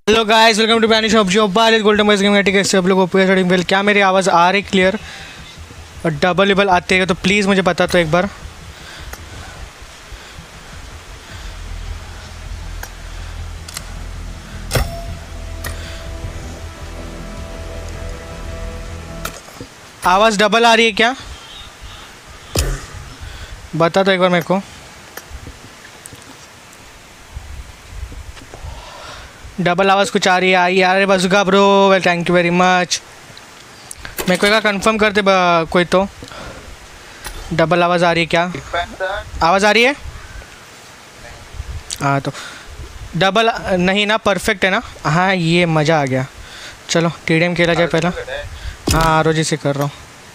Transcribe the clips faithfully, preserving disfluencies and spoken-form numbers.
Hello guys, welcome to banish of जो बाल golden boys game ठीक है। सब लोग ओपी स्टार्टिंग वेल, क्या मेरी आवाज़ आ रही क्लियर और डबल लेबल आते हैं तो प्लीज़ मुझे बता तो एक बार। आवाज़ डबल आ रही है क्या? बता तो एक बार मेरे को। डबल आवाज़ कुछ आ रही है? आई यार बस का bro, well thank you very much. मेरे को एक कंफर्म करते कोई तो। डबल आवाज़ आ रही है क्या? आवाज़ आ रही है? हाँ तो डबल नहीं ना, परफेक्ट है ना? हाँ ये मज़ा आ गया। चलो टीडीएम खेला जाए पहला। हाँ आर ओ जी से कर रहा हूँ।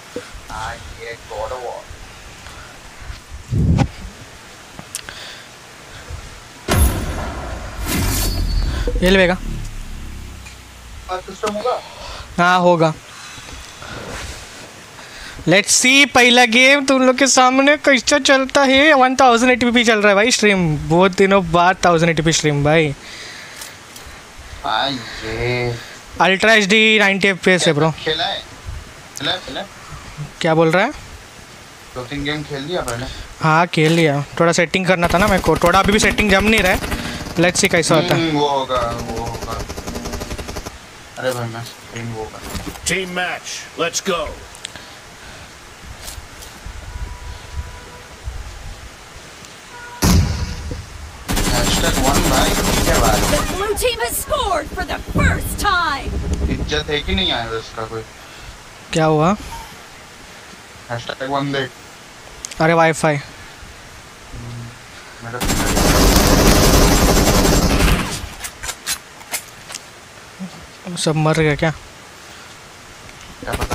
ये लेगा? हाँ होगा। लेट्स सी पहला गेम तुम लोग के सामने कैसा चलता है। वन थाउजेंड एटी पी चल रहा है भाई स्ट्रीम, बहुत दिनों बाद थाउजेंड एटी पी स्ट्रीम भाई। Ultra H D ninety F P S है ब्रो। खेला है? खेला है खेला है? क्या बोल रहा है? दो तीन गेम खेल लिया पहले? हाँ खेल लिया, थोड़ा सेटिंग करना था ना मेरे को, थोड़ा अभी भी सेटिंग जम नहीं रहा है। लेट्स सी कैसा होता है। वो होगा वो होगा। अरे भाई मैं स्क्रीन वो कर। Team match, let's go. Hashtag one भाई, क्या बात है? The blue team has scored for the first time. इज्जत है कि नहीं आया उसका कोई? क्या हुआ? हैशटैग वन देख। अरे वाईफाई मेरा सब मर गया क्या? क्या पता।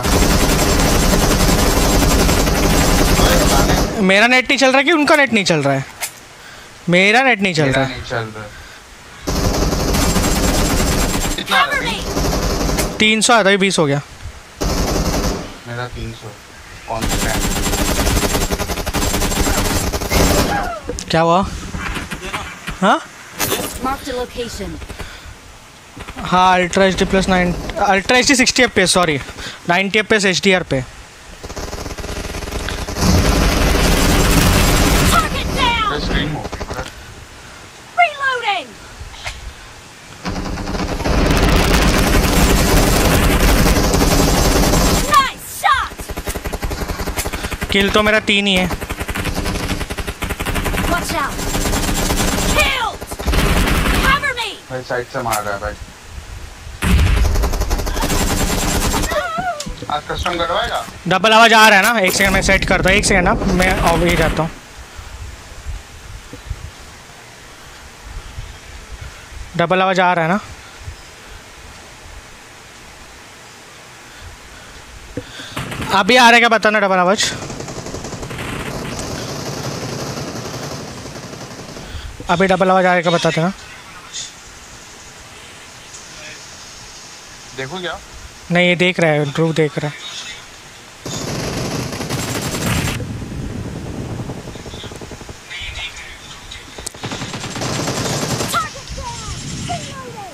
मेरा नेट नहीं चल रहा है कि उनका नेट नहीं चल रहा है? मेरा नेट नहीं चल रहा है। नहीं चल रहा है। Cover me. तीन सौ आता है, बीस हो गया। मेरा तीन सौ। कौन सा है? क्या हुआ? हाँ Marked a location. हाँ ultra H D plus nine, ultra H D sixty F पे, सॉरी नाइन्टी एफ पे एच डी आर पे। Target down. स्क्रीन हो। Reloading. Nice shot. किल तो मेरा तीन ही है। Watch out. Killed. Cover me. भाई साइड से मार रहा है भाई। आज कस्टम करवाएगा? डबल आवाज आ रहा है ना? एक सेकंड में सेट करता हूँ, एक सेकंड ना मैं अभी जाता हूँ। डबल आवाज आ रहा है ना? अभी आ रहा है क्या बताना? डबल आवाज अभी डबल आवाज आ रहा है क्या बताते ना? देखो क्या? नहीं ये देख रहा है, ध्रुव देख रहा है। Target down. Reloading.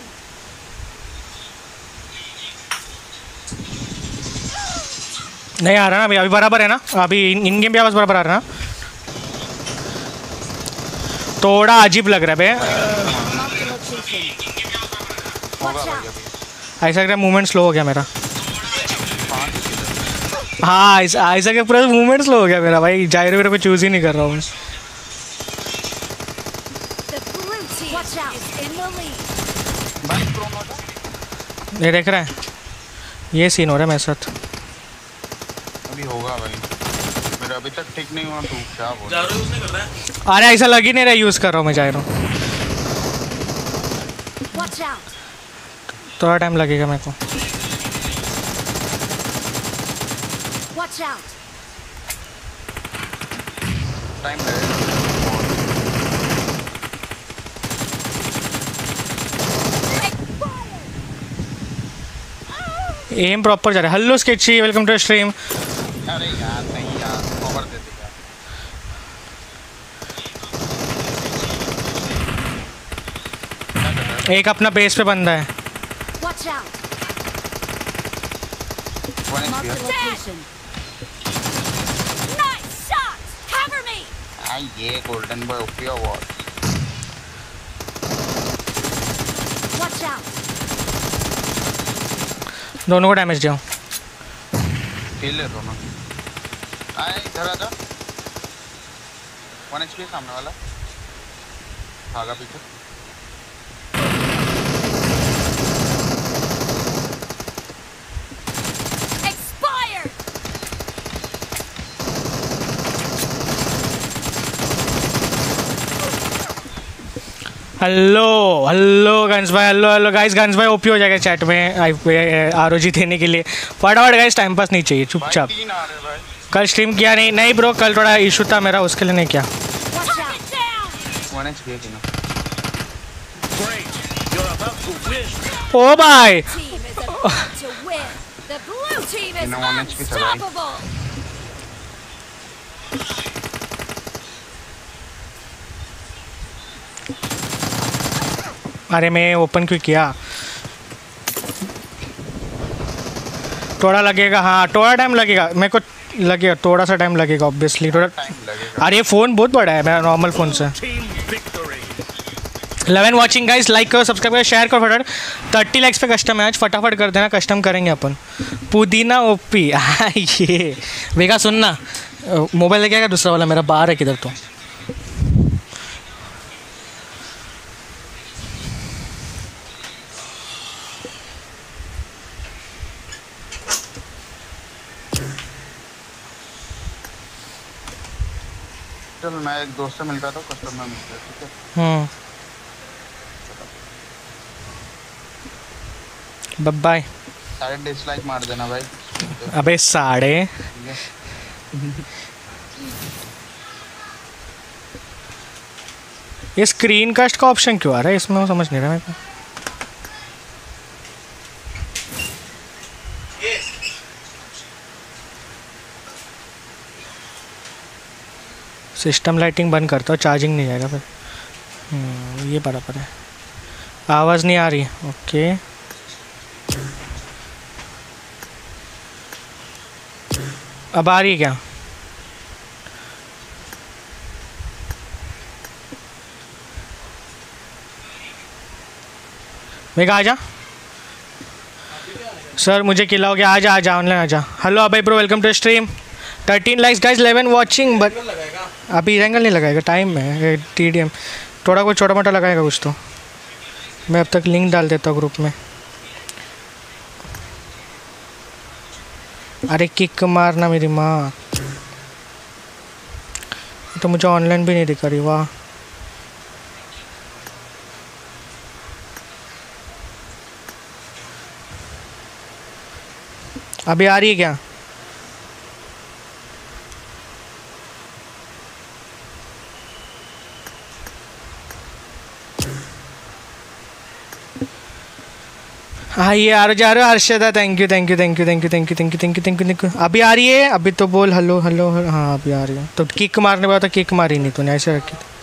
नहीं आ रहा ना अभी? अभी बराबर है ना? अभी इन गेम भी आवाज़ बराबर आ रहा है ना? थोड़ा अजीब लग रहा है बे। Marked a location. Watch out. ऐसा लग रहा है मूवमेंट स्लो हो गया मेरा। हाँ ऐसा ऐसा क्या पूरा मूवमेंट स्लो हो गया मेरा भाई। जायरो मेरे को चूज़ ही नहीं कर रहा हूँ। The blue team Watch out. is in the lead. भाई प्रोमो था? ये देख रहा है, ये सीन हो रहा है मेरे साथ। अभी होगा भाई। मेरा अभी तक ठीक नहीं हुआ। तू क्या बोल रहा है? अरे ऐसा लग ही नहीं रहा यूज़ कर रहा हूँ मैं जायरो। Watch out. थोड़ा टाइम लगेगा मेरे को। Watch out. टाइम लगेगा। एम प्रॉपर जा रहा है। Hello sketchy, welcome to stream. अरे यार नहीं यार, कवर दे दे यार। क्या कर रहा है? एक अपना बेस पे बंदा है। Watch out. One Mark HP the location. Nice shot. Cover me. आ ये golden boy OP award. Watch out. दोनों को डैमेज दिया। खेल ले दोनों। आए इधर आ जा। वन एचपी सामने वाला। भागा पीछे। Expired. हेलो हेलो गन्स भाई, हेलो हेलो गाइस, गन्स भाई ओपी हो जाएगा चैट में आर ओ जी देने के लिए। फटाफट गाइस, टाइम पास नहीं चाहिए, चुपचाप। भाई तीन आ रहे भाई। कल स्ट्रीम किया नहीं नहीं ब्रो, कल थोड़ा इशू था मेरा, उसके लिए नहीं किया। Watch out. वन एचपी की ना। Great. You're about to win. ओ भाई Team is about to win. The blue team is You know, one H P था भाई। unstoppable. अरे मैं ओपन क्यों किया? थोड़ा लगेगा, हाँ थोड़ा टाइम लगेगा मेरे को, लगेगा थोड़ा सा टाइम लगेगा ऑब्वियसली थोड़ा। टाइम लगेगा। अरे ये फ़ोन बहुत बड़ा है मेरा नॉर्मल फ़ोन से। Team victory. Eleven watching guys, like करो, सब्सक्राइब करो, शेयर करो फटाफट। थर्टी लाइक्स पे कस्टम है आज, फटाफट कर देना, कस्टम करेंगे अपन। पुदीना ओपी ये वेगा सुनना, मोबाइल लेके आएगा दूसरा वाला मेरा बाहर है किधर तो। चल मैं एक दोस्त से मिलता था, कस्टमर मिलता है, ठीक है। हम्म बाय। सारे डिसलाइक मार देना भाई। अबे साढ़े ठीक है। ये स्क्रीन कास्ट का ऑप्शन क्यों आ रहा है इसमें, वो समझ नहीं रहा मेरे को। सिस्टम लाइटिंग बंद करता हूँ, चार्जिंग नहीं जाएगा फिर। हम्म, ये बराबर है। आवाज़ नहीं आ रही, ओके। अब आ रही है क्या? मेघा आजा सर, मुझे खिलाओगे? आजा आजा ऑनलाइन आजा। Hello Abhay bro, welcome to stream. Thirteen likes guys, eleven watching, but अभी एंगल नहीं लगाएगा, टाइम है। टी डी एम थोड़ा कुछ छोटा मोटा लगाएगा कुछ तो। मैं अब तक लिंक डाल देता हूँ ग्रुप में। अरे किक मारना मेरी माँ, तो मुझे ऑनलाइन भी नहीं दिखा रही। वाह, अभी आ रही है क्या? हाँ ये आ जा रहे हो Harshada, thank you thank you thank you thank you thank you thank you thank you thank you thank you. अभी आ रही है? अभी तो बोल हेलो हेलो। हाँ अभी आ रही है। तो किक मारने वाला तो किक मारी नहीं तूने, ऐसे रखी थी।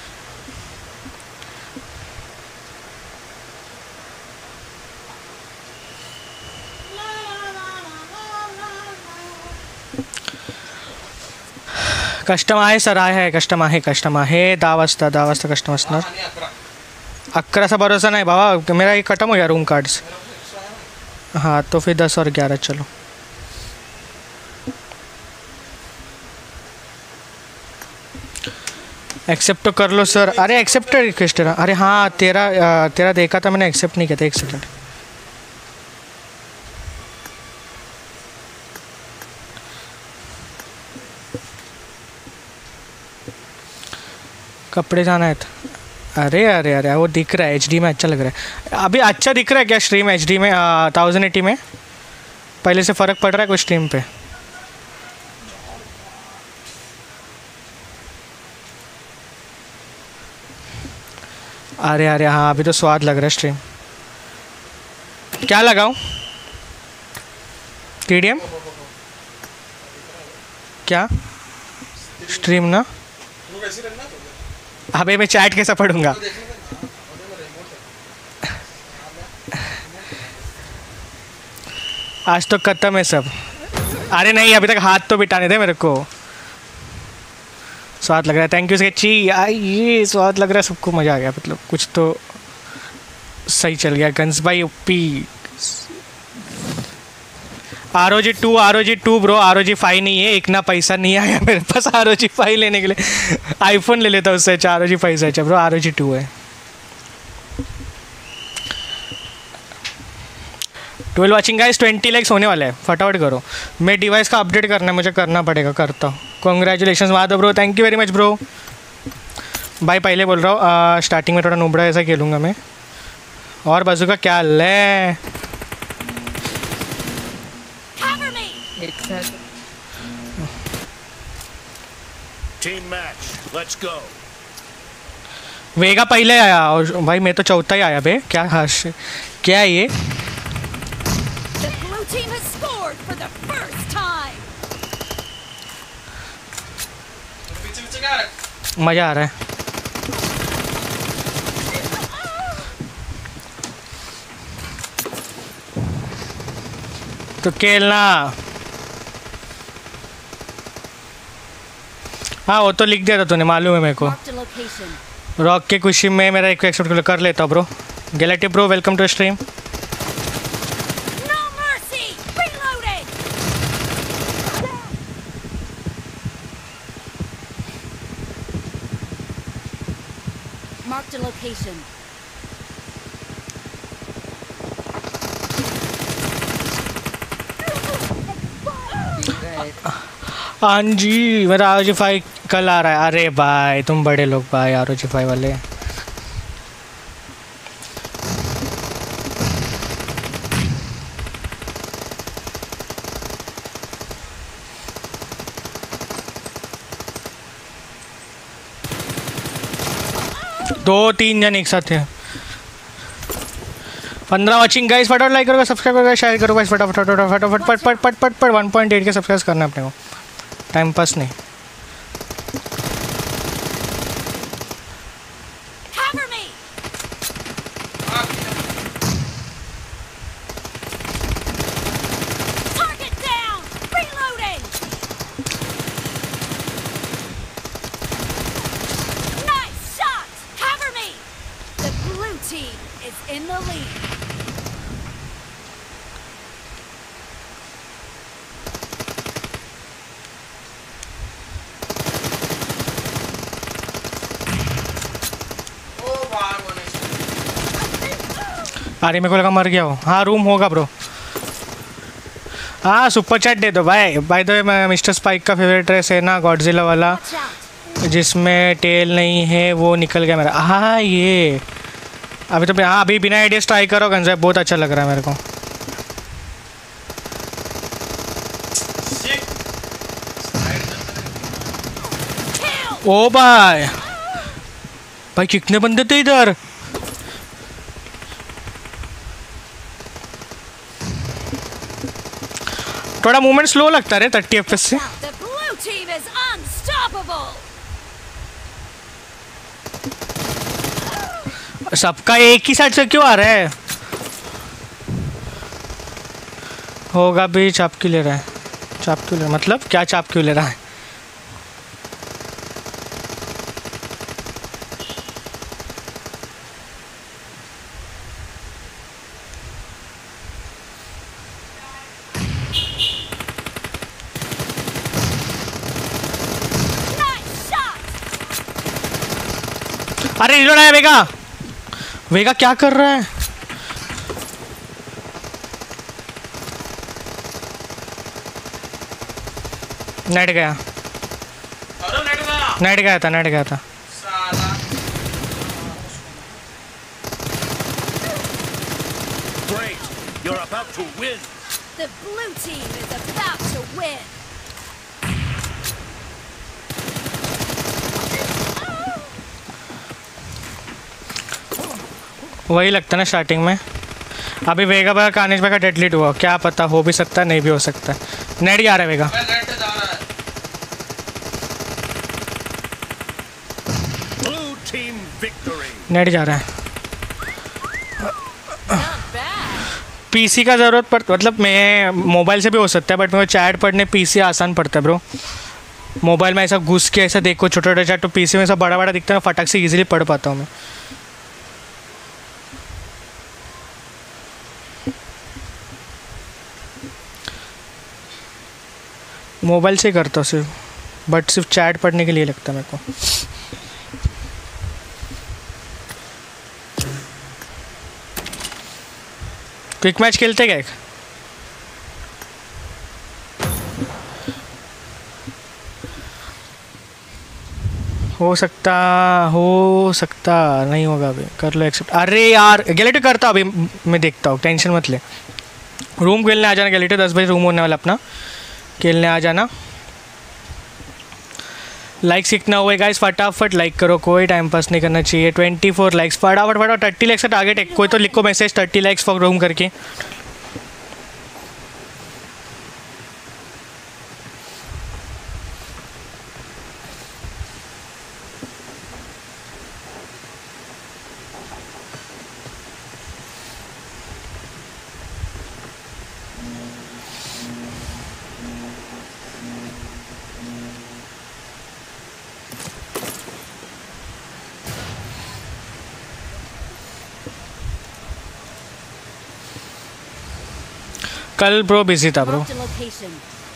कस्टम आहे सर, आहे कस्टम आहे कस्टम आहे दहा वाजता दहा वाजता कस्टम असणार। अकराचा भरोसा नाही बाबा, मेरा ये खत्म हो गया रूम कार्ड्स। हाँ तो फिर दस और ग्यारह चलो। एक्सेप्ट तो कर लो सर। अरे एक्सेप्ट रिक्वेस्ट है। अरे हाँ तेरा तेरा देखा था मैंने, एक्सेप्ट नहीं किया था। एक सेकेंड, कपड़े जाना है था। अरे अरे अरे वो दिख रहा है एच डी में, अच्छा लग रहा है। अभी अच्छा दिख रहा है क्या स्ट्रीम एच डी में थाउजेंड एटी में? पहले से फ़र्क पड़ रहा है कुछ स्ट्रीम पे? अरे अरे हाँ अभी तो स्वाद लग रहा है स्ट्रीम। क्या लगाऊं? टी डी एम क्या स्ट्रीम ना? अबे मैं चैट कैसा पढ़ूंगा? आज तो खत्म है सब। अरे नहीं, अभी तक हाथ तो बिठाने दे मेरे को। स्वाद लग रहा है, थैंक यू स्केची। ये स्वाद लग रहा है, सबको मज़ा आ गया, मतलब कुछ तो सही चल गया। गन्स भाई OP. R O G two R O G two bro, R O G five नहीं है, एक ना पैसा नहीं आया मेरे पास आर ओ जी फाइव लेने के लिए। आईफोन ले लेता उससे अच्छा, आर ओ जी फाइव से अच्छा bro, R O G two है। Twelve watching guys, twenty likes होने वाले हैं, फटाफट करो। मैं डिवाइस का अपडेट करना है, मुझे करना पड़ेगा, करता हूँ। Congratulation Madhav bro, thank you very much bro. भाई पहले बोल रहा हूँ, स्टार्टिंग में थोड़ा नुबड़ा ऐसा खेलूँगा मैं। और बाजू का क्या ले Team match. Let's go. वेगा पहले आया और भाई मैं तो चौथा ही आया बे। क्या हाश क्या है ये? The blue team has scored for the first time. मज़ा आ रहा है। तो खेलना। हाँ वो तो लिख दिया था तूने, मालूम है मेरे को। Marked a location. रॉक के खुशी में मेरा एक एक्सेप्ट कर लेता हूँ bro. Galactic bro welcome to stream. No mercy. Reloading. Marked a location. हाँ जी, मेरा आर ओ जी फाइव कल आ रहा है। अरे भाई तुम बड़े लोग भाई, आर ओ जी फाइव वाले। दो तीन जन एक साथ हैं। पंद्रह वॉचिंग गाइस, फटाफट लाइक करो, सब्सक्राइब करो, शेयर करो गाइस, फटाफट फटाफट फटाफट पट पट पट पट पट one point eight K subscribe करना है अपने को, टाइम पास नहीं। Cover me. Target down. Reloading. Nice shot. Cover me. The blue team is in the lead. अरे मेरे को लगा मर गया हो। हाँ रूम होगा ब्रो। हाँ सुपर चैट दे दो भाई। बाय द वे मैं मिस्टर स्पाइक का फेवरेट ड्रेस है ना, गॉडजिला वाला, Watch out. जिसमें टेल नहीं है, वो निकल गया मेरा। हाँ ये अभी तो हाँ अभी बिना आइडिया ट्राई करो गंजा, बहुत अच्छा लग रहा है मेरे को। Kill. ओ भाई भाई कितने बंदे थे इधर। थोड़ा मूवमेंट स्लो लगता है थर्टी एफ एस से। The blue team is unstoppable. सबका एक ही साइड से क्यों आ रहा है? होगा भी चाप क्यों ले रहा है? चाप क्यों ले रहा है? मतलब क्या चाप क्यों ले रहा है? Nice shot. अरे रिलोड आया वेगा। वेगा क्या कर रहा है? नेट गया। नेट गया था, नेट गया था। Great. You're about to win. The blue team is about to win. वही लगता है ना स्टार्टिंग में। अभी वेगा भाई कानिश भाई का डेडलिट हुआ, क्या पता हो भी सकता है, नहीं भी हो सकता है। नेट जा रहा है वेगा। Blue team victory. नेट जा रहा है। Not bad. पीसी का ज़रूरत पड़ मतलब मैं मोबाइल से भी हो सकता है बट मेरे को चैट पढ़ने पीसी आसान पड़ता है ब्रो। मोबाइल में ऐसा घुस के ऐसा देखो छोटा छोटा चैट, तो पीसी में ऐसा बड़ा बड़ा दिखता है, फटाक से इजीली पढ़ पाता हूँ मैं। मोबाइल से करता हूँ सिर्फ, बट सिर्फ चैट पढ़ने के लिए लगता है मेरे को। क्विक मैच खेलते क्या एक? हो सकता हो सकता नहीं होगा अभी, कर लो एक्सेप्ट। अरे यार गैलेटो करता अभी, मैं देखता हूँ, टेंशन मत ले। रूम खेलने आ जाना गैलेटो, दस बजे रूम होने वाला अपना, खेलने आ जाना। लाइक्स कितना हुए गाइस, फटाफट लाइक करो, कोई टाइम पास नहीं करना चाहिए। ट्वेंटी फोर लाइक्स फटाफट फटाफट, थर्टी लाइक्स का टारगेट है, कोई तो लिखो message thirty likes for room करके। कल ब्रो बिजी था bro. Marked a location.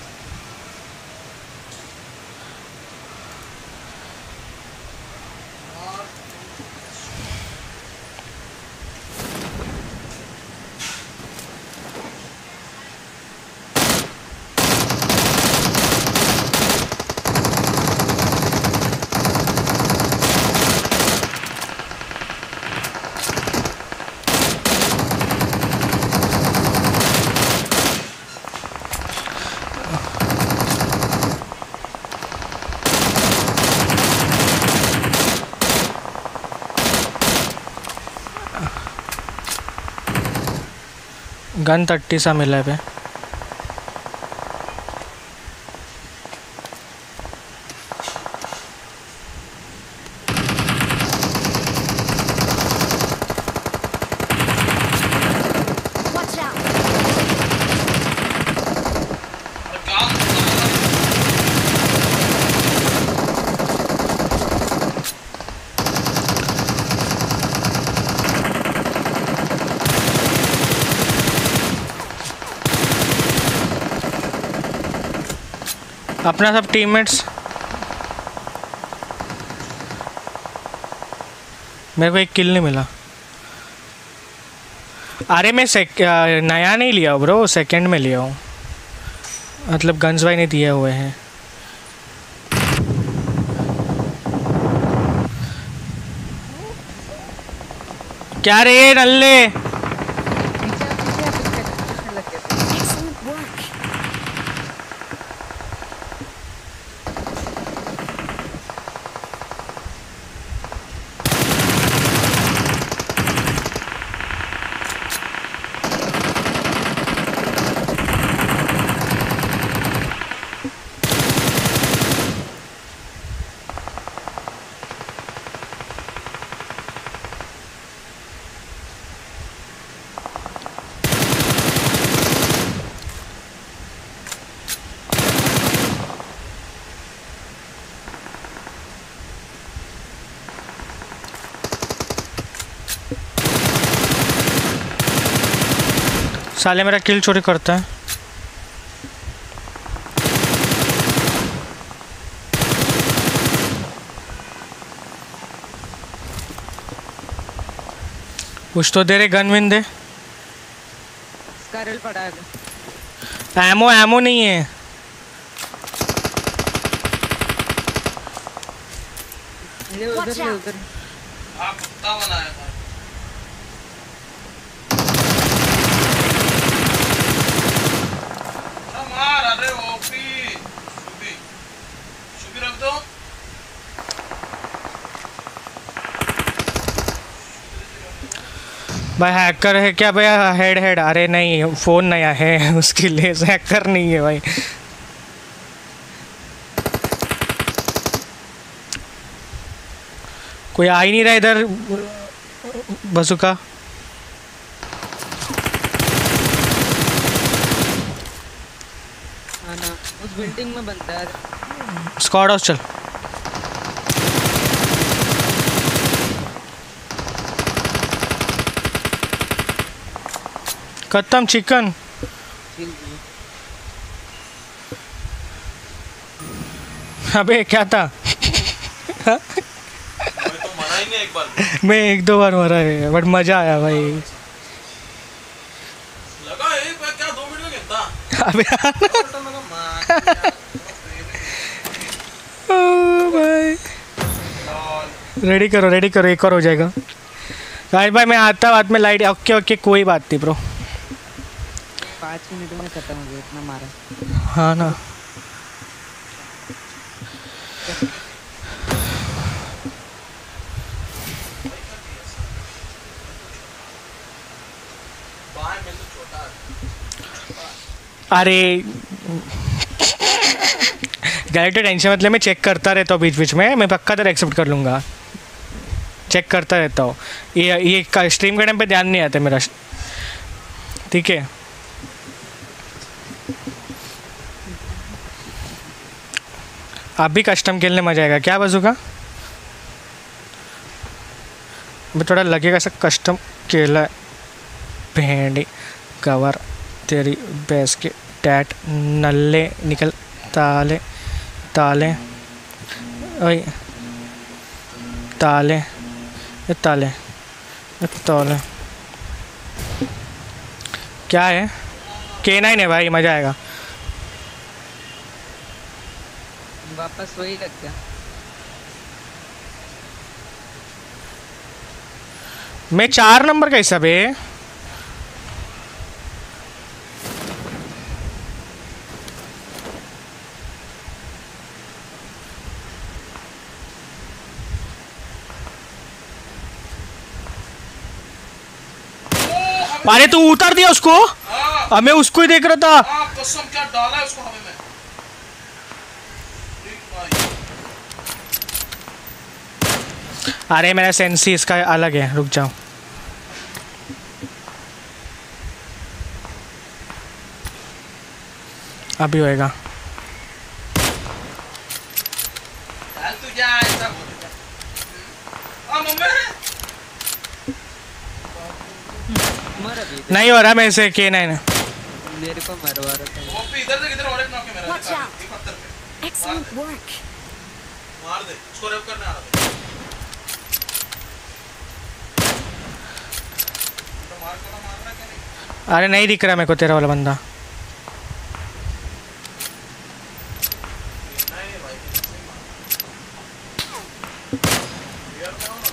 Gun thirty सा मिला है पे। Watch out. अपना सब टीममेट्स, मेरे को एक किल नहीं मिला। अरे मैं सेक नया नहीं लिया ब्रो, सेकंड में लिया हूँ, मतलब गन्स भाई ने दिए हुए हैं। क्या रे नल्ले, Excellent work. साले मेरा किल चोरी करता है। कुछ तो दे रे, गन विन दे। स्कारल पड़ा है। एमो एमो नहीं है। ले उधर Watch ले out. उधर। हाँ कुत्ता बनाया था। अरे मार, अरे ओपी शुभी शुभी रख दो। भाई हैकर है क्या भैया? हेड हेड, अरे नहीं फ़ोन नया है उसके लिए, हैकर नहीं है भाई। कोई आ ही नहीं रहा इधर बसुका। उस बिल्डिंग में बनता है। स्क्वाड हाउस चल। खत्म चिकन। अबे क्या था? मैं तो मरा ही नहीं एक बार। मैं एक दो बार मरा है बट मजा आया भाई। लगा एक बार क्या दो मिनट में खेलता। अबे लगा मार। ओ भाई रेडी करो रेडी करो एक और हो जाएगा। गाइस भाई मैं आता बाद में लाइट। ओके ओके कोई बात नहीं ब्रो। पाँच मिनट में खत्म हो गया इतना मारा। हाँ ना अरे गाइस तो टेंशन मतलब मैं चेक करता रहता हूँ बीच बीच में। मैं पक्का तेरा एक्सेप्ट कर लूँगा। चेक करता रहता हूँ। ये ये स्ट्रीम के टाइम पे ध्यान नहीं आता मेरा। ठीक है आप भी कस्टम खेलने मजा आएगा क्या बाजूका? मैं थोड़ा लगेगा सब कस्टम खेला भेंडी कवर तेरी भैंस के टैट नल्ले निकल ताले ताले ओए ताले ये ताले ये ताले क्या है? के नाइन है भाई मजा आएगा। वापस वही लग गया। मैं चार नंबर का हिसाब है। अरे तू उतार दिया उसको? अब मैं उसको ही देख रहा था। हाँ कसम क्या डाला है उसको हमें में। अरे मेरा सेंसी इसका अलग है रुक जाओ। अभी होएगा। चल तू जा ऐसा बोल। आ मम्मी मर अभी। नहीं हो रहा मैं से के नाइन। मेरे को मरवा रहा था। वो भी इधर से किधर और एक नॉक है मेरा। Watch out. एक पत्थर पे Excellent work. मार दे उसको रेप करने आ रहा था। तो मार कर मारना क्या नहीं। अरे नहीं दिख रहा मेरे को तेरा वाला बंदा। नहीं भाई यार मैं हूं ना।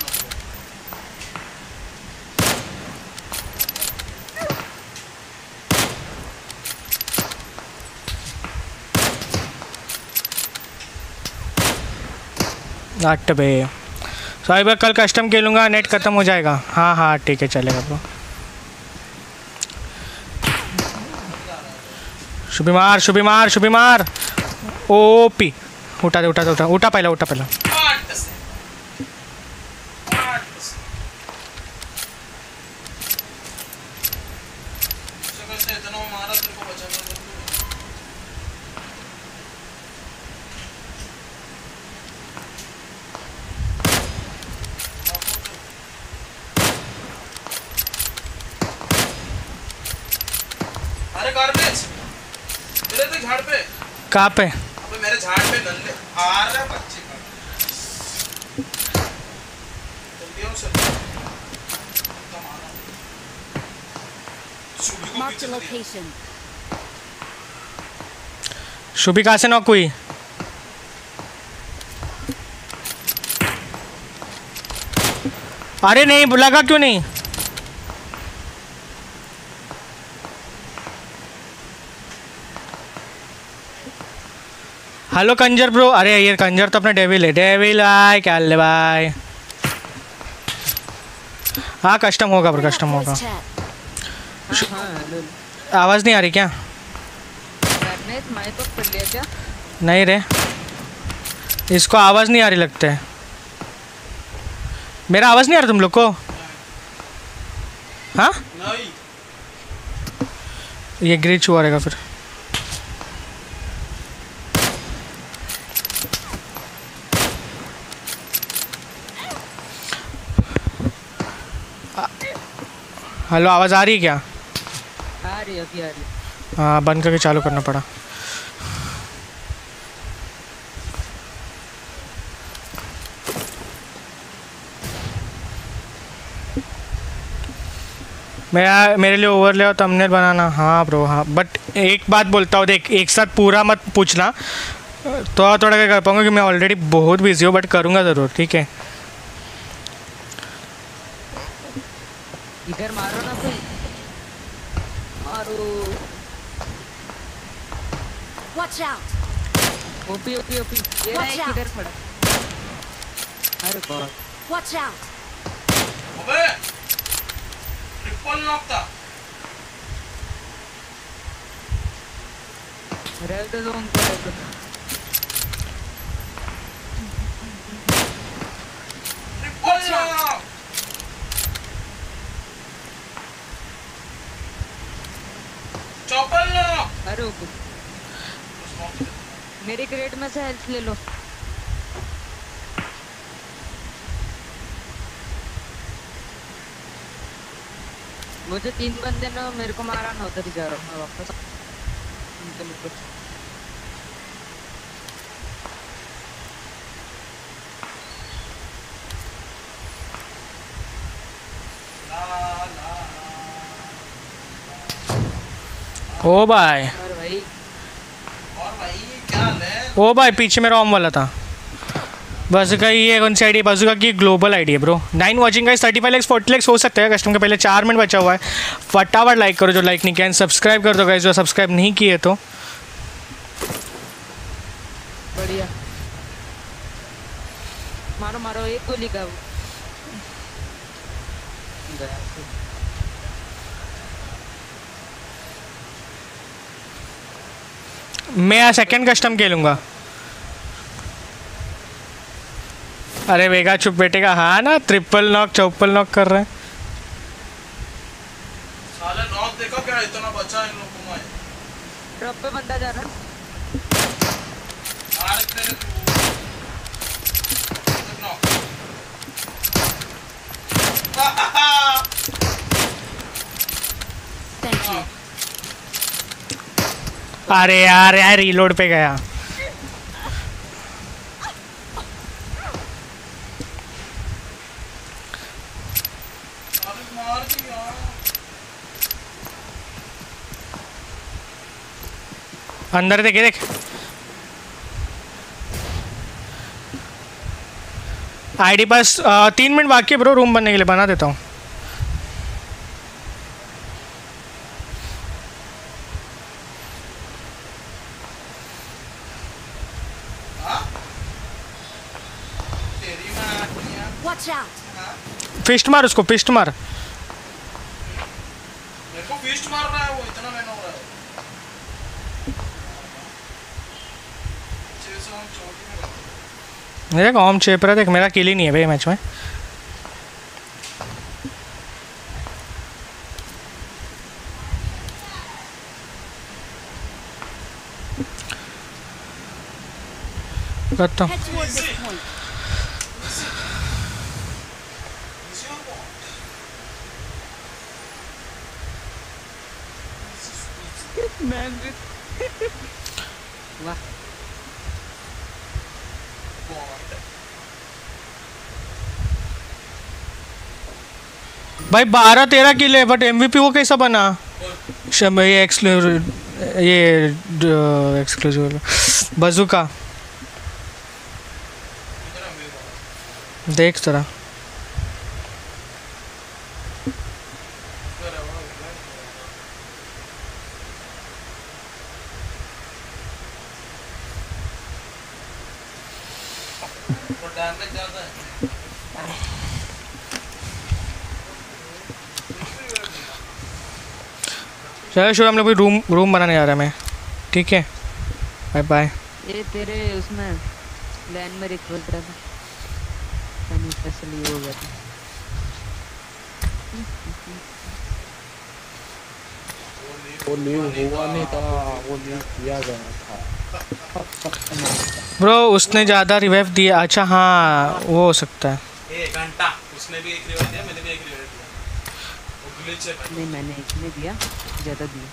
आठ बे सॉरी भाई कल कस्टम खेलूँगा नेट ख़त्म हो जाएगा। हाँ हाँ ठीक है चलेगा ब्रो। शुभी मार शुभी मार शुभी मार ओपी उठा दे उठा दे उठा उठा पहला उठा पहला। आठ से आठ से शक्ल से इतना मारा तेरे को बचा कर अरे गार्बेज मेरे तो झाड़ पे। कहाँ पे? अबे मेरे झाड़ पे नल्ले आ रहा है बच्चे का। जल्दी आओ सर। कम आ रहा। शुभी को Mark पीछे the दिया। location. शुभी कहाँ से नॉक हुई? अरे नहीं लगा क्यों नहीं? हेलो कंजर ब्रो। अरे ये कंजर तो अपना डेविल है। डेविल भाई क्या ले भाई। हाँ कस्टम होगा ब्रो कस्टम होगा। Voice chat. हाँ हाँ लो। आवाज़ नहीं आ रही क्या? मैंने माइक ऑफ कर लिया क्या? नहीं रे इसको आवाज़ नहीं आ रही लगता है। मेरा आवाज़ नहीं आ रहा तुम लोग को? हाँ नहीं ये ग्रीच हुआ रहेगा फिर। हेलो, आवाज़ आ रही है क्या? आ रही है, अभी आ रही है। हाँ, बंद करके चालू करना पड़ा। मेरा मेरे लिए ओवरले और थंबनेल बनाना। हाँ ब्रो, हाँ, बट एक बात बोलता हूँ, देख एक साथ पूरा मत पूछना, तो थोड़ा क्या कर पाऊँगा कि मैं ऑलरेडी बहुत बिजी हूँ, बट करूँगा ज़रूर, ठीक है? इधर मारो ना कोई, मारो। Watch out! OP OP OP, ये रहा Watch एक out. इधर खड़ा। अरे गॉड, Watch out! अबे ट्रिपल नॉक था। रेड जोन पे है तो। Triple knock. चौपल नॉक। अरे ओके, मेरी क्रेट में से हेल्थ ले लो। मुझे तीन बंदे ने मेरे को मारा ना, उधर ही जा रहा हूँ मैं वापस। उनके लिए ओ भाई, और भाई और भाई क्या हाल है? ओ भाई, पीछे मेरा ऑम वाला था। बाज़ूका ये कौन सी आईडी है? बाज़ूका की ग्लोबल आईडी है bro. Nine watching guys, thirty five likes forty likes हो सकते हैं कस्टम के। पहले चार मिनट बचा हुआ है, फटाफट लाइक करो जो लाइक नहीं किया, एंड सब्सक्राइब कर दो गाइस जो सब्सक्राइब नहीं किए तो। बढ़िया, मारो मारो, एक गोली का मैं सेकंड कस्टम खेलूंगा। अरे वेगा चुप बेटे का, हाँ ना, ट्रिपल नॉक चौपल नॉक कर रहे हैं। साले नॉक देखो क्या इतना बचा इन लोगों में। ड्रॉप पे बंदा जा रहा है। मार तेरे तू। नॉक। Thank you. अरे यार यार रीलोड पे गया। मार दिया। अंदर देखे देख, आईडी पास आ, तीन मिनट बाकी है ब्रो रूम बनने के लिए, बना देता हूँ। तेरी मां किया। Watch out! फिस्ट मार उसको, फिस्ट मार। मेरे को फिस्ट मार रहा है वो, इतना मैन हो रहा है। छह सौ हम चोटी में देख ऑम चेप रहा है, देख मेरा किल ही नहीं है भाई मैच में। करता हूँ। Head towards this point. वाह, भाई बारह तेरह किल है, बट एमवीपी वो कैसा बना? शम ये एक्सक्लूसिव, ये एक्सक्लूसिव बाज़ूका देख जरा। डैमेज ज्यादा है। चलो शुरू, हम लोग भी रूम रूम बनाने जा रहे हैं मैं, ठीक है? Bye bye. ये तेरे उसमें लैंड में रिक्वेस्ट रहा था, नहीं स्पेशली हो गया था। वो लीव हुआ नहीं था, वो लीव किया गया था। ब्रो उसने ज़्यादा रिवाइव दिया। अच्छा हाँ वो हो सकता है। एक घंटा उसने भी एक रिवाइव दिया, मैंने भी एक रिवाइव दिया। ग्लिच है भाई। नहीं मैंने इसमें दिया, ज्यादा दिया।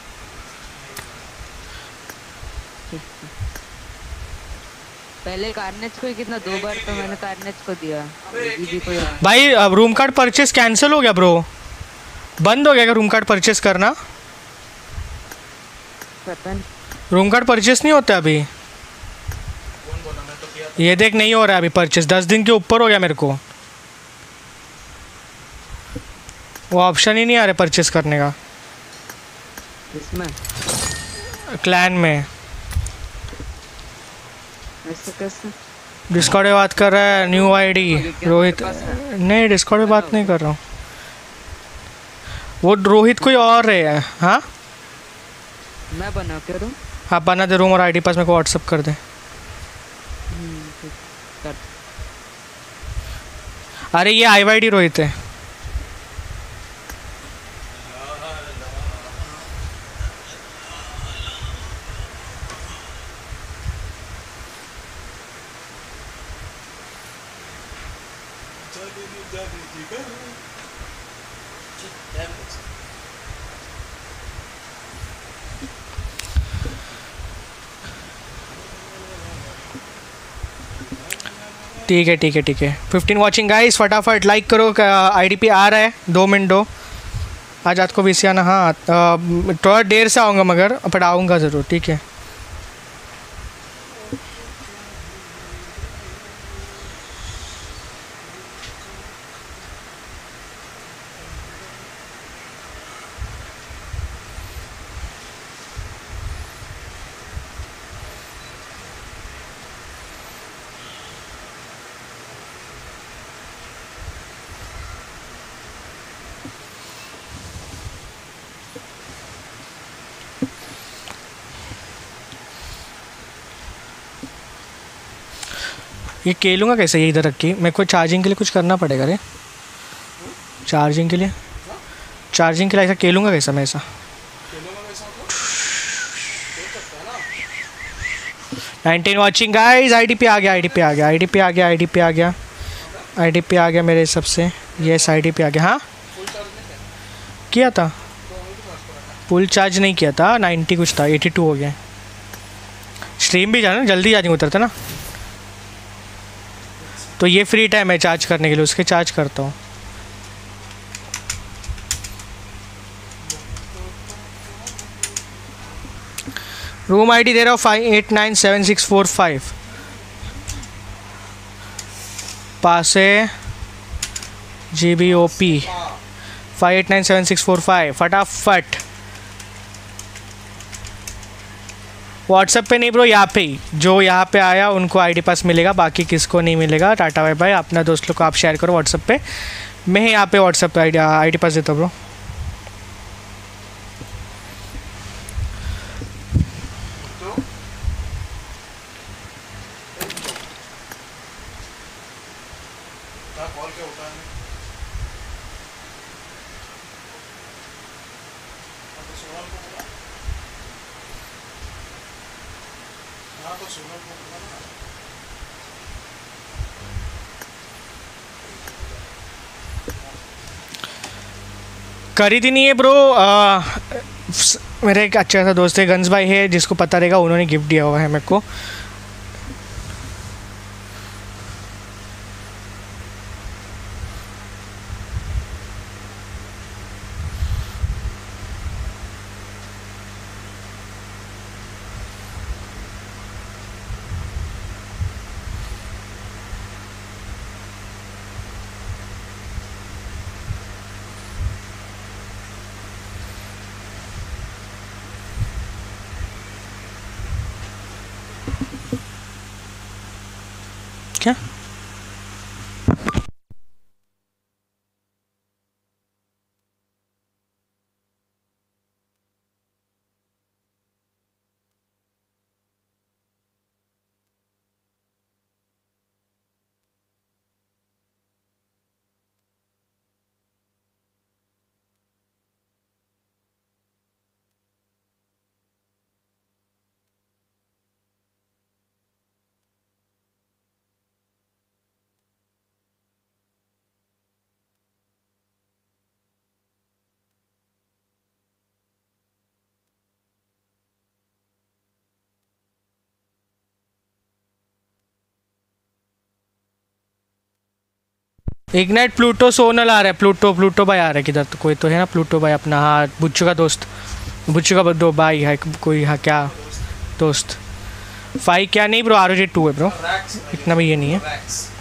पहले कार्नेज को ही कितना, दो बार तो मैंने कार्नेज को दिया। अभी भी कोई भाई अब रूम कार्ड परचेस कैंसिल हो गया ब्रो, बंद हो गया क्या रूम कार्ड परचेस करना? पता नहीं। रूम कार्ड परचेस नहीं होता अभी। कौन बोला? मैं तो किया था। ये देख नहीं हो रहा है अभी परचेस, दस दिन के ऊपर हो गया मेरे को, वो ऑप्शन ही नहीं आ रहा परचेस करने का इसमें क्लैन में। ऐसे कैसे? डिस्कॉर्ड में बात कर रहा है न्यू आईडी रोहित। नहीं डिस्कॉर्ड में बात नहीं कर रहा हूँ, वो रोहित कोई और है। हाँ मैं बना के दूं? आप बना दे रूम और आईडी पास मेरे को व्हाट्सअप कर दे। हम्म, ठीक, कर। अरे ये आई वाई डी रोहित है। ठीक है ठीक है ठीक है। फिफ्टीन वॉचिंग गाइस, फटाफट लाइक करो। आईडी पे आ रहा है, दो मिनट दो। आज रात को वीसी आना। हाँ अ, थोड़ा देर से आऊँगा मगर पर आऊँगा ज़रूर, ठीक है। ये केलूँगा कैसे ये इधर रख के? मेरे को चार्जिंग के लिए कुछ करना पड़ेगा रे, चार्जिंग के लिए चार्जिंग के लिए ऐसा केलूँगा कैसा मैं ऐसा? नाइनटीन वॉचिंग गाइस, आईडी पे आ गया, आईडी पे आ गया, आईडी पे आ गया, आईडी पे आ गया, आईडी पे आ गया मेरे हिसाब से। यस आईडी पे आ गया। हाँ किया था, फुल चार्ज नहीं किया था, नाइन्टी कुछ था, एटी टू हो गया। स्ट्रीम भी जाना जल्दी चार्जिंग उतरता ना, तो ये फ्री टाइम है चार्ज करने के लिए, उसके चार्ज करता हूँ। रूम आईडी दे रहा हूँ five eight nine seven six four five. पासे G B O P five eight nine seven six four five. फटाफट व्हाट्सएप पे नहीं ब्रो, यहाँ पे ही, जो यहाँ पे आया उनको आईडी पास मिलेगा, बाकी किसको नहीं मिलेगा। टाटा बाय बाय। अपना दोस्त लोग को आप शेयर करो व्हाट्सएप पे, मैं ही यहाँ पे व्हाट्सएप पे आईडी आईडी पास देता हूँ ब्रो। कॉल क्या होता है? हाँ तो सोनल को बोला, हाँ तो सोनल को बोला ना। खरीदी नहीं है ब्रो। आ, मेरे एक अच्छा सा दोस्त है गंज भाई है, जिसको पता रहेगा, उन्होंने गिफ्ट दिया हुआ है मेरे को। क्या इग्नाइट प्लूटो सोनल आ रहा है, प्लूटो प्लूटो भाई आ रहा है किधर, तो कोई तो है ना प्लूटो भाई अपना, हाँ बुच्चू का दोस्त, बुच्चू का दो भाई है कोई, हाँ क्या दोस्त फाइव क्या नहीं bro, R O G two है ब्रो, इतना भी ये नहीं है।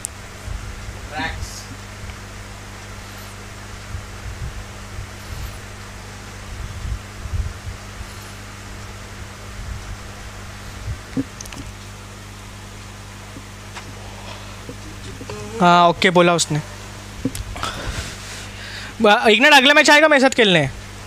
हाँ ओके बोला उसने। इग्नाइट अगला मैच आएगा मेरे साथ खेलने।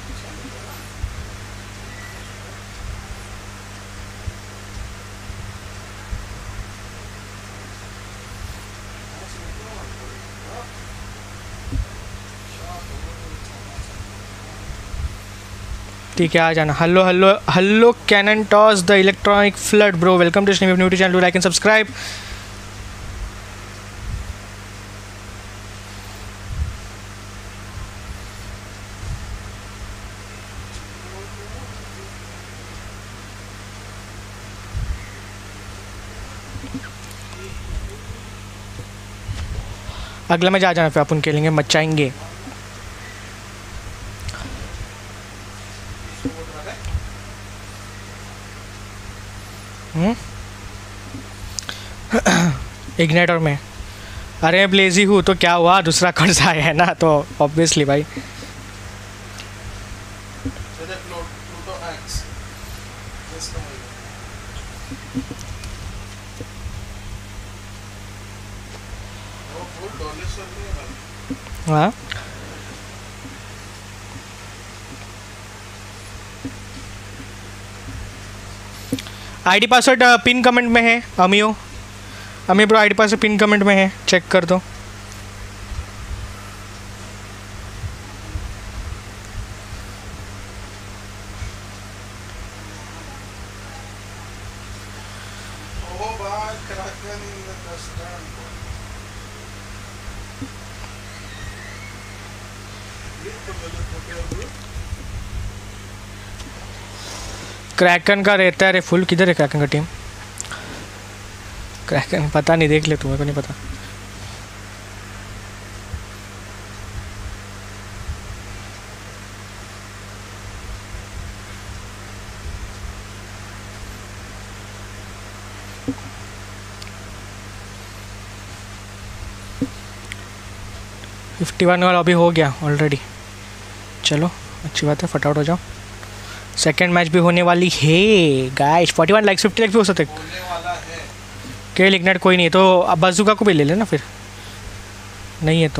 ठीक है आ जाना। Hello hello hello cannon toss the electronic flood bro, welcome to new channel, like and subscribe. अगला मैच आ जाना फिर अपन खेलेंगे, मचाएंगे। इग्नाइट और मैं, अरे मैं ब्लेजी हूँ तो क्या हुआ, दूसरा कर्ज आया है ना, तो ऑब्वियसली भाई। हाँ आईडी पासवर्ड पिन कमेंट में है अमियो, अमी bro ID password pin comment में है, चेक कर दो। क्रैकन का रहता है, अरे फुल किधर है क्रैकन का टीम, क्रैकन पता नहीं, देख ले, तुम्हें को नहीं पता। फिफ्टी वन वाला अभी हो गया ऑलरेडी, चलो अच्छी बात है, फटाफट हो जाओ। सेकेंड मैच भी होने वाली है guys, forty one likes fifty likes भी हो सकते के लिखना कोई नहीं है तो अब बाजूका को भी ले लेना, फिर नहीं है तो।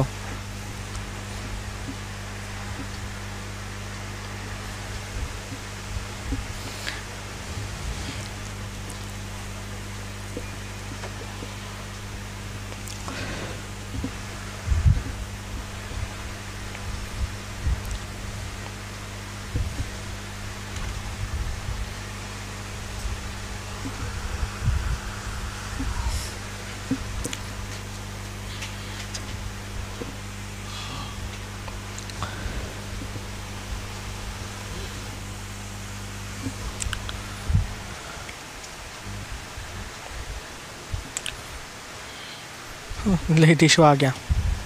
लेट इशू आ गया।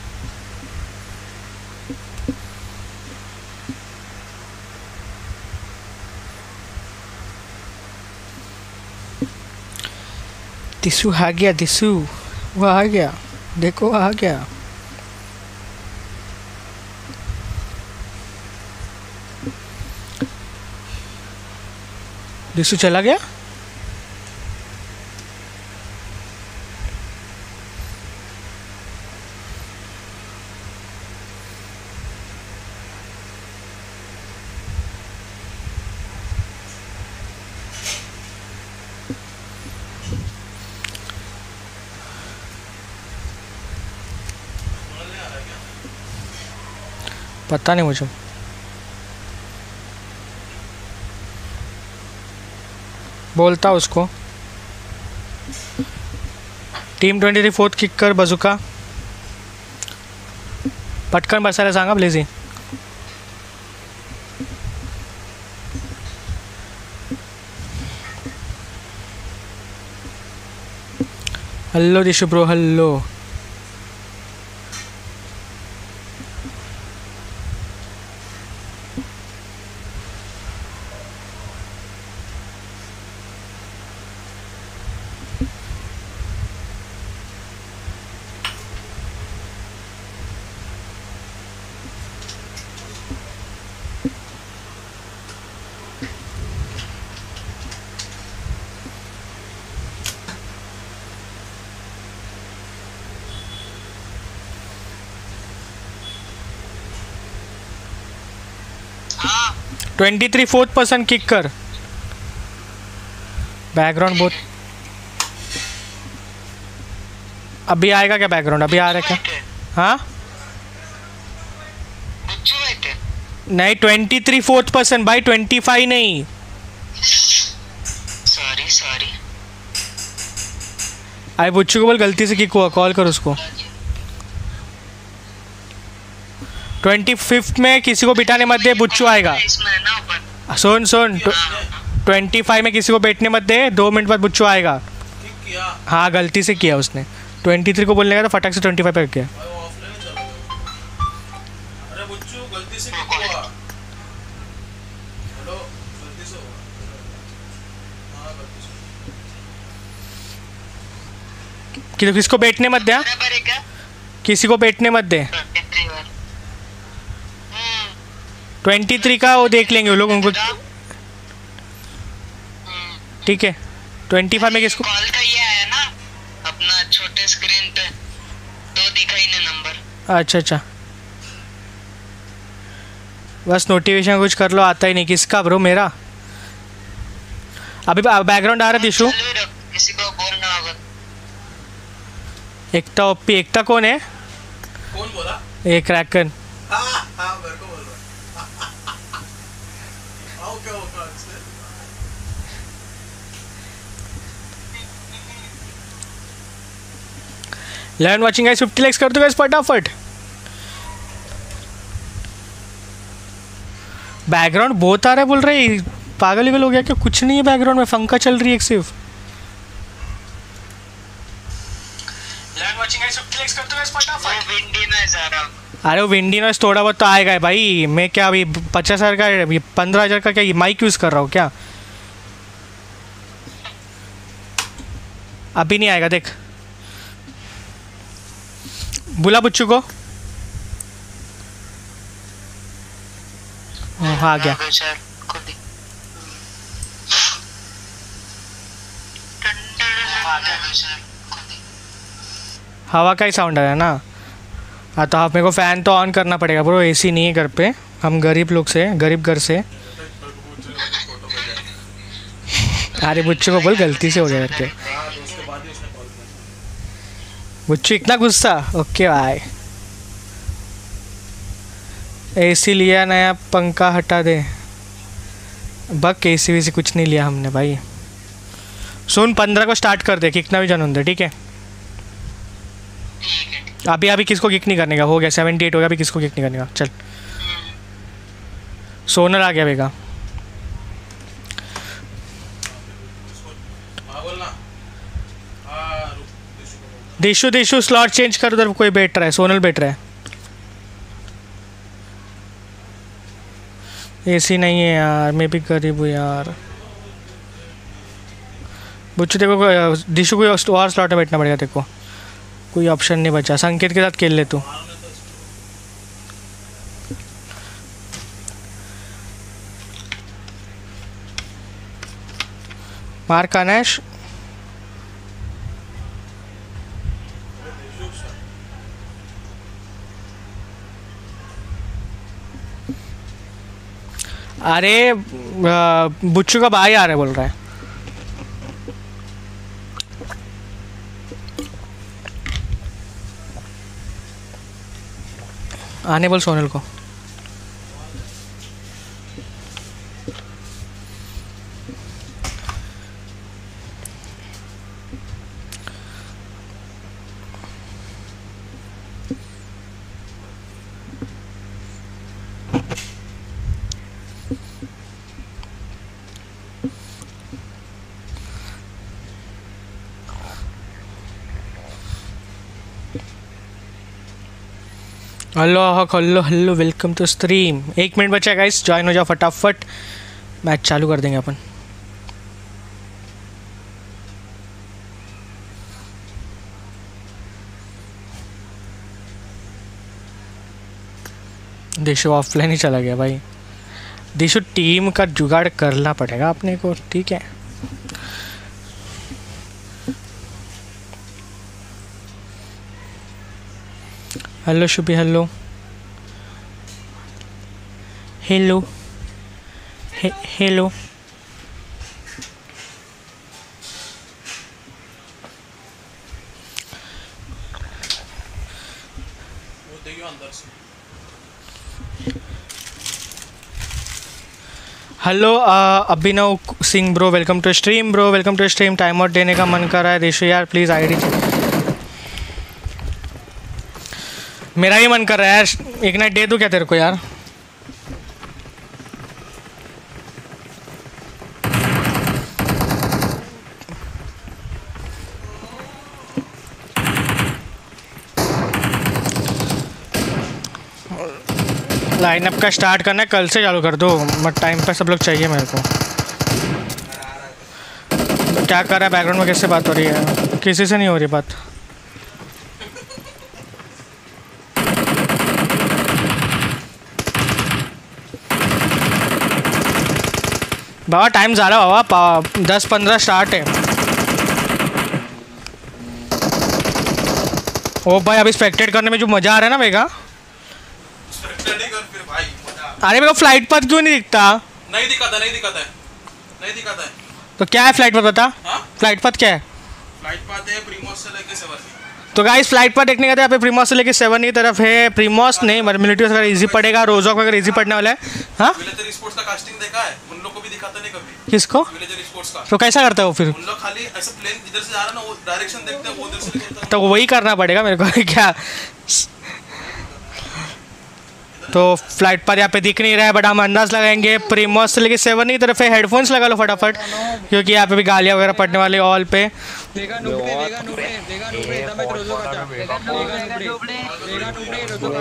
दिसू आ गया, दिसू वो आ गया, देखो आ गया। दिसू चला गया। पता नहीं मुझे, बोलता उसको। Team twenty three fourth kick कर बजुका पटकन बसायला सांगा ब्लेझी। Hello Dishu bro, hello. Twenty three fourth person kick कर। बैकग्राउंड बहुत अभी आएगा क्या? बैकग्राउंड अभी आ रहा है क्या? हाँ नहीं, ट्वेंटी थ्री फोर्थ पर्सन भाई, ट्वेंटी फाइव नहीं। Sorry sorry. आई बुच्चू को बोल गलती से किक हुआ, कॉल कर उसको। ट्वेंटी फिफ्थ में किसी को बिठाने मत दे, बुच्चू आएगा। सुन सुन, ट्वेंटी फाइव में किसी को बैठने मत दे, दो मिनट बाद बुच्चू आएगा। हाँ गलती से किया उसने, ट्वेंटी थ्री को बोलने का तो फटाक से ट्वेंटी फाइव पे रख गया। अरे बुच्चू गलती से किक हुआ। हेलो गलती से हुआ। हाँ गलती से। कि किसको बैठने मत दे, किसी को बैठने मत दे। ट्वेंटी थ्री का वो देख लेंगे वो लोग, उनको ठीक है। ट्वेंटी फाइव में किसको कॉल का ये आया ना अपना छोटे स्क्रीन पे, तो दिखा ही नहीं नंबर। अच्छा अच्छा, बस नोटिफिकेशन कुछ कर लो, आता ही नहीं। किसका ब्रो? मेरा अभी बैकग्राउंड आ रहा है दिशु। किसी को बोलना होगा। एकता ओपी, एकता कौन है? कौन बोला? एक क्रैकन। हाँ हाँ मेरे को बोल रहा है। आओ क्या होगा इससे? लर्न वाचिंग गाइस, फिफ्टी लाइक्स कर दो गाइस फटाफट। बैकग्राउंड बहुत आ रहा है बोल रहे, पागल ही हो गया क्या? कुछ नहीं है बैकग्राउंड में, पंखा चल रही है एक सिर्फ। लर्न वाचिंग गाइस, फिफ्टी लाइक्स कर दो गाइस फटाफट। विंडी नॉइज आ रहा। अरे वो विंडी नॉइज थोड़ा बहुत तो आएगा भाई। मैं क्या अभी पचास हज़ार का, पंद्रह हज़ार का क्या माइक यूज़ कर रहा हूँ क्या? अभी नहीं आएगा, देख बुला बुच्चू को। हाँ आ गया। हवा का ही साउंड आ रहा है ना। हाँ तो आप मेरे को फ़ैन तो ऑन करना पड़ेगा ब्रो, एसी नहीं है घर पे, हम गरीब लोग से, गरीब घर से। अरे बुच्चू को बोल गलती से हो गया करके। बुच्चू इतना गुस्सा? ओके भाई। एसी लिया नया, पंखा हटा दे। बक एसी वैसी कुछ नहीं लिया हमने भाई। सुन पंद्रह को स्टार्ट कर दे, कितना भी जनून दे, ठीक है? अभी अभी किसको किक नहीं करने का, हो गया सेवेंटी एट हो गया, अभी किसको किक नहीं करने का। चल सोनल आ गया बेगा। दिशु दिशु स्लॉट चेंज कर, उधर कोई बैठ रहा है, सोनल बैठ रहा है। एसी नहीं है यार, मैं भी गरीब हूँ यार। बुच्चू देखो, दिशु को और स्लॉट में बैठना पड़ेगा, देखो कोई ऑप्शन नहीं बचा। संकेत के साथ खेल ले तू। मार कानेश। अरे बुच्चू का भाई आ रहा है बोल रहा है। आने बोल सोनल को। Hello hello hello, welcome to stream. एक मिनट बचा गाइस, ज्वाइन हो जाओ फटाफट, मैच चालू कर देंगे अपन। दिशु ऑफलाइन ही चला गया भाई। दिशु टीम का जुगाड़ करना पड़ेगा अपने को, ठीक है? Hello Shubhi, hello hello hey, hello वो देखियो अंदर से। Hello Abhinav Singh bro, welcome to stream bro, welcome to stream. Time out देने का मन कर रहा है देशो यार, प्लीज़ आईडी। मेरा ही मन कर रहा है यार, एक नाइट दे दूँ क्या तेरे को यार? लाइनअप का स्टार्ट करना है, कल से चालू कर दो, बट टाइम पे सब लोग चाहिए मेरे को। क्या कर रहा है बैकग्राउंड में, किससे बात हो रही है? किसी से नहीं हो रही बात। बाबा टाइम ज़्यादा बाबा, दस पंद्रह स्टार्ट है। ओ भाई अभी स्पेक्टेट करने में जो मज़ा आ रहा है ना बेगा। अरे मेरे को फ्लाइट पर क्यों नहीं दिखता? नहीं दिखाता, नहीं दिखाता है, नहीं दिखाता है। तो क्या है फ्लाइट पर बता? हाँ? फ्लाइट पर क्या है? फ्लाइट पाते हैं प्रीमोस से लेके सेवन। तो गाइस फ्लाइट पर देखने का था, यहाँ पे प्रीमोस से लेके सेवन की तरफ है। प्रीमोस नहीं मतलब मिलिट्री अगर इजी पड़ेगा, रोजॉक अगर इजी पड़ने वाला है। हाँ विलेजर स्पोर्ट्स का कास्टिंग देखा है? उन लोग को भी दिखाता नहीं कभी। किसको? विलेजर स्पोर्ट्स का। तो कैसा करता है वो फिर? उन लोग खाली ऐसे प्लेन जिधर से जा रहा है ना, वो डायरेक्शन देखते हैं, वो उधर से निकलता है। तो वही करना पड़ेगा मेरे को क्या? तो फ्लाइट पर यहाँ पे दिख नहीं रहा है, बट हम अंदाज लगाएंगे प्रीमोस से लेके सेवन की तरफ है। हेडफोन्स लगा लो फटाफट, क्योंकि यहाँ पे भी गालियाँ वगैरह पड़ने वाले ऑल पे। वेगा नुबड़े वेगा नुबड़े वेगा नुबड़े तमे रोजो काटा वेगा नुबड़े वेगा नुबड़े रोजो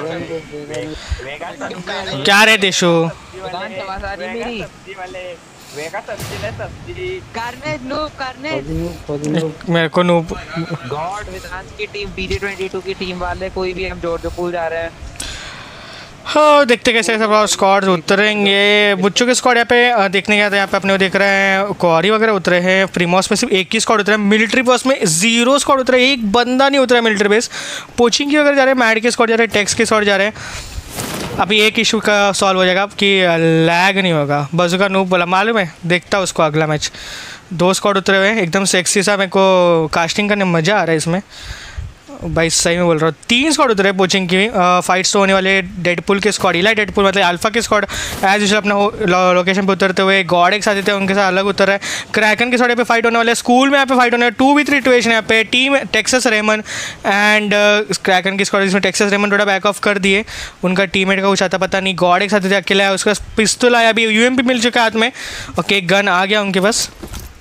काटा। क्या रे देशो? दुकान आवाज आ रही मेरी? सब्जी वाले वेगा सब्जी ले सब्जी कार्नेज नो कार्नेज मेरे को नूब गॉड विदांस की टीम बीडी ट्वेंटी टू की टीम वाले कोई भी हम जॉर्ज पूल जा रहे हैं। हाँ देखते कैसे सब स्क्वाड उतरेंगे। बुच्चों के स्क्वाड यहाँ पे देखने गया था, यहाँ पे अपने को देख रहे हैं क्वारी वगैरह उतरे हैं। प्रीमोस में सिर्फ एक ही स्क्वाड उतरा है। मिलिट्री बस में जीरो स्क्वाड उतरा है, एक बंदा नहीं उतरा है मिलिट्री बेस। पोचिंग की वगैरह जा रहे हैं, मैड के स्क्वाड जा रहे हैं, टेक्स के स्क्वाड जा रहे हैं। अभी एक इशू का सॉल्व हो जाएगा कि लैग नहीं होगा। बज़ूका नूब बोला मालूम है, देखता उसको अगला मैच। दो स्क्वाड उतरे हुए हैं, एकदम सेक्सी सा, मेरे को कास्टिंग करने में मज़ा आ रहा है इसमें भाई, सही में बोल रहा हूँ। तीन स्क्वाड उतरे पोचिंग की, फाइट्स तो होने वाले। डेडपुल के स्क्वाड, इला डेडपुल मतलब अल्फा के स्क्वाड एज यूजुअल अपना लो, लोकेशन पे उतरते हुए। गॉड एक साथ थे, उनके साथ अलग उतर रहा है। क्रैकन के स्क्वाड पे फाइट होने वाले। स्कूल में यहाँ पे फाइट होने वाले। टू वी थ्री सिचुएशन यहाँ पे। Team Texas Ramen and Kraken की स्क्वाड, जिसमें टेक्सास रेमन थोड़ा बैक ऑफ कर दिए। उनका टीममेट का कुछ आता पता नहीं। गॉड एक साथ थे, अकेला है, उसका पिस्तौल आया, अभी यू एम पी मिल चुका है हाथ में। ओके गन आ गया उनके पास,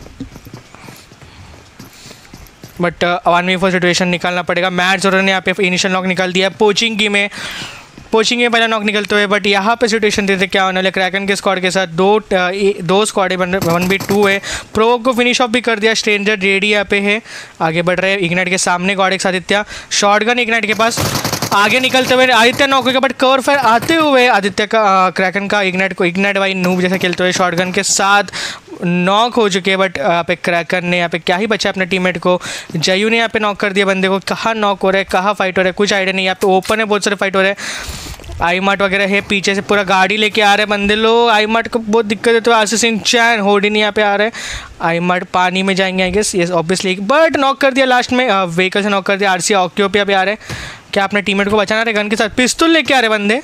but one V four situation निकालना पड़ेगा। मैच जोर ने यहाँ पे इनिशियल नॉक निकाल दिया पोचिंग की में। पोचिंग में पहला नॉक निकलते हुए, बट यहाँ पे सिचुएशन देते क्या होने वाले। क्रैकन के स्क्वाड के साथ दो दो स्क्वाड है, वन बी टू है। प्रो को फिनिश ऑफ भी कर दिया। स्ट्रेंजर रेडी यहाँ पे है, आगे बढ़ रहे हैं। इग्नाइट के सामने गॉड एक आदित्य, शॉटगन इग्नाइट के पास, आगे निकलते हुए आदित्य नॉक हो गया, बट कवर फायर आते हुए आदित्य का क्रैकन का इग्नाइट को इग्नाइट वाई नूब जैसे खेलते हुए शॉटगन के साथ नॉक हो चुके हैं। बट यहाँ पे क्रैकन ने यहाँ पे क्या ही बचा अपने टीममेट को। जयू ने यहाँ पे नॉक कर दिया बंदे को। कहाँ नॉक हो रहा है, कहाँ फाइट हो रहा है, कुछ आइडिया नहीं। यहाँ पे ओपन है, बहुत सारे फाइट हो रहे हैं। आई मार्ट वगैरह है, पीछे से पूरा गाड़ी लेके आ रहे हैं बंदे लोग। आई मार्ट को बहुत दिक्कत है, तो आसिन चैन होडिन यहाँ पे आ रहे हैं। आई मार्ट पानी में जाएंगे I guess, yes obviously, but knock कर दिया लास्ट में। व्हीकल से नॉक कर दिया। आरसी ऑक्यो पे आ रहे हैं। क्या अपने टीममेट को बचाना रहे गन के साथ, पिस्तौल लेके आ रहे बंदे।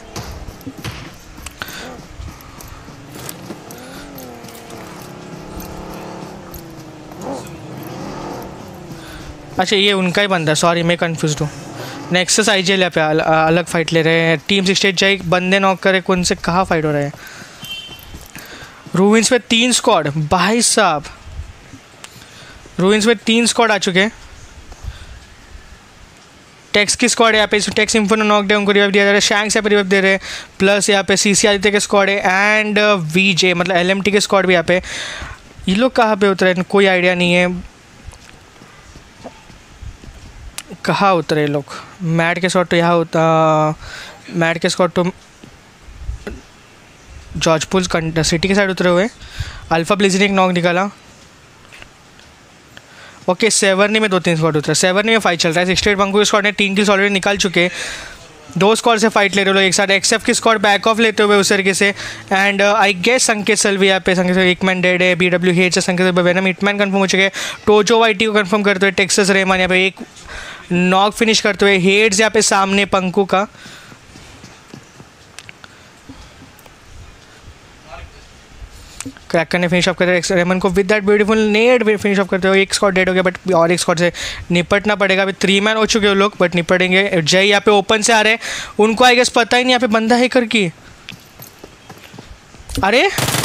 अच्छा ये उनका ही बंदा है, सॉरी मैं कंफ्यूज हूँ। नेक्सस आई जी एल यहाँ पे अल, अलग फाइट ले रहे हैं। टीम सिक्सटी एट जाए, बंदे नॉक करे, कौन से कहाँ फाइट हो रहे हैं। रूविंस में तीन स्क्वाड भाई साहब, रूविंस में तीन स्क्वाड आ चुके हैं। टेक्स की स्क्वाड है यहाँ पे, टेक्स इन्फोनो नॉक डे, उनको रिवाइव दिया जा रहा है। शैंक्स यहाँ पे रिवाइव दे रहे हैं। प्लस यहाँ पे सी सी आदित्य के स्क्वाड है एंड वी जे मतलब एल एम टी के स्क्वाड भी यहाँ पे। ये लोग कहाँ पे उतरे कोई आइडिया नहीं है, कहाँ उतरे लोग। मैट के स्क्वाड तो यहाँ होता, मैट के स्क्वाड तो जॉर्जपुल सिटी के साइड उतरे हुए। अल्फा ब्लिज़ ने एक नॉक निकाला। ओके सेवरनी में दो तीन स्क्वाड उतरे, सेवरनी में फाइट चल रहा है। सिक्सटी एट बंकू स्क्वाड ने तीन किल्स ऑलरेडी निकाल चुके। दो स्क्वाड से फाइट ले रहे हो लोग एक साथ, एक्सएफ की स्क्वाड बैक ऑफ लेते हुए उस तरीके से। एंड आई गेस संकेत सल्वी यहाँ पे, संकेत एक मैन डेड है, बी डब्ल्यू हेच है, संकेत वेनम हिटमैन कंफर्म हो चुके हैं, टोजो वाइटी को कंफर्म करते हुए टेक्सास रेमन यहाँ पे एक नॉक फिनिश करते हुए, हेड्स यहाँ पे सामने पंकु का। क्रैकर ने फिनिश ऑफ कर दिया रेमन को with that beautiful nade finish off करते हुए। एक स्क्वाड डेड हो गया बट और एक स्क्वाड से निपटना पड़ेगा। अभी थ्री मैन हो चुके हो लोग बट निपटेंगे। जय यहाँ पे ओपन से आ रहे हैं, उनको आई गेस पता ही नहीं यहाँ पे बंदा है कर की। अरे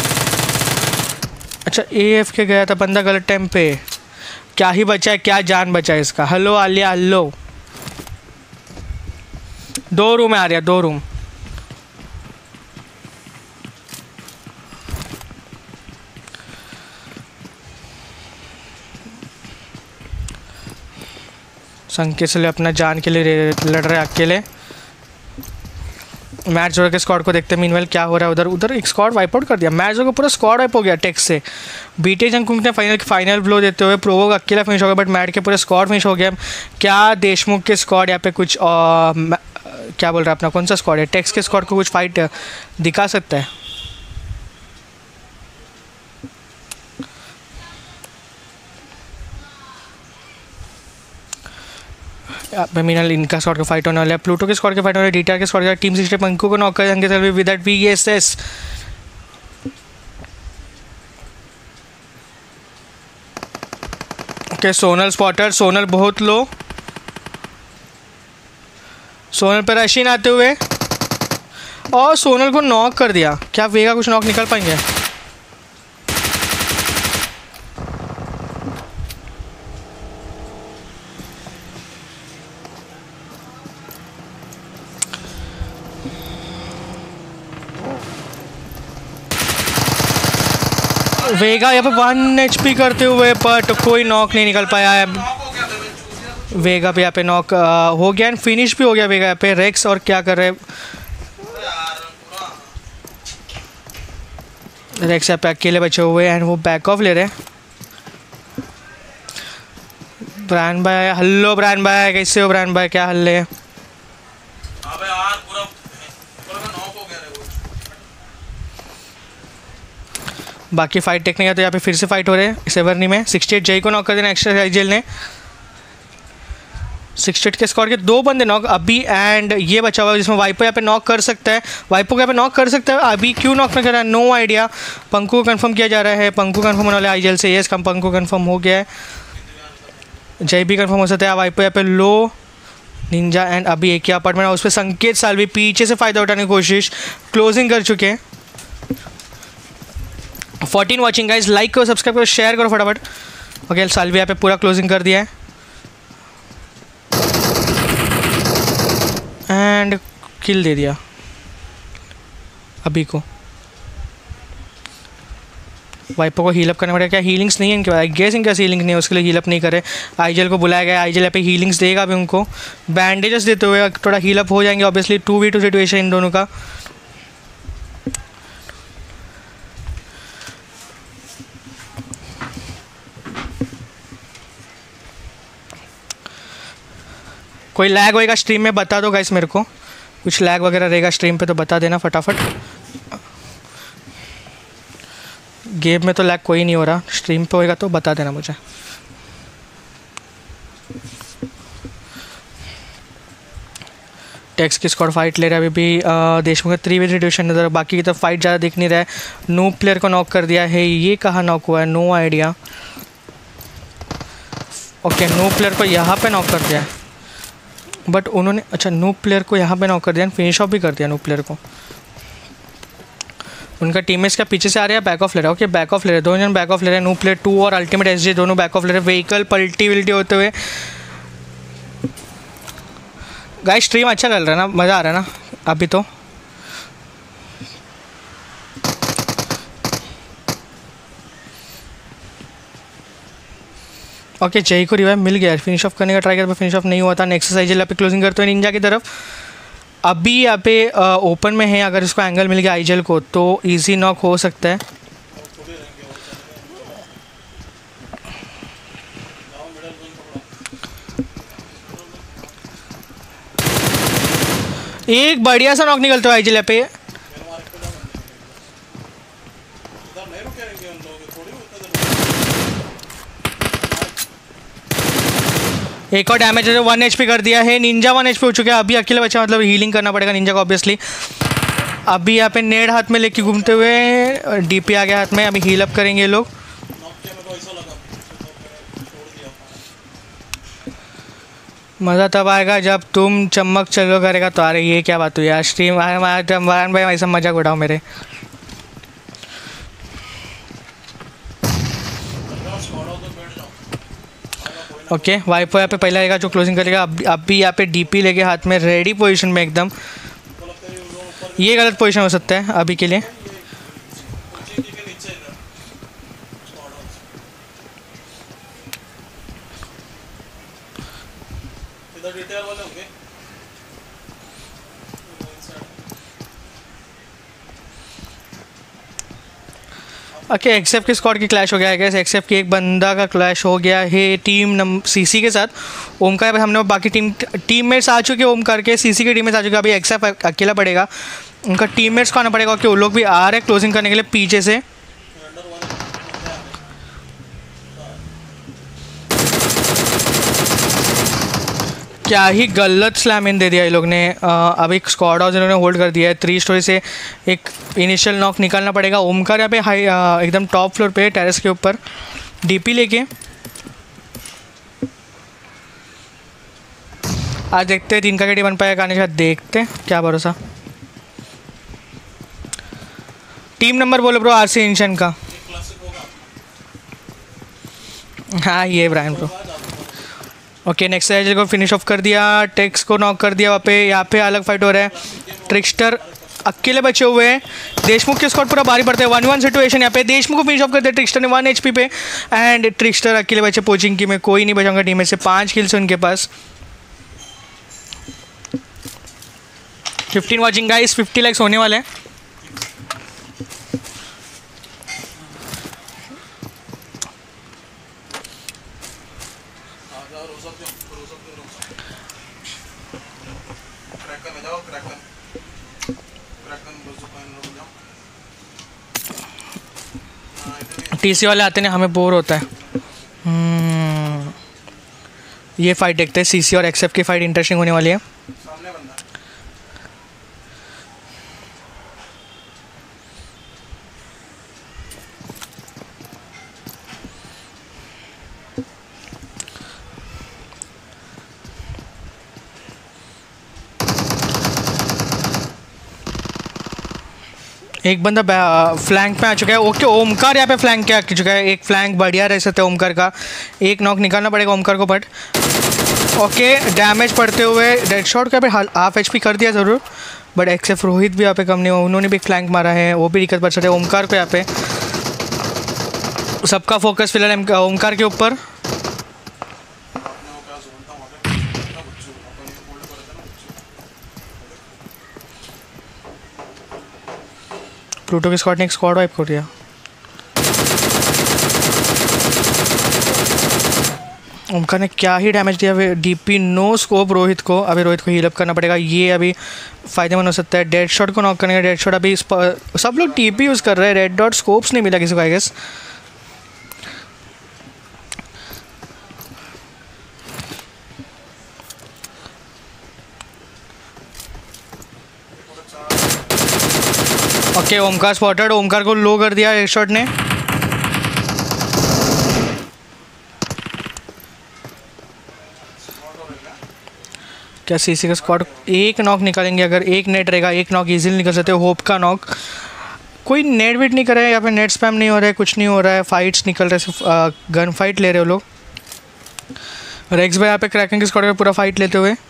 अच्छा ए एफ के गया था बंदा गलत टाइम पे। क्या ही बचा है, क्या जान बचा है इसका। Hello Alia hello. दो रूम है आ रहा, दो रूम। संकेत से अपना जान के लिए लड़ रहे अकेले। मैच जोड़ के स्क्वाड को देखते हैं मीनवेल क्या हो रहा है उधर। उधर एक स्क्वाड वाइप आउट कर दिया, मैच जोड़ का पूरा स्क्वाड वाइप हो गया टेक्स से। बीटे जंकुंग ने फाइनल फाइनल ब्लो देते हुए प्रोवो अकेला फिनिश हो गया बट मैच के पूरे स्क्वाड फिनिश हो गया। क्या देशमुख के स्क्वाड यहाँ पे कुछ आ, क्या बोल रहा है अपना कौन सा स्क्वाड है, टेक्स के स्क्वाड को कुछ फाइट दिखा सकता है? मीनल इनका स्क्वाड का फाइट होने वाला है, प्लूटो के स्क्वाड के फाइट होने वाला है, डीटार के स्क्वाड का टीम सिक्सटी पंकु को नॉक कर देंगे with that VSS. Okay Sonal spotter, Sonal बहुत लो, सोनल पर रशीन आते हुए और सोनल को नॉक कर दिया। क्या वेगा कुछ नॉक निकल पाएंगे? वेगा यहाँ पे वन एच पी करते हुए बट कोई नॉक नहीं निकल पाया है। वेगा पे यहाँ पे नॉक हो गया एंड फिनिश भी हो गया वेगा यहाँ पे। रेक्स और क्या कर रहे हैं, रेक्स यहाँ पे अकेले बचे हुए एंड वो बैक ऑफ ले रहे हैं। ब्रांड भाई हेलो, ब्रांड भाई कैसे हो? ब्रांड भाई क्या हल्ले है? बाकी फाइट टेकने का तो यहाँ पे फिर से फाइट हो रहे हैं सेवरनी में। सिक्सटी एट जय को नॉक कर देना एक्स्ट्रा आईजेल ने। सिक्सटी एट के स्क्वाड के दो बंदे नॉक अभी एंड ये बचा हुआ है जिसमें वाइपो यहाँ पे नॉक कर सकता है, वाइपो को यहाँ पे नॉक कर सकता है। अभी क्यों नॉक नहीं कर रहा है नो आइडिया। पंकु को कंफर्म किया जा रहा है, पंकु कंफर्म होने वाले आईजेल से। यस कम पंकु कंफर्म हो गया है, जय भी कंफर्म हो सकता है। वाइपो यहाँ पे लो निंजा एंड अभी एक ही अपार्टमेंट है उस पर संकेत साल्वी पीछे से फ़ायदा उठाने की कोशिश, क्लोजिंग कर चुके हैं। फोर्टीन वॉचिंग गाइज, लाइक करो सब्सक्राइब करो शेयर करो फटाफट। ओके साल्वी यहाँ पे पूरा क्लोजिंग कर दिया है एंड किल दे दिया अभी को। वाइपो को हील अप करना पड़ेगा। क्या हीलिंग्स नहीं है इनके पास? आई गेस इनका हीलिंग नहीं है, उसके लिए हील अप नहीं करे। आईजेल को बुलाया गया, आईजेल यहाँ पे हीलिंग्स देगा अभी उनको, बैंडेजेस देते हुए थोड़ा हील अप हो जाएंगे। Obviously two V two situation इन दोनों का। कोई लैग होएगा स्ट्रीम में बता दो गाइस मेरे को, कुछ लैग वगैरह रहेगा स्ट्रीम पे तो बता देना फटाफट। गेम में तो लैग कोई नहीं हो रहा, स्ट्रीम पे होएगा तो बता देना मुझे। टेक्स की स्क्वाड फाइट ले रहा है अभी भी देशमुख का थ्री वे सिचुएशन नजर। बाकी की तो फाइट ज़्यादा दिख नहीं रहा है। नो प्लेयर को नॉक कर दिया है, ये कहाँ नॉक हुआ है no idea. Okay no player को यहाँ पे नॉक कर दिया बट उन्होंने अच्छा नूब प्लेयर को यहाँ पे नॉक कर दिया, फिनिश ऑफ भी कर दिया नूब प्लेयर को। उनका टीममेट्स का पीछे से आ रहा है, बैक ऑफ ले रहा है। ओके बैक ऑफ ले रहे हैं, दोनों जन बैक ऑफ ले रहे हैं। नूब प्लेयर टू और अल्टीमेट एसजे दोनों बैक ऑफ ले रहे हैं। व्हीकल पल्टी विल्टी होते हुए गाइस स्ट्रीम अच्छा चल रहा है ना, मज़ा आ रहा है ना अभी तो। ओके जय को रिवाइव मिल गया, फिनिश ऑफ करने का ट्राई करता फिनिश ऑफ नहीं हुआ था। नेक्सस आईजेल यहाँ पे क्लोजिंग करते हुए निंजा की तरफ। अभी यहाँ पे ओपन में है, अगर इसको एंगल मिल गया आईजेल को तो इजी नॉक हो सकता है। एक बढ़िया सा नॉक निकलता है आई जिले पे। एक और डैमेज है, वन एच पी कर दिया है। निंजा वन एच पी हो चुका है। अभी अकेले बच्चा मतलब हीलिंग करना पड़ेगा निंजा को ऑब्वियसली। अभी यहाँ पे नेड हाथ में लेके घूमते हुए डीपी आ गया हाथ में। अभी हील अप करेंगे ये लोग। मज़ा तब आएगा जब तुम चमक चलो करेगा तो। अरे ये क्या बात हुई यार, स्ट्रीम वारान भाई ऐसा मजाक उड़ाओ मेरे। ओके okay, वाइपर यहाँ पे पहला आएगा जो क्लोजिंग करेगा। अब अभी यहाँ पे डीपी लेके हाथ में रेडी पोजीशन में एकदम। ये गलत पोजीशन हो सकता है अभी के लिए। ओके एक्सेप्ट के स्क्वाड की क्लैश हो गया है। एक्सेप्ट की एक बंदा का क्लैश हो गया है टीम नंबर सीसी के साथ। ओमकार हमने बाकी टीम टीममेट्स आ चुके हैं। ओमकार के सीसी के टीममेट्स आ चुके हैं। अभी एक्सेप्ट अकेला पड़ेगा, उनका टीममेट्स को आना पड़ेगा कि वो लोग भी आ रहे हैं क्लोजिंग करने के लिए पीछे से। क्या ही गलत स्लैम इन दे दिया ये लोग ने। अब एक स्क्वाड हाउस इन्होंने होल्ड कर दिया है। थ्री स्टोरी से एक इनिशियल नॉक निकालना पड़ेगा। ओमकार यहाँ पे हाई एकदम टॉप फ्लोर पे टेरेस के ऊपर डीपी लेके। आज देखते हैं तीन का गेटी बन पाएगा आने के बाद, देखते हैं क्या भरोसा। टीम नंबर बोलो ब्रो। आरसी इंशन का। हाँ ये Brian bro. Okay next edge को फिनिश ऑफ कर दिया। टेक्स को नॉक कर दिया वहाँ पे। यहाँ पे अलग फाइट हो रहा है। ट्रिक्स्टर अकेले बचे हुए हैं। देशमुख के स्क्वाड पूरा भारी पड़ते हैं। वन वन सिचुएशन यहाँ पे। देशमुख को फिनिश ऑफ कर दिया ट्रिक्स्टर ने वन एचपी पे। एंड ट्रिक्स्टर अकेले बचे पोचिंग की में। कोई नहीं बचाऊंगा टीम में से। पाँच किल्स उनके पास। Fifteen watching guys. Fifty likes होने वाले हैं। टीसी वाले आते हैं हमें बोर होता है। hmm. ये फाइट देखते हैं। सीसी और एक्सेप्ट की फाइट इंटरेस्टिंग होने वाली है। एक बंदा फ्लैंक पे आ चुका है। ओके ओमकार यहाँ पे फ्लैंक पे आ चुका है। एक फ्लैंक बढ़िया रह सकता है ओमकार का। एक नॉक निकालना पड़ेगा ओमकार को बट ओके डैमेज पड़ते हुए डेड शॉट का पे हाफ एच पी कर दिया ज़रूर बट एक्सेप्ट रोहित भी यहाँ पे कम नहीं हुआ। उन्होंने भी फ्लैंक मारा है। वो भी दिक्कत पड़ सकते हैं ओमकार को। यहाँ पे सबका फोकस फिलहाल ओमकार के ऊपर। प्लूटो के स्क्वाड ने एक स्क्वाड वाइप कर दिया। ओमकार ने क्या ही डैमेज दिया। डीपी नो स्कोप रोहित को। अभी रोहित को हील अप करना पड़ेगा। ये अभी फ़ायदेमंद हो सकता है। डेड शॉट को नॉक करने का। डेड शॉट अभी सब लोग डीपी यूज़ कर रहे हैं। रेड डॉट स्कोप्स नहीं मिला किसी को I guess. Okay Omkar spotted. Omkar को लो कर दिया हेड शॉट ने। क्या सीसी का स्क्वाड एक नॉक निकालेंगे? अगर एक नेट रहेगा एक नॉक इजीली निकल सकते हो। होप का नॉक। कोई नेट वेट नहीं कर रहा है या फिर नेट स्पैम नहीं हो रहा है। कुछ नहीं हो रहा है। फाइट्स निकल रहे हैं। गन फाइट ले रहे हो लोग। रेक्स भाई यहाँ पे क्रैकिंग के स्क्वाड में पूरा फाइट लेते हुए।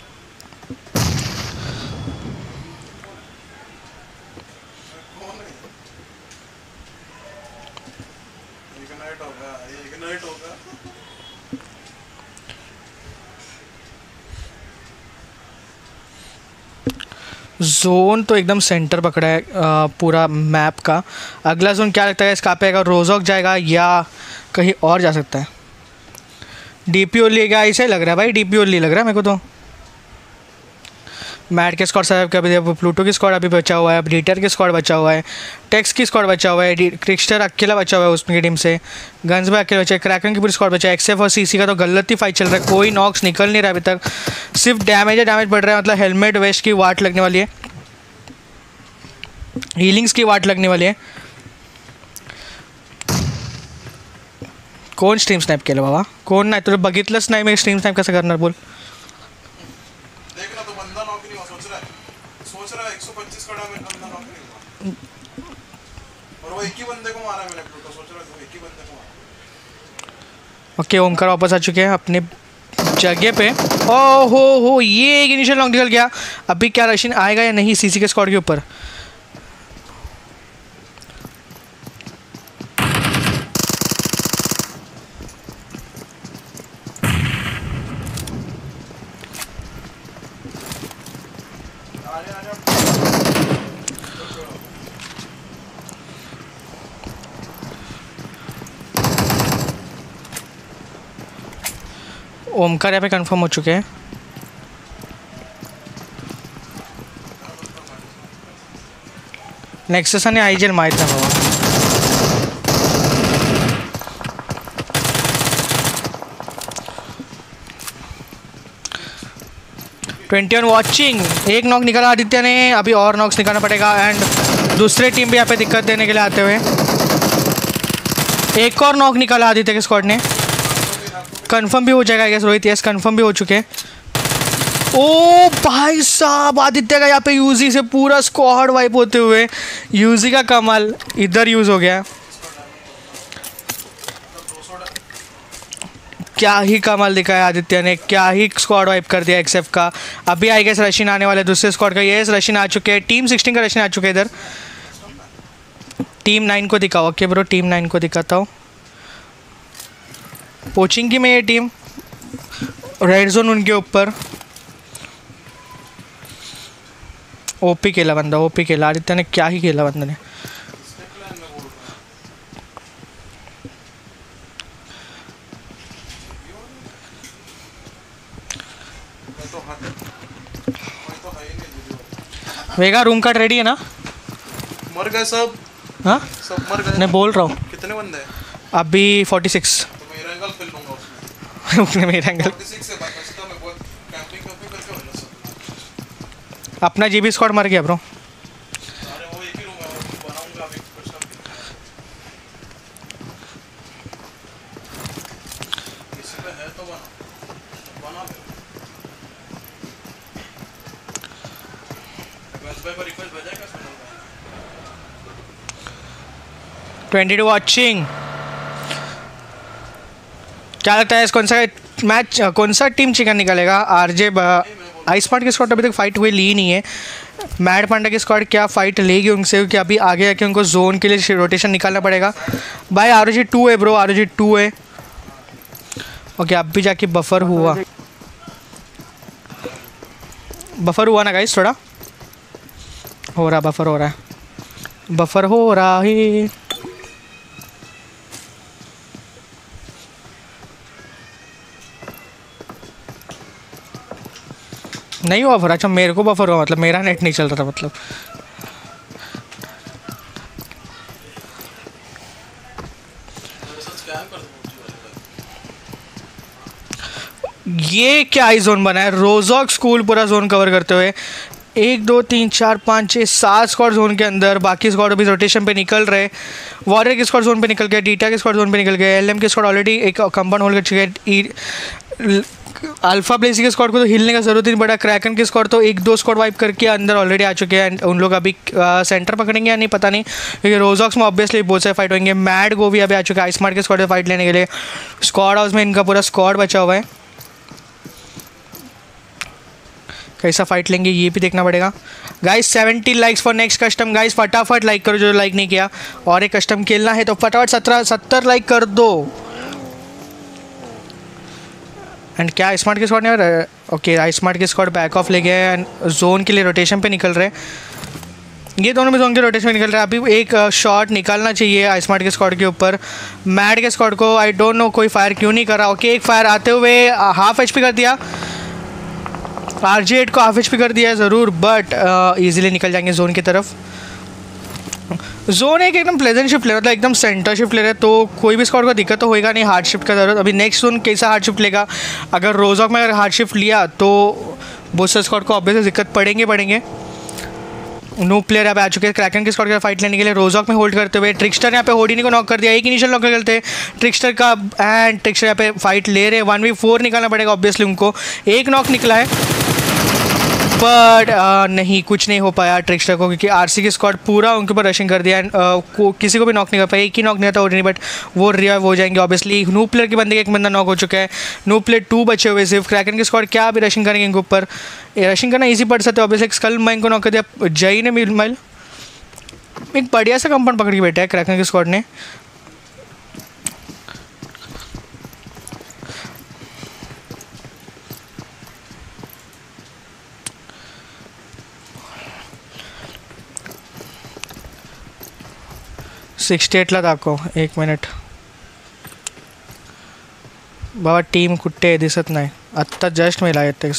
जोन तो एकदम सेंटर पकड़ा है आ, पूरा मैप का। अगला जोन क्या लगता है इसका पे आएगा? रोजॉक जाएगा या कहीं और जा सकता है? डीपी ओनली का ऐसे लग रहा है भाई। डीपी ओनली लग रहा है मेरे को तो। मैड के स्क्वाड साहब का अभी प्लूटो की स्क्वाड अभी बचा हुआ है, ब्रीटर की स्क्वाड बचा हुआ है, टेक्स की स्क्वाड बचा हुआ है, क्रिक्स्टर अकेला बचा हुआ है उसकी टीम से, गन्स भाई अकेला बचा है, क्रैकन की पूरी स्क्वाड बचा है, एक्सेफ और सीसी का तो गलत ही फाइट चल रहा है, कोई नॉक्स निकल नहीं रहा अभी तक, सिर्फ डैमेज है डैमेज बढ़ रहा है, मतलब हेलमेट वेस्ट की वाट लगने वाली है, हीलिंग्स की वाट लगने वाली है। कोण स्ट्रीम स्नॅप केलं बाबा? कोण नाही, तुला बघितलंच नाही मी स्ट्रीम स्नॅप कसं करणार बोल? देखना तो बंदा नॉक नहीं हुआ, सोच रहा है सोच रहा है एक सौ पच्चीस का डैमेज, बंदा नॉक नहीं हुआ और वो एक ही बंदे को मारा मैंने, प्लूटो सोच रहा है एक ही बंदे को मारा। ओके ओमकार वापस आ चुके हैं अपने जगह पे। ओ हो हो ये एक इनिशियल नॉक निकल गया। अभी क्या रशियन आएगा या नहीं सीसी के स्क्वाड के ऊपर? ओमकार यहाँ पे कंफर्म हो चुके हैं। नेक्सस आणि आयजेल माहित नाही बाबा। ट्वेंटी वन वॉचिंग, एक नॉक निकाला आदित्य ने, अभी और नॉक्स निकालना पड़ेगा एंड दूसरे टीम भी यहाँ पे दिक्कत देने के लिए आते हुए एक और नॉक निकाला आदित्य के स्क्वाड ने। कंफर्म भी हो जाएगा I guess Rohit, yes confirm भी हो चुके हैं। ओ भाई साहब आदित्य का यहाँ पे यूजी से पूरा स्क्वाड वाइप होते हुए यूजी का कमाल इधर यूज हो गया। क्या ही कमाल दिखाया आदित्य ने, क्या ही स्क्वाड वाइप कर दिया एक्सेफ का। अभी आई गेस रशियन आने वाले दूसरे स्क्वाड का, यस रशियन आ चुके हैं, टीम सिक्सटीन का रशियन आ चुके हैं इधर। टीम नाइन को दिखाओ। ओके ब्रो टीम नाइन को दिखाता हूँ। पोचिंग की में ये टीम, रेड जोन उनके ऊपर। ओपी खेला बंदा, ओपी खेला आदित्य ने, क्या ही खेला बंदा ने। वेगा रूम कार्ड रेडी है ना? मर गए सब। हाँ सब मर गए। मैं बोल रहा हूँ कितने बंदे हैं? अभी फोर्टी सिक्स। मेरा एंगल फिल लूंगा उसमें। उसने मेरा एंगल छियालीस से बात करता मैं बहुत कैंपिंग कैंपिंग करके वाला सब। अपना जीबी स्क्वाड मर गया ब्रो। अरे वो एक ही रूम है, वो बनाऊंगा अभी कुछ ना किसी पे है तो बना बना दे। बस भाई पर रिक्वेस्ट भेजेगा सुनो। Twenty two watching. क्या लगता है कौन सा मैच, कौन सा टीम चिकन निकालेगा? आरजे आई स्मार्ट की स्क्वाड अभी तक फाइट हुई ली नहीं है। मैड पांडा की स्क्वाड क्या फाइट लेगी उनसे, क्योंकि अभी आगे जाके उनको जोन के लिए रोटेशन निकालना पड़ेगा। भाई आर ओ जी टू है bro, R O G two है। ओके अब भी जाके बफर हुआ, बफर हुआ ना गाइस, थोड़ा हो रहा, बफर हो रहा है, बफर हो रहा है। नहीं हुआ बफर? अच्छा मेरे को बफर हुआ, मतलब मेरा नेट नहीं चल रहा था मतलब। ये क्या ही जोन बना है? रोजॉक स्कूल पूरा जोन कवर करते हुए एक दो तीन चार पाँच छः सात स्क्वाड जोन के अंदर, बाकी स्क्वाड अभी रोटेशन पे निकल रहे। वॉरियर के स्क्वाड जोन पे निकल गए, डीटा के स्क्वाड जोन पे निकल गए, एलएम के स्क्वाड ऑलरेडी एक कंपाउंड होल्ड कर चुके हैं। अल्फा ब्लेसी के स्क्वाड को तो हिलने का जरूरत ही नहीं पड़ा। क्रैकन के स्क्वाड तो एक दो स्क्वाड वाइप करके अंदर ऑलरेडी आ चुके हैं। उन लोग अभी आ, सेंटर पकड़ेंगे या नहीं पता नहीं, क्योंकि रोजॉक्स में ऑब्वियसली बहुत सारे फाइट होंगे। मैड गो भी अभी आ चुके हैं आईस्मार्ट के स्क्वाड से फाइट लेने के लिए। स्क्वाड हाउस में इनका पूरा स्क्वाड बचा हुआ है। कैसा फाइट लेंगे ये भी देखना पड़ेगा। Guys seventy likes for next custom. Guys फटाफट लाइक करो जो लाइक नहीं किया, और एक कस्टम खेलना है तो फटाफट सत्रह सत्तर लाइक कर दो। एंड क्या स्मार्ट के स्क्वाड ने, ओके आई स्मार्ट के स्क्वाड बैक ऑफ ले गए एंड जोन के लिए रोटेशन पे निकल रहे हैं। ये दोनों भी जोन के रोटेशन पे निकल रहे हैं। अभी एक शॉट निकालना चाहिए आई स्मार्ट के स्क्वाड के ऊपर। मैड के स्क्वाड को आई डोंट नो कोई फायर क्यों नहीं कर रहा। ओके एक फायर आते हुए हाफ एच पी कर दिया। आर जी एट को हाफ एच पी कर दिया है ज़रूर, बट ईजिली निकल जाएंगे जोन की तरफ। जोन एक एकदम प्लेजेंट शिफ्ट ले रहा था, एकदम सेंटर शिफ्ट ले रहा है, तो कोई भी स्क्वाड को दिक्कत तो होएगा नहीं हार्ड शिफ्ट का ज़रूरत। अभी नेक्स्ट जोन कैसा हार्ड शिफ्ट लेगा, अगर रोजॉक में अगर हार्ड शिफ्ट लिया तो बूस्टर स्क्वाड को ऑब्वियसली दिक्कत पड़ेंगे पड़ेंगे नो प्लेयर यहाँ पे आ चुके हैं क्रैकन के स्क्वाड के फाइट लेने के लिए। रोजॉक में होल्ड करते हुए ट्रिक्स्टर यहाँ पे होडिनी को नॉक कर दिया, एक इनिशियल नॉक करते हैं ट्रिक्स्टर का, एंड ट्रिक्स्टर यहाँ पे फाइट ले रहे हैं। वन वी फोर निकालना पड़ेगा ऑब्वियसली उनको, एक नॉक निकला है बट uh, नहीं कुछ नहीं हो पाया ट्रिक्स्टर को, क्योंकि आरसी की स्क्वाड पूरा उनके ऊपर रशिंग कर दिया एंड uh, को किसी को भी नॉक नहीं कर पाया। एक ही नॉक नहीं था ओडिनी, बट वो रिवाइव हो जाएंगे ऑब्वियसली। नू प्लेयर के बंदे का एक बंदा नॉक हो चुका है, नू प्लेयर टू बचे हुए सिर्फ। क्रैकन की स्क्वाड क्या अभी रशिंग करेंगे इनके ऊपर, रशिंग करना ईजी पड़ सकता है ऑब्वियसली। स्कल माइन को नॉक कर दिया जई ने, मिल माइल एक बढ़िया सा कंपाउंड पकड़ के बैठा है क्रैकन की स्क्वाड ने। सिक्स्टी एटला दाखव, एक मिनिट बाबा, टीम कुठे दिसत नाही, आत्ता जस्ट मिला येते।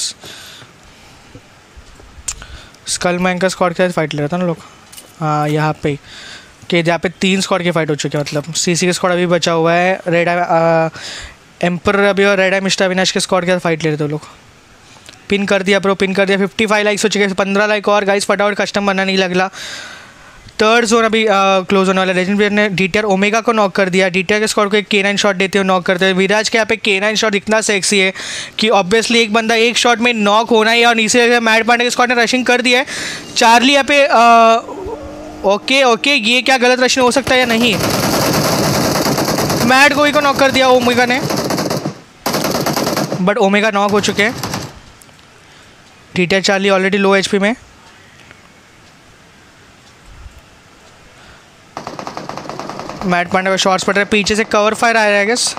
स्कल मैन का स्क्वाड के साथ फाइट ले रहा था ना लोग, हाँ यहाँ पे कि जहाँ पे तीन स्क्वाड की फाइट हो चुकी है, मतलब सीसी के स्क्वाड अभी बचा हुआ है, रेड एम्पर अभी और रेड आई मिस्टर अविनाश के स्क्वाड के साथ फाइट ले रहे थे लोग। पिन कर दिया प्रो, पिन कर दिया। फिफ्टी फाइव लाइक्स हो चुके हैं, पंद्रह लाइक और गाइस फटाफट कस्टम बनना नहीं लगला। थर्ड जोन अभी क्लोज होने वाला। लेजेंड प्लेयर ने डीटीआर ओमेगा को नॉक कर दिया, डीटीआर के स्क्वाड को एक के नाइन शॉट देते हुए नॉक करते हैं। विराज के यहाँ पे के नाइन शॉट इतना सेक्सी है कि ऑब्वियसली एक बंदा एक शॉट में नॉक होना ही है, और नीचे मैट पांडे के स्क्वाड ने रशिंग कर दिया है। चार्ली यहाँ पे आ, ओके ओके ये क्या गलत रशिंग हो सकता है या नहीं, मैट गोई को नॉक कर दिया ओमेगा ने, बट ओमेगा नॉक हो चुके हैं। DTR Charlie already low HP में। मैट पांडे को शॉट्स पड़ रहे हैं, पीछे से कवर फायर आ रहा है गेस।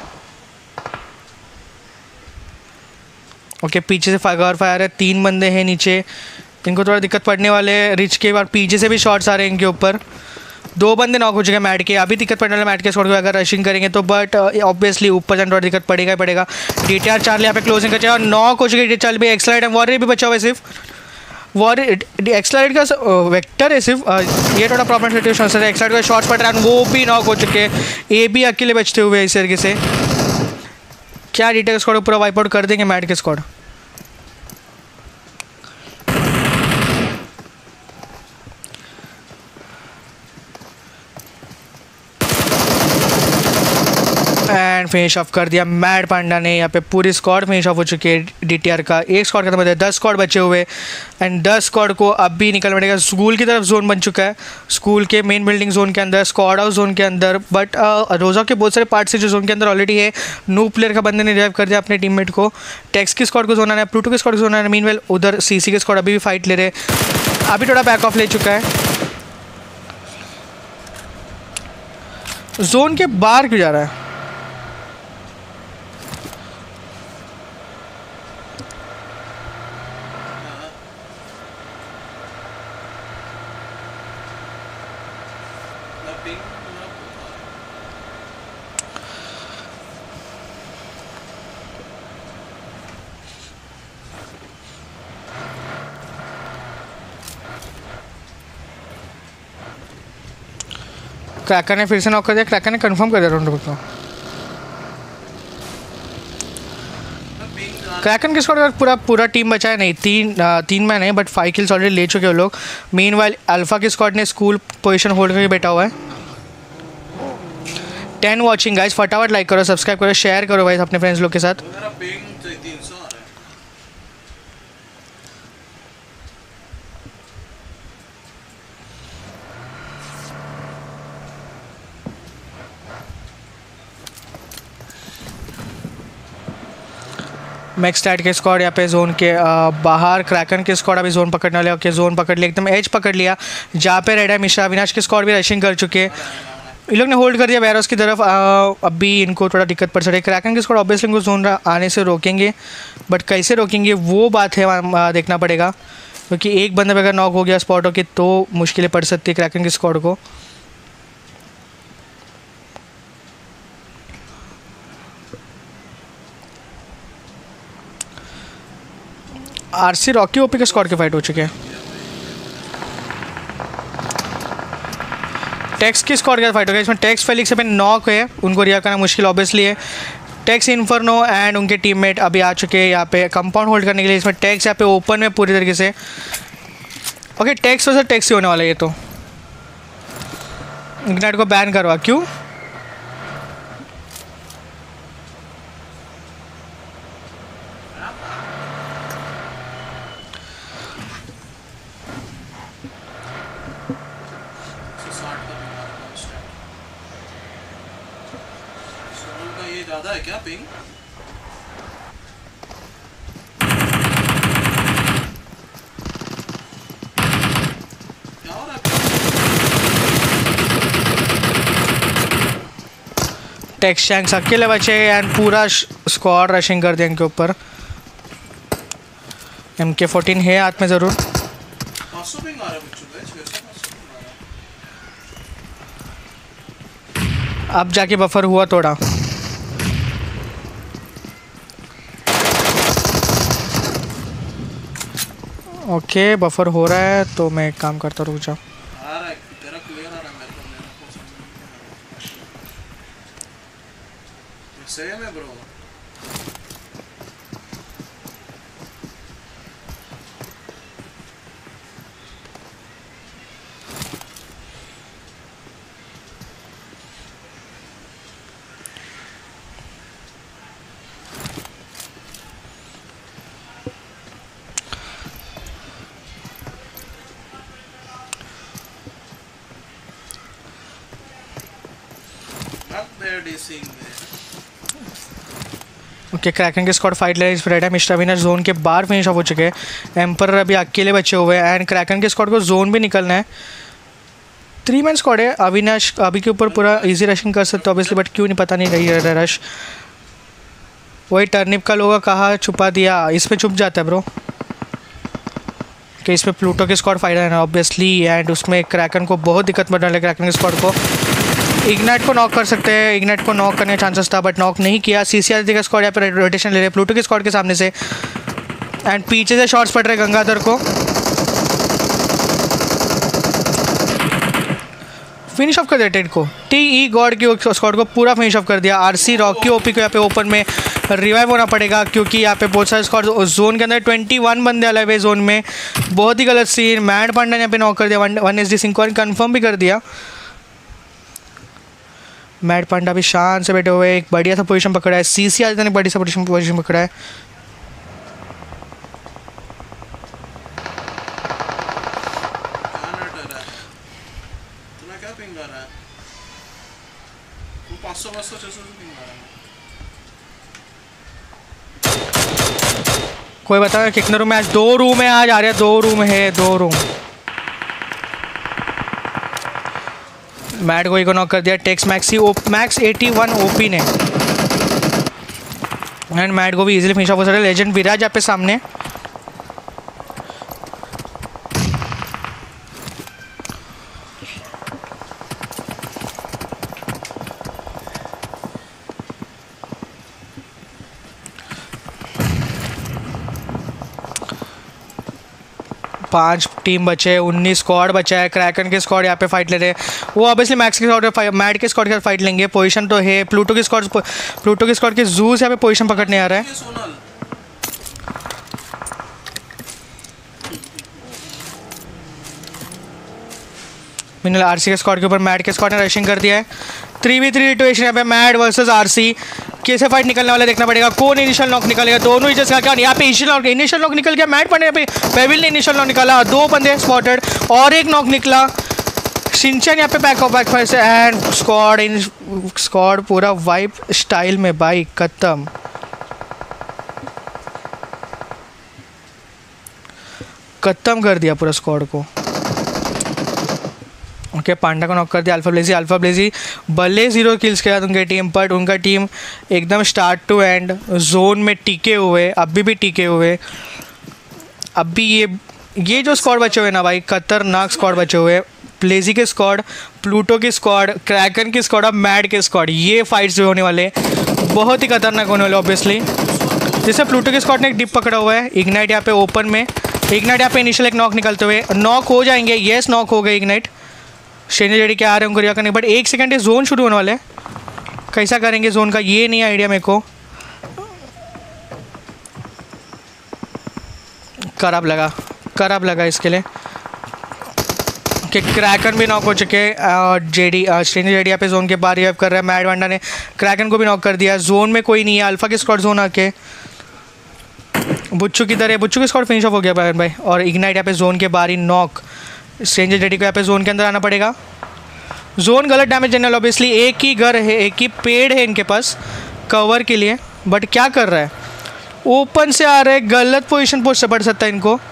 ओके पीछे से कवर फायर है, तीन बंदे हैं नीचे, इनको थोड़ा दिक्कत पड़ने वाले हैं। रिच के बाद पीछे से भी शॉट्स आ रहे हैं इनके ऊपर, दो बंदे नॉक हो चुके हैं मैट के, अभी दिक्कत पड़ने वाले मैट के स्क्वाड को अगर रशिंग करेंगे तो, बट ऑब्वियसली ऊपर जाने थोड़ा दिक्कत पड़ेगा ही पड़ेगा। डीटीआर चार्ली यहाँ पे क्लोजिंग कर, और नॉक हो चुके हैं चार्ली भी। एक्सलाइट वॉरियर भी बचा हुआ है सिर्फ, वॉरियर एक्सलाइट का वेक्टर है सिर्फ, ये थोड़ा प्रॉब्लम सिचुएशन है। एक्सलाइट का शॉट्स पड़ रहा है, वो भी नॉक हो चुके हैं, ए भी अकेले बचते हुए इस तरीके से। क्या डीटीआर स्क्वाड को पूरा वाइप आउट कर देंगे मैट के स्क्वाड। एंड फिनिश ऑफ कर दिया मैट पांडा ने। यहाँ पे पूरी स्क्वाड फिनिश ऑफ हो चुकी है डीटीआर का, एक स्क्वाड खत्म हो गया, दस स्क्वाड बचे हुए, एंड दस स्क्वाड को अब भी निकल पड़ेगा। स्कूल की तरफ जोन बन चुका है, स्कूल के मेन बिल्डिंग जोन के अंदर, स्क्वाड हाउस जोन के अंदर, बट रोजा के बहुत सारे पार्ट्स जो जोन के अंदर ऑलरेडी है। नू प्लेयर का बंदे ने रिवाइव कर दिया अपने टीममेट को। टेक्स की स्क्वाड को जोन आना है, प्लूटो के स्क्वाड को जोन आना है। मीनवेल उधर सीसी के स्क्वाड अभी भी फाइट ले रहे, अभी थोड़ा बैक ऑफ ले चुका है। जोन के बाहर क्यों जा रहा है? क्रैकर ने फिर से नॉक कर दिया, क्रैकर ने कंफर्म कर दिया राउंड को। क्रैकन के स्क्वाड पूरा पूरा टीम बचा है, नहीं तीन आ, तीन मैन है, बट फाइव किल्स ऑलरेडी ले चुके हैं लोग। मीन वाइल अल्फा के स्क्वाड ने स्कूल पोजीशन होल्ड करके बैठा हुआ है। टेन वॉचिंग गाइस, फटाफट लाइक करो, सब्सक्राइब करो, शेयर करो गाइस अपने फ्रेंड्स लोग के साथ। मैक्स स्टैट के स्क्वाड यहाँ पे जोन के आ, बाहर, क्रैकन के स्क्वाड अभी जोन पकड़ने वाले, ओके जोन पकड़ लिया, एकदम एज पकड़ लिया, जहाँ पे रेड है मिश्रा। अविनाश के स्क्वाड भी रशिंग कर चुके हैं, इन लोग ने होल्ड कर दिया वेयरहाउस की तरफ। आ, अभी इनको थोड़ा दिक्कत पड़ सकती है। क्रैकन के स्क्वाड ऑब्वियसली इनको जोन आने से रोकेंगे, बट कैसे रोकेंगे वो बात है, आ, देखना पड़ेगा, क्योंकि एक बंदे अगर नॉक हो गया स्पॉटों की तो मुश्किलें पड़ सकती है क्रैकन के स्क्वाड को। आरसी रॉकी ओपी के स्क्वाड की फाइट हो चुकी है। टेक्स की स्क्वाड की फाइट हो गई, इसमें टेक्स फेलिक्स पे नॉक है, उनको रिया करना मुश्किल ऑब्वियसली है। टेक्स इन्फर्नो एंड उनके टीममेट अभी आ चुके हैं यहाँ पे कंपाउंड होल्ड करने के लिए। इसमें टेक्स यहाँ पे ओपन में पूरी तरीके से, ओके टेक्स वैसे टेक्स ही होने वाला है ये तो। इग्नाइट को बैन करवा, क्यों? ज़्यादा है क्या पिंग? क्या हो रहा है? टेक्स शैंक्स अकेले बचे एंड पूरा स्क्वाड रशिंग कर दिया इनके ऊपर। एम के फोर्टीन है हाथ में ज़रूर। पाँच सौ पिंग आ रहा है बच्चों का, छह सौ पाँच सौ पिंग आ रहा है। अब जाके बफर हुआ थोड़ा। ओके okay, बफर हो रहा है तो मैं एक काम करता, रुक जाओ। आ रहा है तेरा क्लियर आ रहा है मेरे को, मेरे को समझ में सेम है ब्रो। ओके क्रैकन के स्क्वाड फाइट ले रहे हैं। इस मिस्टर अविनाश जोन के बाहर फिनिश ऑफ हो चुके हैं। एम्पर अभी अकेले बचे हुए हैं एंड क्रैकन के स्क्वाड को जोन भी निकलना है। थ्री मैन स्क्वाड है। अविनाश अभी के ऊपर पूरा इजी रशिंग कर सकते हो ऑब्वियसली, बट क्यों नहीं पता नहीं रही है रश। वही टर्निप का लोगों कहा छुपा दिया, इसमें छुप जाता है ब्रो कि इसमें प्लूटो के स्क्वाड फाइट है ना ऑब्वियसली, एंड उसमें क्रैकन को बहुत दिक्कत बन रहा है। क्रैकन के स्क्वाड को इग्नाइट को नॉक कर सकते हैं, इग्नाइट को नॉक करने का चांसेस था बट नॉक नहीं किया। सीसीआर का स्क्वाड यहाँ पे रोटेशन ले रहे हैं प्लूटो के स्क्वाड के सामने से एंड पीछे से शॉट्स पड़ रहे गंगाधर को। फिनिश ऑफ कर दिया टेड को, टी ई गॉड की स्क्वाड को पूरा फिनिश ऑफ कर दिया। आरसी रॉकी ओपी को यहाँ पे ओपन में रिवाइव होना पड़ेगा क्योंकि यहाँ पे बहुत सारे स्क्वाड जोन के अंदर ट्वेंटी वन बंदे अलग हुए जोन में। बहुत ही गलत सीन। मैड पांडा ने यहाँ पे नॉक कर दिया, one one S D Singh को कन्फर्म भी कर दिया। मैड पांडा भी शान से बैठे हुए एक बढ़िया सा पोजीशन पकड़ा है। सीसी आदित्य ने बढ़िया सा पोजीशन पोजीशन पकड़ा है। क्या पिंग आ रहा है? वो पाँच सौ पाँच सौ छह सौ पिंग आ रहा है। कोई बता कितने रूम है आज? दो रूम है आज आ रहा है, दो रूम है, दो रूम। मैड गोई को नॉक कर दिया Tex Maxi Max AT one OP ने एंड मैड को भी इजीली फिनिश ऑफ हो सकता है। लेजेंड विराज यहाँ पे सामने। पांच टीम बचे, उन्नीस स्क्वाड बचा है। क्रैकन के स्क्वाड यहाँ पे फाइट ले रहे हैं, वो ऑब्वियसली मैक्स के स्क्वाड मैड के स्क्वाड के साथ फाइट लेंगे। पोजीशन तो है प्लूटो के स्क्वाड प्लूटो के स्क्वाड के जूस यहाँ पे पोजीशन पकड़ने आ रहा है। मिनल आरसी के स्क्वाड के ऊपर मैड के स्क्वाड ने रशिंग कर दिया है। थ्री वी थ्री सिचुएशन यहाँ पे मैड वर्सेस आरसी। कैसे फाइट निकलने वाला देखना पड़ेगा। कौन इनिशियल नॉक निकलेगा, दोनों ही जैसे क्या यहाँ पे इनिशियल नॉक इनिशियल नॉक निकल गया। मैड पांडे यहाँ पे पेविल ने इनिशियल नॉक निकाला, दो बंदे स्पॉटेड और एक नॉक निकला। शिनचैन यहाँ पे बैक ऑफ बैक फायर से एंड स्क्वाड इन स्क्वाड पूरा वाइप स्टाइल में भाई खत्म। खत्म कर दिया पूरा स्क्वाड को। ओके okay, पांडा को नॉक कर दिया अल्फा ब्लेजी। अल्फा ब्लेजी भले जीरो किल्स के बाद उनके टीम बट उनका टीम एकदम स्टार्ट टू एंड जोन में टिके हुए, अभी भी टिके हुए। अभी ये ये जो स्क्वाड बचे हुए ना भाई खतरनाक स्क्वाड बचे हुए। ब्लेजी के स्क्वाड, प्लूटो की स्क्वाड, क्रैकन की स्क्वाड और मैड के स्क्वाड, ये फाइट्स जो होने वाले बहुत ही खतरनाक होने वाले ऑब्वियसली। जिसमें प्लूटो के स्क्वाड ने एक डिप पकड़ा हुआ है। इग्नाइट यहाँ पे ओपन में, इग्नाइट यहाँ पे इनिशियल एक नॉक निकलते हुए नॉक हो जाएंगे। येस नॉक हो गए इग्नाइट। शेने जेडी के आ रहे हैं उनको रिया करने, बट एक सेकंड जोन शुरू होने वाले हैं। कैसा करेंगे जोन का ये नहीं आइडिया मेरे को। खराब लगा खराब लगा इसके लिए कि क्रैकन भी नॉक हो चुके हैं। जेडी शेने जेडी यहाँ पे जोन के बाहर रिवाइव कर रहा है। मैड वांडा ने क्रैकन को भी नॉक कर दिया। जोन में कोई नहीं है, अल्फा के स्क्वाड जोन आके बुच्चू किधर है, बुच्चू के स्क्वाड फिनिश ऑफ हो गया भाई भाई और इग्नाइट यहाँ पे जोन के बाहर ही नॉक। स्ट्रेंजर जेडी को यहाँ पे जोन के अंदर आना पड़ेगा। जोन गलत डैमेज जनरल ऑब्वियसली, एक ही घर है, एक ही पेड़ है इनके पास कवर के लिए, बट क्या कर रहा है, ओपन से आ रहे हैं, गलत पोजीशन पोस्ट पड़ सकता है इनको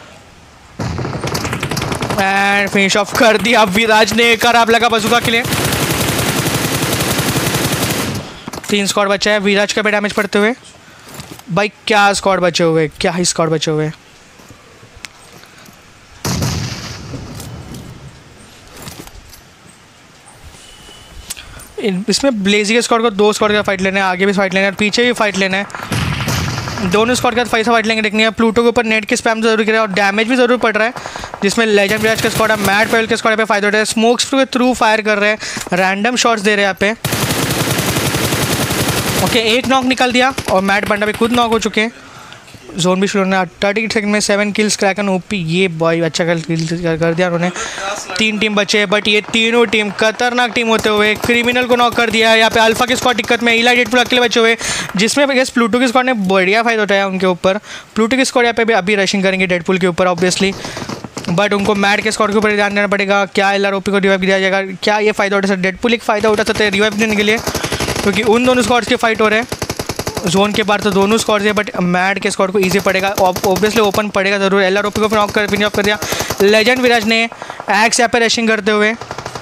एंड फिनिश ऑफ कर दिया विराज ने। खराब लगा बजुका के लिए। तीन स्क्वाड बचा है, विराज का भी डैमेज पड़ते हुए। भाई क्या स्क्वाड बचे हुए, क्या ही स्क्वाड बचे हुए। इसमें ब्लेजी के स्क्वाड को दो स्क्वाड का फाइट लेना है, आगे भी फाइट लेना है और पीछे भी फाइट लेना है। दोनों स्क्वाड का पैसा फाइट लेंगे देखनी है। प्लूटो के ऊपर नेट के स्पैम जरूर गिरा और डैमेज भी जरूर पड़ रहा है, जिसमें लेजेंड विराज का स्क्वाड है, मैड पेवल के स्क्वाड पे फायदा उठा रहा है। स्मोक्स के थ्रू फायर कर रहे हैं, रैंडम शॉट्स दे रहे हैं यहाँ पे। ओके एक नॉक निकाल दिया और मैड बंडा भी खुद नॉक हो चुके हैं। जोन भी शुरू होना थर्टी सेकंड में सेवन किल्स क्रैकन ओपी। ये बॉय अच्छा कर, कर दिया उन्होंने। तीन टीम बचे बट ये तीनों टीम खतरनाक टीम होते हुए क्रिमिनल को नॉक कर दिया। यहाँ पे अल्फा के स्क्वाड दिक्कत में, इला डेडपुल अकेले बचे हुए, जिसमें गेस प्लूटो के स्क्वाड ने बढ़िया फायदा उठाया उनके ऊपर। प्लूटो के स्क्वाड यहाँ पे भी अभी रशिंग करेंगे डेडपुल के ऊपर ऑब्वियसली, बट उनको मैड के स्क्वाड के ऊपर ध्यान देना पड़ेगा। क्या एल आर ओ पी को रिवाइव दिया जाएगा, क्या ये फायदा उठा सकता है डेडपुल, एक फ़ायदा उठा सकते हैं रिवाइव देने के लिए, क्योंकि उन दोनों स्क्वाड्स के फाइट हो रहे हैं। जोन के बाहर तो दोनों स्क्वाड्स है बट मैड के स्क्वाड को इजी पड़ेगा, ऑब्वियसली ओपन पड़ेगा जरूर। एल आर ओ पी को नॉक कर फिनिश ऑफ कर दिया लेजेंड विराज ने एक्स यहाँ पे रशिंग करते हुए।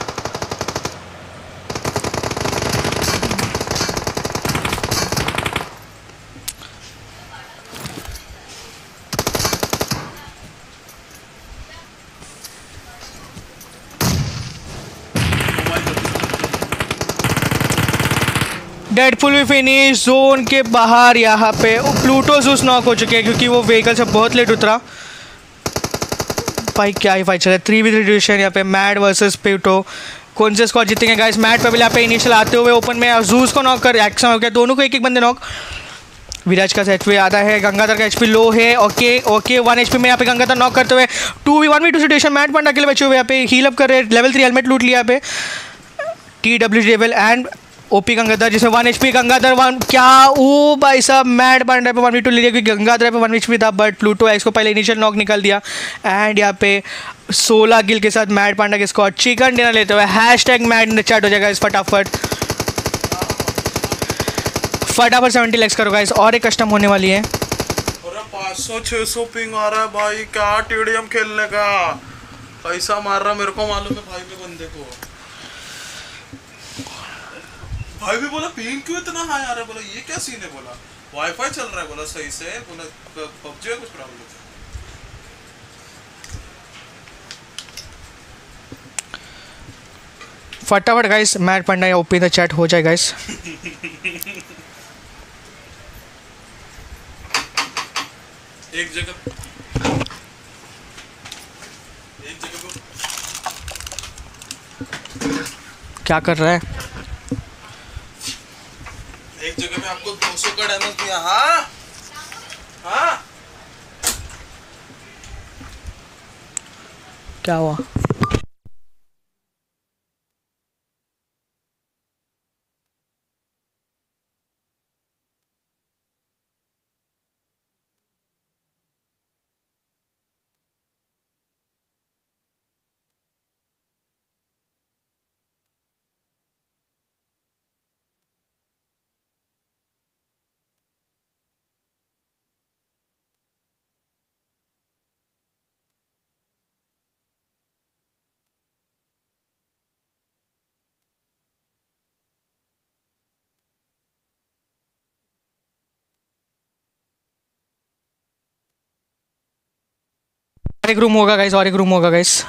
डेडपुल भी फिनिश। जोन के बाहर यहाँ पे प्लूटो जूस नॉक हो चुके हैं क्योंकि वो व्हीकल से बहुत लेट उतरा। भाई क्या ही फाइट चल रहा है, थ्री वी थ्री डिविजन यहाँ पे मैड वर्सेस प्लूटो। कौन से स्क्वाड जीतेंगे गाइस। मैड पे यहाँ पे इनिशियल आते हुए ओपन में जूस को नॉक कर एक्शन हो गया, दोनों को एक एक बंदे नॉक। विराज का एच पी आधा है, गंगाधर का एच पी लो है। ओके ओके वन एच पी में यहाँ पे गंगाधर नॉक करते हुए two v one v two situation. Mad Panda के लिए बचे हुए यहाँ पे हील अप कर रहे हैं, लेवल थ्री हेलमेट लूट लिया यहाँ पे T W level and OP Gangadhar, जिसमें one H P Gangadhar one. क्या ओ भाई साहब मैड पंडा पे वन वी टू ले लिया क्योंकि गंगाधर पे वन एच पी था, बट प्लूटो एक्स को पहले इनिशियल नॉक निकाल दिया एंड यहाँ पे सोलह किल के साथ मैड पांडा के स्क्वाड चिकन डिनर लेते हुए हैश टैग मैड चैट हो जाएगा इस फटाफट फटाफट सेवेंटी लैक्स करो गाइस और एक कस्टम होने वाली है। अरे पाँच सौ छह सौ पिंग आ रहा है भाई, क्या टीडीएम खेलने का पैसा मार रहा मेरे को मालूम है भाई के बंदे को। भाई भी बोला पिंग क्यों इतना हाई आ रहा है, बोला ये क्या सीन है, बोला वाईफाई चल रहा है, बोला सही से, बोला पबजी में कुछ प्रॉब्लम है। फटाफट गाइस मैड पंडा या ओपी द चैट हो जाए गाइस। एक जगह एक जगह को क्या कर रहा है, एक जगह में आपको दो सौ का डैमेज दिया। हाँ हाँ क्या हुआ। एक रूम होगा गाइस और एक रूम होगा गाइस।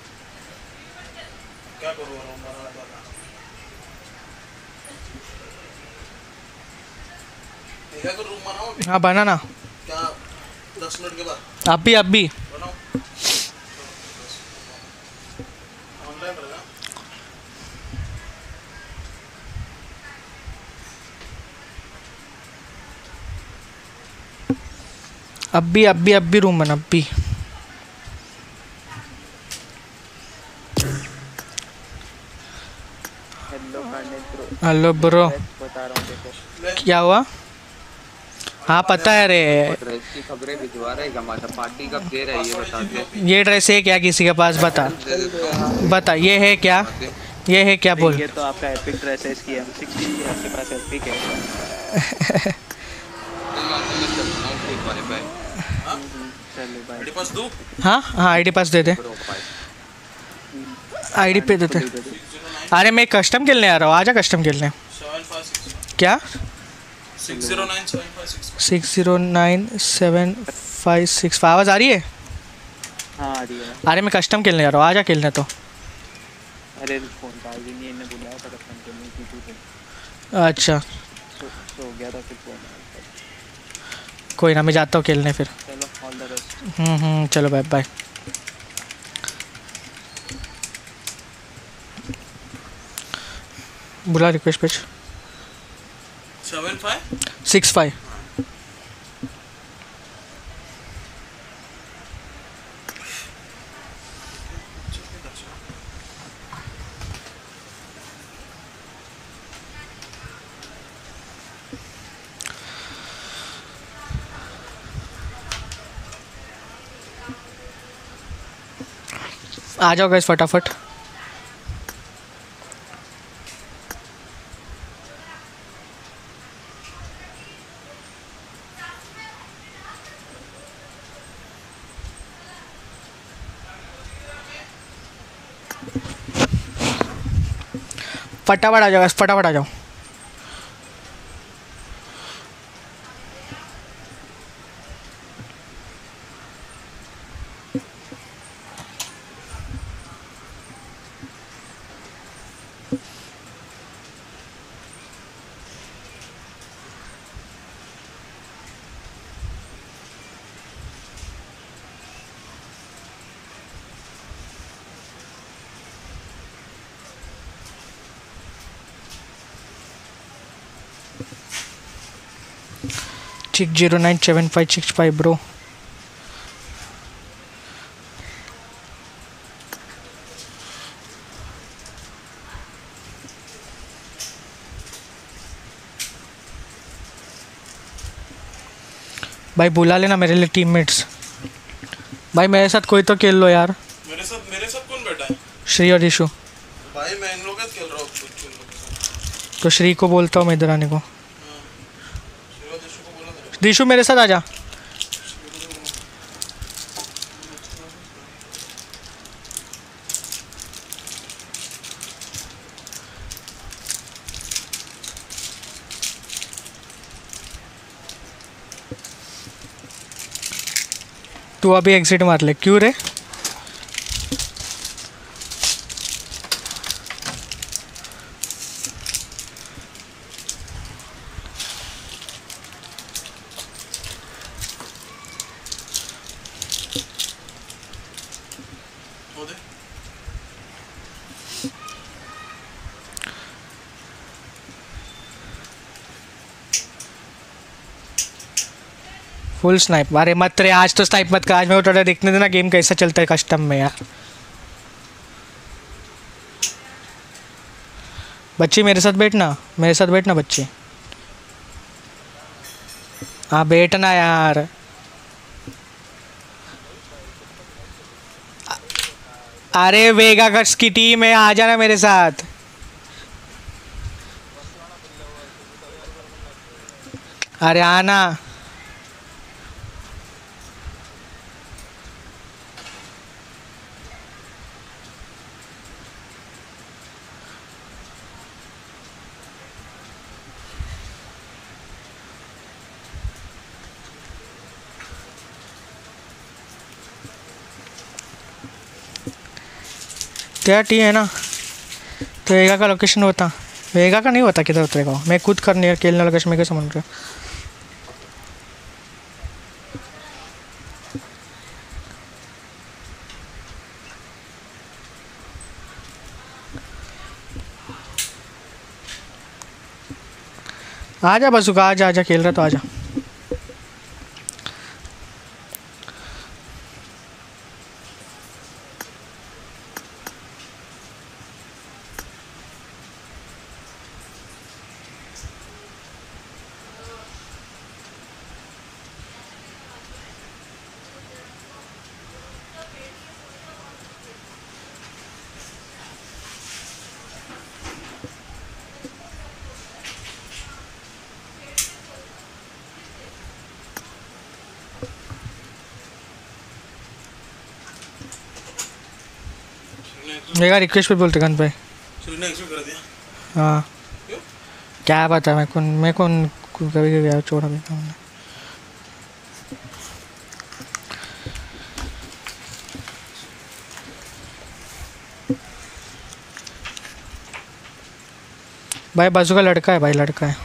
क्या करूँ देखा कर रूम बनाओ अभी। हाँ बना ना। क्या दस मिनट के बाद अब भी अब भी बनाओ। ऑनलाइन रहेगा। अब भी अब भी अब भी रूम बना अब भी। Hello Carnet bro, hello bro, बता रहा हूँ देखो। क्या हुआ? हाँ पता है रे। ड्रेस की खबरें भिजवा रहे हमारा, पार्टी कब दे रहा है ये बता दे। ये ड्रेस है क्या किसी के पास? बता बता ये है क्या? ये है क्या बोल? ये तो आपका एपिक ड्रेस है, इसकी एम सिक्सटी है, आपके पास एपिक है। चलो बाय। आईडी पास दूं? हाँ हाँ आईडी पास दे दे। आईडी पे देते। अरे मैं कस्टम खेलने आ रहा हूँ, आजा कस्टम खेलने। सेवन फाइव सिक्स क्या? Six zero nine seven five six six zero nine seven five six. आवाज़ आ रही है? हाँ आ रही है। अरे मैं कस्टम खेलने जा रहा हूँ, आजा खेलने तो। अरे फोन का भी नहीं, इन्हें बुलाया था कस्टम खेलने की तू। अच्छा सो सो गया था फिर फोन। कोई ना, मैं जाता हूँ खेलने फिर। चलो ऑल द बेस्ट। हम्म हम्म चलो बाय बाय। बुला request page. Seven five six five. आ जाओ गाइस फटाफट। फटाफट आ जाओ, फटाफट आ जाओ। Six zero nine seven five six five bro. भाई बुला लेना मेरे लिए टीममेट्स। भाई मेरे साथ कोई तो खेल लो यार। मेरे साथ मेरे साथ कौन बैठा है? श्री और ईशु। भाई मैं इन लोगों के साथ खेल रहा हूँ। तो श्री को बोलता हूँ मैं इधर आने को। दिशु मेरे साथ आ जा। तू अभी एग्जिट मार ले। क्यों रे? Full snipe. अरे मत रे, आज तो स्नाइप मत कर। आज मेरे को थोड़ा देखने देना गेम कैसा चलता है कस्टम में यार। बच्ची मेरे साथ बैठना, मेरे साथ बैठना बच्ची। हाँ बैठना यार। अरे वेगा कट्स की टीम है, आ जाना मेरे साथ। अरे आना। तेरा टी है ना, तो वेगा का लोकेशन होता। वेगा का नहीं होता, किधर उतरेगा? मैं खुद करने खेलने लोकेशन में क्या समझ रहा। आजा बसुका, आजा आजा, खेल रहा तो आजा। मेरा रिक्वेस्ट पे बोलते गन पे। सुनने एक्सेप्ट कर दिया। हाँ क्या पता, मैं कौन मैं कौन कभी कभी यार छोड़ा भी हमने। भाई बाजू का लड़का है, भाई लड़का है।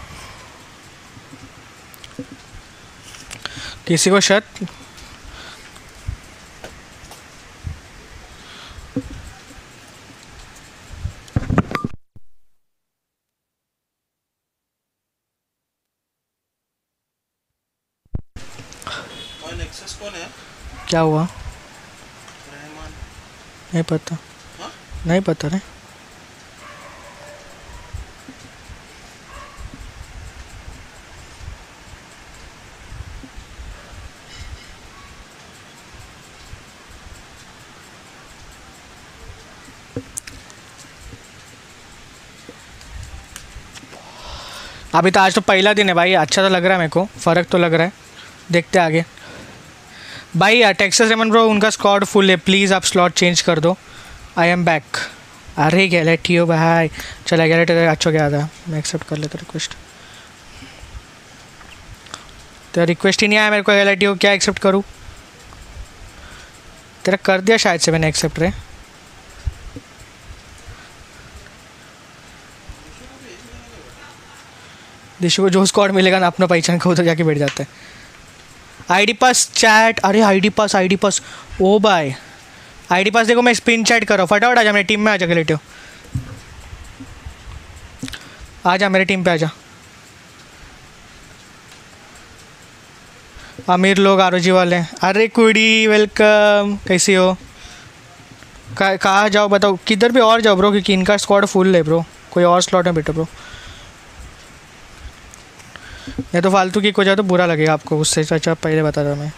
किसी को शत कौन है? क्या हुआ? रहमान। नहीं पता। हाँ? नहीं पता रे। अभी तो आज तो पहला दिन है भाई, अच्छा तो लग रहा है मेरे को, फ़र्क तो लग रहा है, देखते आगे। भाई टेक्सास रेमन ब्रो उनका स्क्वाड फुल है, प्लीज़ आप स्लॉट चेंज कर दो। I am back. अरे गैलेटियो भाई, चला गैलेटियो अच्छा गया था, मैं एक्सेप्ट कर लेता रिक्वेस्ट। तो रिक्वेस्ट ही नहीं आया मेरे को गैलेटियो, क्या एक्सेप्ट करूँ? तेरा कर दिया शायद से मैंने एक्सेप्ट रे। दिशु को जो स्क्वाड मिलेगा ना अपना पहचान का उधर जाके बैठ जाता है। आईडी पास चैट, अरे आईडी पास आईडी पास ओ भाई आईडी पास देखो, मैं स्पिन चैट कर रहा हूँ, फटाफट आजा मेरी टीम में, आजा गलेटिव, आजा मेरी टीम पे आजा। अमीर लोग आरोजी वाले, अरे कुड़ी वेलकम, कैसी हो? कहाँ जाओ बताओ, किधर भी और जाओ ब्रो, क्योंकि इनका स्क्वाड फुल है ब्रो, कोई और स्लॉट में बैठो ब्रो, नहीं तो फालतू की को जाए तो बुरा लगेगा आपको, उससे अच्छा पहले बता रहा मैं।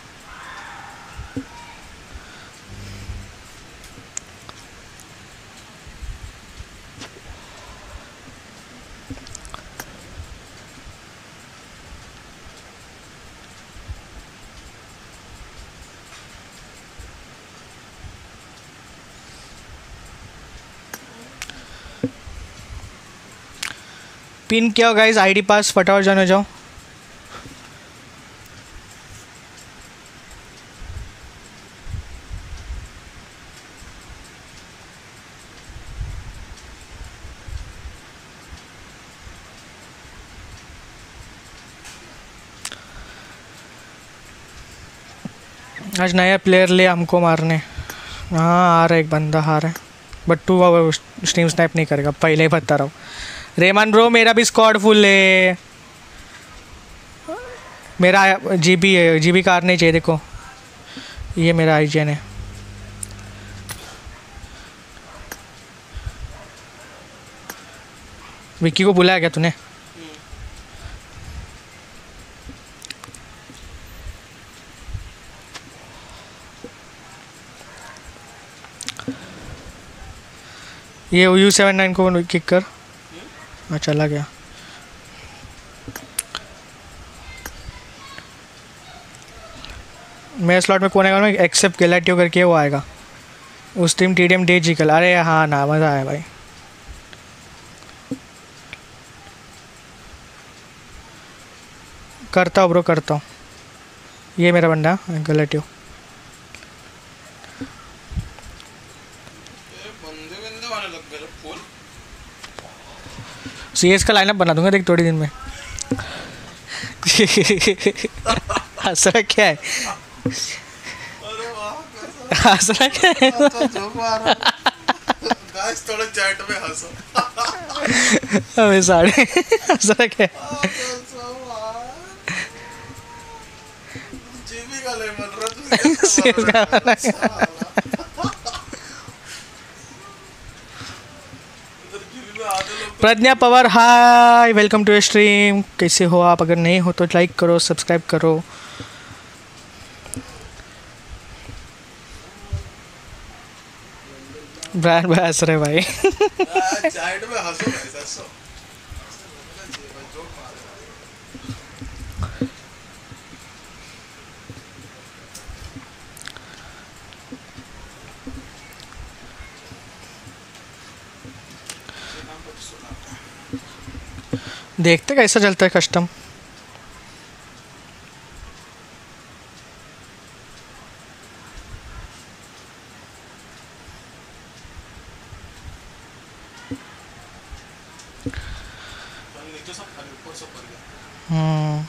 पिन क्या हो गाइस, आईडी पास फटाफट जाने जाओ। आज नया प्लेयर ले हमको मारने। हाँ आ रहा है एक बंदा, आ रहा है, बट तू स्ट्रीम स्नैप नहीं करेगा, पहले ही बता रहा हूँ। रेमान ब्रो मेरा भी स्क्वाड फुल है, मेरा जीबी है, जीबी कार नहीं चाहिए, देखो ये मेरा आईजीएन है। विक्की को बुलाया क्या तूने? ये यू सेवन नाइन को किक कर। हाँ चला गया। मेरे स्लॉट में कौन आएगा ना, एक्सेप्ट गैलेटियो करके वो आएगा, उस टीम टी डी एम डे जिकल। अरे हाँ ना, मज़ा आया भाई। करता हूँ ब्रो, करता हूँ। ये मेरा बंदा गैलेटियो। सी एस का लाइनअप बना दूंगा देख थोड़ी दिन में। हंस रहा क्या है? हंस रहा क्या है? गाइस थोड़ा चैट में हंसो। अबे साढ़े ऐसा क्या जीबी का ले मर रहा तू Pragya Pawar hi, welcome to stream. कैसे हो आप? अगर नहीं हो तो लाइक करो, सब्सक्राइब करो। ब्रांड भाई हंस रहे भाई। साइड में हंसो भाई, हंसो। देखते कैसा चलता है कस्टम। हम्म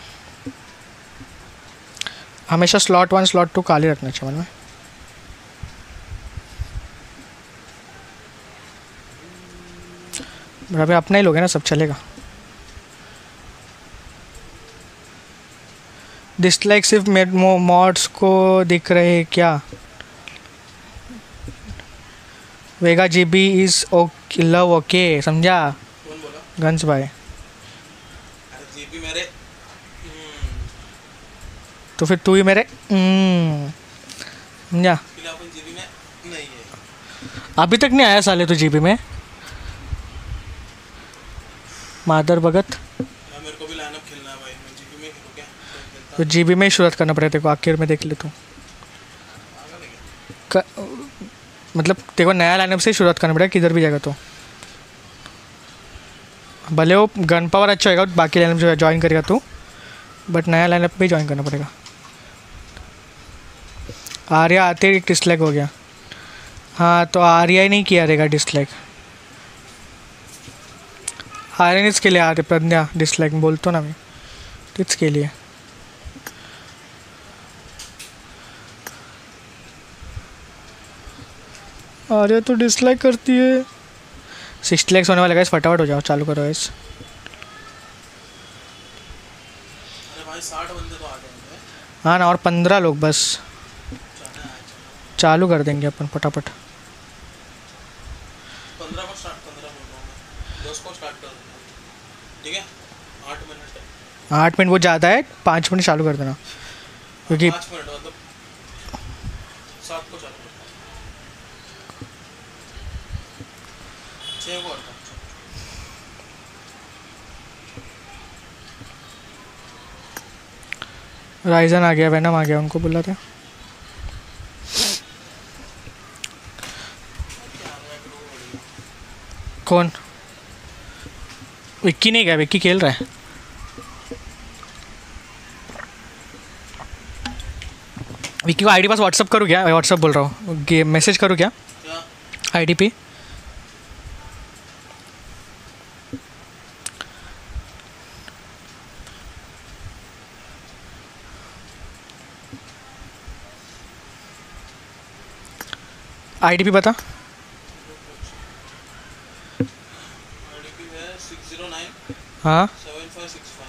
हमेशा स्लॉट वन स्लॉट टू खाली रखना चाहिए मन में। अभी अपना ही लोग हैं ना, सब चलेगा। डिसलाइक सिर्फ मॉड्स को दिख रहे हैं क्या? Vega GB is okay, love okay, समझा? कौन बोला? गंज भाई। अरे जीबी मेरे तो फिर तू ही मेरे हम्म, समझा? अपन जीबी में नहीं है। अभी तक नहीं आया साले तो जीबी में। मादर भगत मेरे को भी लाइनअप खेलना है भाई, मैं जीबी में खेलूं क्या? तो जीबी में ही शुरुआत करना पड़ेगा तेरे को। आखिर में देख ले तू क- मतलब तेरे को नया लाइनअप से ही शुरुआत करना पड़ेगा, किधर भी जाएगा तो। भले वो गन पावर अच्छा होगा, बाकी लाइनअप जो ज्वाइन करेगा तू, बट नया लाइनअप पे ज्वाइन करना पड़ेगा। आर्या आते ही डिसलाइक हो गया। हाँ तो आर्या ही नहीं किया रहेगा डिसलाइक। आर्यन इसके लिए आ रहे प्रज्ञा डिसलाइक बोल तो ना मैं, तो इसके लिए। आर्या तो डिसलाइक करती है। सिक्सटी लैक्स होने वाला है, फटाफट हो जाओ, चालू करो इस। अरे भाई साठ बंदे तो आ जाएंगे। हाँ ना, और पंद्रह लोग बस, चालू कर देंगे अपन फटाफट। पंद्रह को स्टार्ट पंद्रह मिनट में दस को स्टार्ट कर देना, ठीक है? आठ मिनट है। आठ मिनट वो ज़्यादा है, पाँच मिनट चालू कर देना क्योंकि पाँच मिनट मतलब सात को चालू करता हूँ, छः को करता हूँ। राइजन आ गया, वैनम आ गया, उनको बुला था। कौन? विक्की नहीं गया, विक्की खेल रहा है। विक्की को आईडी पास व्हाट्सअप करूँ क्या? व्हाट्सअप बोल रहा हूँ, गेम मैसेज करूँ क्या आईडी पे? आईडी पे बता। हाँ सेवन फाइव सिक्स फाइव।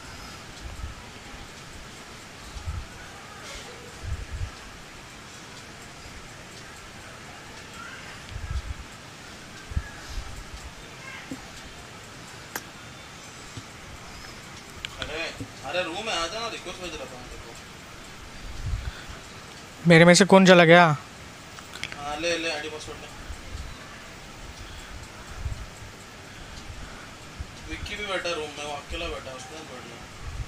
अरे अरे रूम में आ जाना, रिक्वेस्ट भेज रहा था मैं तेरे को। मेरे में से कौन चला गया? हाँ ले ले आईडी पासवर्ड ले। विक्की भी बैठा रूम में, वो अकेला बैठा, उसने बैठ लिया।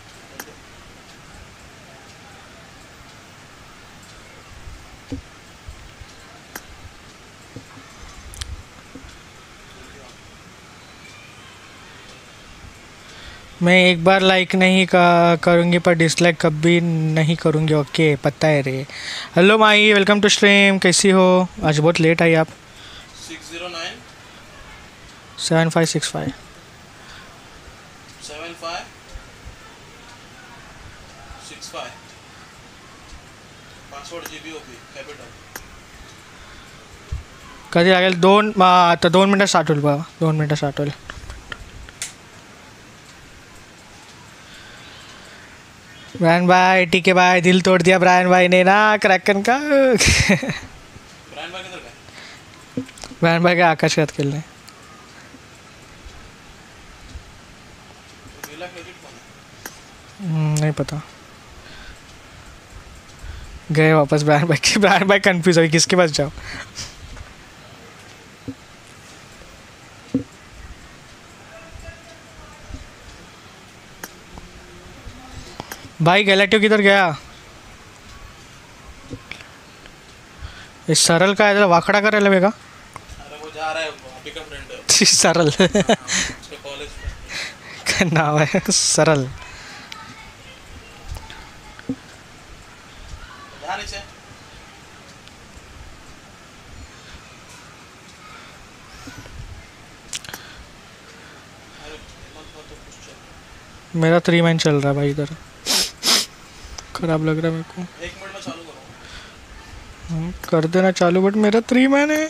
मैं एक बार लाइक नहीं का, करूँगी पर डिसलाइक कभी नहीं करूँगी। ओके पता है रे। Hello my, welcome to stream. कैसी हो? आज बहुत लेट आई आप। Six zero nine seven five six five seven five six five. Password G B O P capital. कधी लागेल? दोन आता दोन मिनटं स्टार्ट होईल बघा, दोन मिनटं स्टार्ट होईल. ब्रायन भाई ठीक है भाई, दिल तोड़ दिया ब्रायन भाई ने ना क्रैकन का। ब्रायन भाई किधर गए? ब्रायन भाई का आकाश रात खेलने। नीला क्रेडिट कौन है? हम्म, नहीं पता, गए वापस ब्रायन भाई के। ब्रायन भाई कंफ्यूज हो किसके पास जाओ। भाई गैलेक्टियो किधर गया? इस सरल का इधर वाखड़ा कर लगेगा। अरे वो जा रहा है, अभी का फ्रेंड है सरल उसके कॉलेज का नाम है सरल। जा नीचे। मेरा थ्री मैन चल रहा है भाई इधर, खराब लग रहा है मेरे को। एक मिनट में चालू करो। हम्म, कर देना चालू, बट मेरा थ्री मैन है।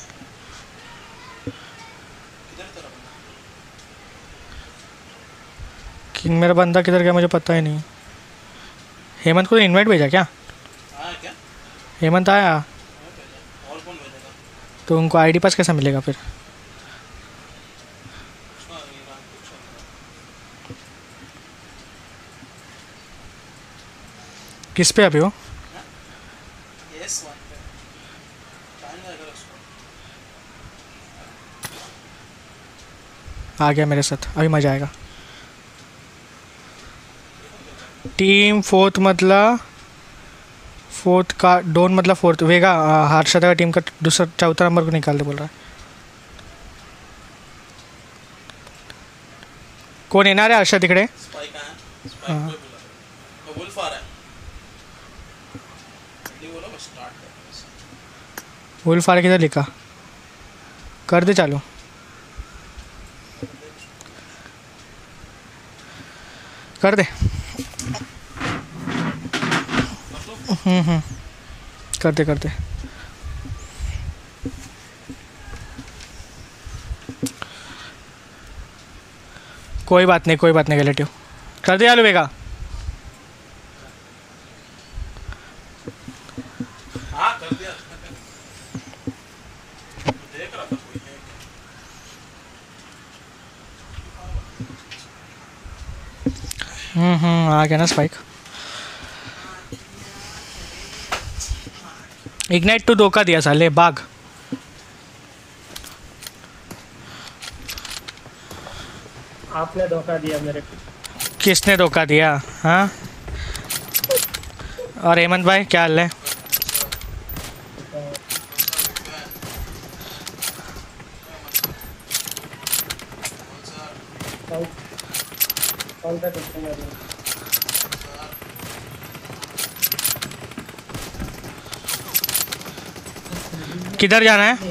किधर तेरा बंदा? किंग मेरा बंदा किधर गया मुझे पता ही नहीं। हेमंत को इनवाइट भेजा क्या? हाँ क्या? हेमंत आया हाँ, भेजा। और कौन भेजेगा? तो उनको आईडी पास कैसा मिलेगा फिर? उसका ये नाम कुछ है। किस पे अभी हो? यस वन पे टाइम लगेगा उसको। आ गया मेरे साथ, अभी मजा आएगा। टीम फोर्थ मतलब फोर्थ का डोन मतलब फोर्थ वेगा हर्षद का टीम का दूसरा चौथा नंबर को निकाल दे बोल रहा है। कोण येणार आहे हर्षद इकडे? स्पाइक है, स्पाइक को बुला। वो वुल्फ आ रहा है। जल्दी बोलो बस स्टार्ट कर। वुल्फ आ रहा किधर लिखा? कर दे चालू। कर दे। हम्म हम्म कर दे कर दे। कोई बात नहीं कोई बात नहीं गैलेटियो, कर दे आलू बेगा। हाँ कर दिया। देख रहा था कोई है। हम्म हम्म आ गया ना स्पाइक। इग्नाइट टू धोखा दिया साले बाग। आपने धोखा दिया मेरे को। किसने धोखा दिया? हाँ और हेमंत भाई क्या हाल है? कौन सा टीम है? किधर जाना है?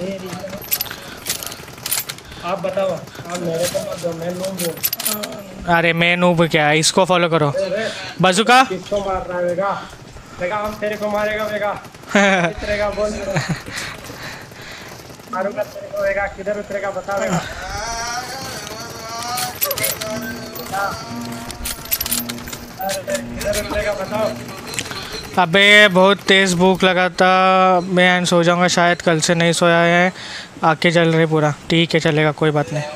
आप बताओ। आप मेरे को मत दो, मैं नूब हूँ। अरे मैं नूब क्या है, इसको फॉलो करो। बाजुका किसको मार रहा है वेगा? वेगा हम तेरे को मारेगा वेगा। उतरेगा बोल। मारूंगा तेरे को वेगा, किधर उतरेगा बता वेगा। किधर उतरेगा बताओ। अबे बहुत तेज़ भूख लगा था, मैं सो जाऊंगा शायद, कल से नहीं सोया है। आके चल रहे पूरा, ठीक है चलेगा कोई बात नहीं।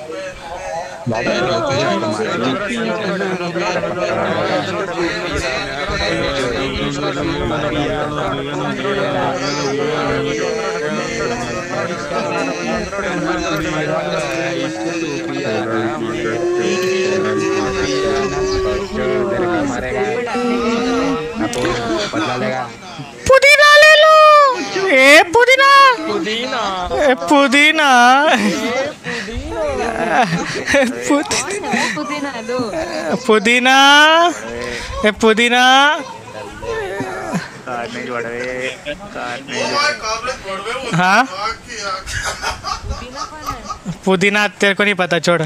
पुदीना ले लो। ए पुदीना पुदीना ए पुदीना पुदीना दो। पुदीना ए पुदीना काटने जोड़ रहे काटने हाँ पुदीना कौन है? पुदीना तेरे को नहीं पता, छोड़।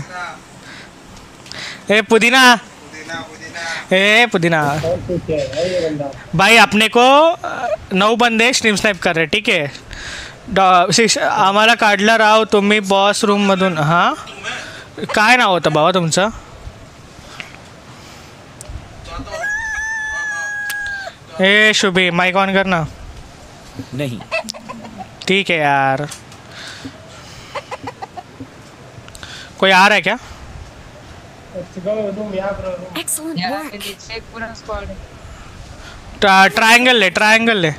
ए पुदीना ए पुदीना भाई अपने को नऊ बंदे स्ट्रीम स्नाइप कर रहे, ठीक है? आम्हाला काढला राव तुम्ही बॉस रूम मधून। हां काय नाव होतं बाबा तुमचं? ए शुभी माइक ऑन करना। नहीं ठीक है यार। कोई आ रहा है क्या? Excellent यार work. नीचे एक पूरा स्क्वाड है। ट्रायंगल ले ट्रायंगल ले।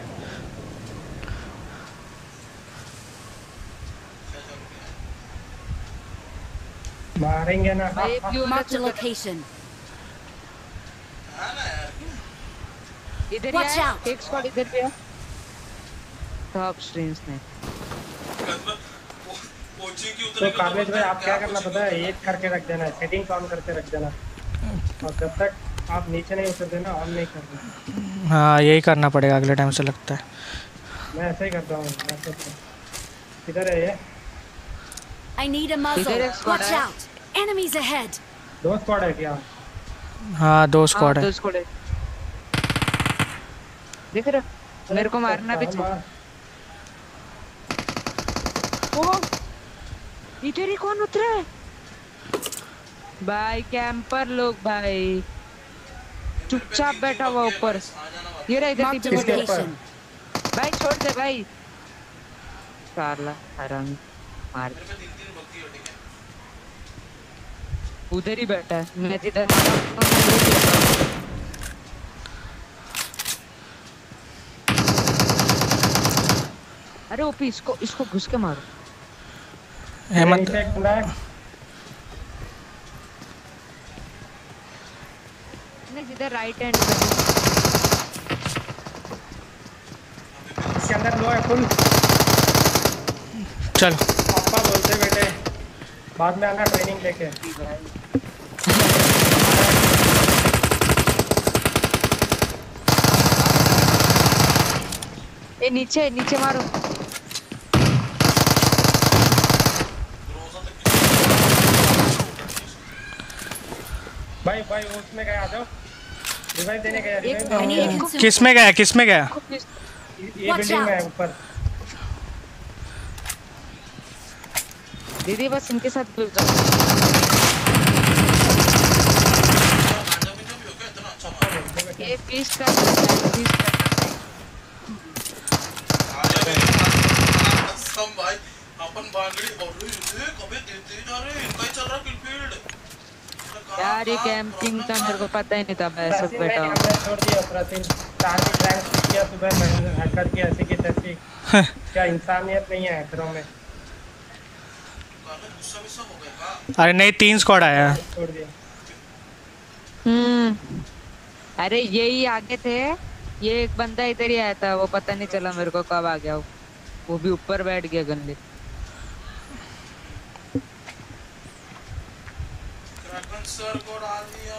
मारेंगे ना। भाई ब्लू Mark the location. इधर Watch ही है, out. एक स्क्वाड इधर भी है। टॉप स्ट्रीम्स में तो काबिज भाई आप क्या करना पता है, एक करके रख देना, सेटिंग्स ऑन करके रख देना, और जब तक आप नीचे नहीं उतर देना ऑन नहीं करना। हाँ यही करना पड़ेगा अगले टाइम से लगता है। मैं ऐसे ही करता हूँ। किधर है ये? I need a muzzle. इधर एक squad Watch है। out. Enemies ahead. दो स्क्वाड है क्या? हाँ दो स्क्वाड हाँ, है। दो स्क्वाड है। देख रहे हो? मेरे को मारना भी चाहिए। ओ इधर ही कौन उतरा है भाई? कैंपर लोग भाई चुपचाप बैठा हुआ ऊपर। ये रहा इधर Mark the टीपी पे। location. भाई छोड़ दे भाई। सारला हरामी मार। उधर ही बैठा है। मैं जिधर मारा अरे ओपी इसको इसको घुस के मारो। हेमंत नीचे एक बंदा है। नहीं जिधर राइट हैंड पे इसके अंदर लो है फुल। चल पापा बोलते बेटे बाद में आना ट्रेनिंग लेके। ए नीचे नीचे मारो। भाई भाई उसमें गया, आ जाओ रिवाइव देने गया। एक रिवाइव I देने need a गया। consumer. किस में गया किस में गया? ये Watch बिल्डिंग में है out. ऊपर। दीदी बस इनके साथ घुस जाओ। ये फीस्ट कर फीस्ट कर सब भाई अपन बांगड़ी और ये कभी देते जा रहे इनका ही चल रहा किलफील्ड यार ये कैंपिंग का मेरे को पता ही नहीं था। मैं सब प्राचीन बैठा मैंने हूँ। हमने छोड़ दिया प्राचीन। चार की ड्रैंक किया सुबह मैंने हैकर की ऐसी की तैसी। क्या इंसानियत नहीं है हैकरों में? गुस्सा गुस्सा हो गया का अरे नहीं तीन स्क्वाड आया है। छोड़ दिया। हम्म अरे यही आगे थे। ये एक बंदा इधर ही आया था, वो पता नहीं चला मेरे को कब आ गया। वो वो भी ऊपर बैठ गया गंदे। क्रैकन सर को डाल दिया।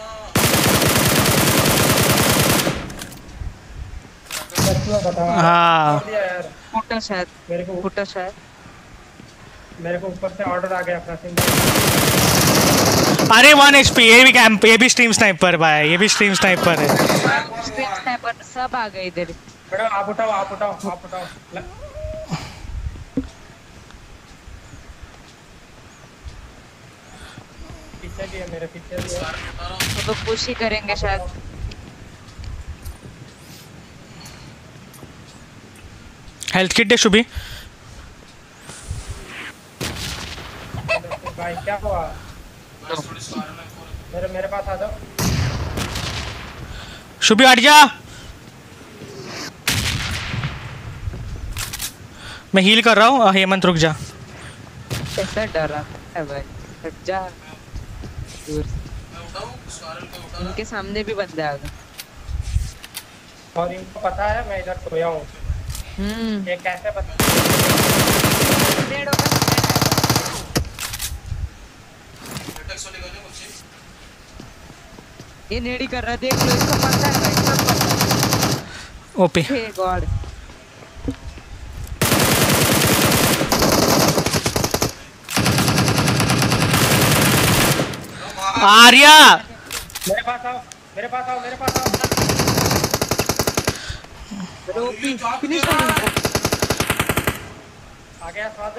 सच में बता। हाँ। छोड़ दिया यार। फुटा शायद मेरे को फुटा शायद मेरे को ऊपर से ऑर्डर आ गया प्राचीन। अरे वन एचपी। ये भी कैंप ये भी स्ट्रीम स्नाइपर भाई। ये भी स्ट्रीम स्नाइपर है। स्ट्रीम स्नाइपर सब आ गए इधर। बेटा आप उठाओ आप उठाओ आप उठाओ। ल- पीछे भी है मेरे पीछे भी है। वो तो पुश ही करेंगे शायद। हेल्थ किट दे शुभी। भाई क्या हुआ? मेरे मेरे पास आ जाओ। शुभी हट जा। मैं हील कर रहा हूँ। हेमंत रुक जा। कैसा डरा है भाई? हट जा दूर से। इनके सामने भी बंदे आ गए। और इनको पता है मैं इधर सोया हूँ। हम्म ये कैसे पता? डेढ़ होगा। ये नेड़ी कर रहा है, देख लो इसको पता है भाई, सब पता है। ओपी हे गॉड आर्या मेरे पास आओ मेरे पास आओ मेरे पास आओ। रोपी फिनिश कर इनको। आ गया स्वाद।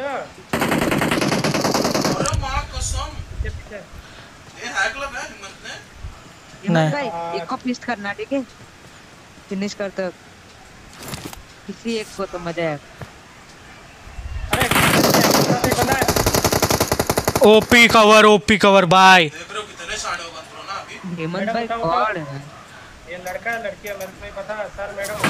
अरे मां कसम पीछे पीछे। ये हैक लगा है हिम्मत ने। हिम्मत नहीं। भाई एक को पिस्ट करना ठीक है। फिनिश करते हो किसी एक को तो मजा है। ओपी कवर ओपी कवर भाई। देख रहे हो कितने साड़े हो बंद ना अभी। हेमंत भाई कौन है? ये लड़का है लड़की है मेरे को नहीं पता सर मैडम।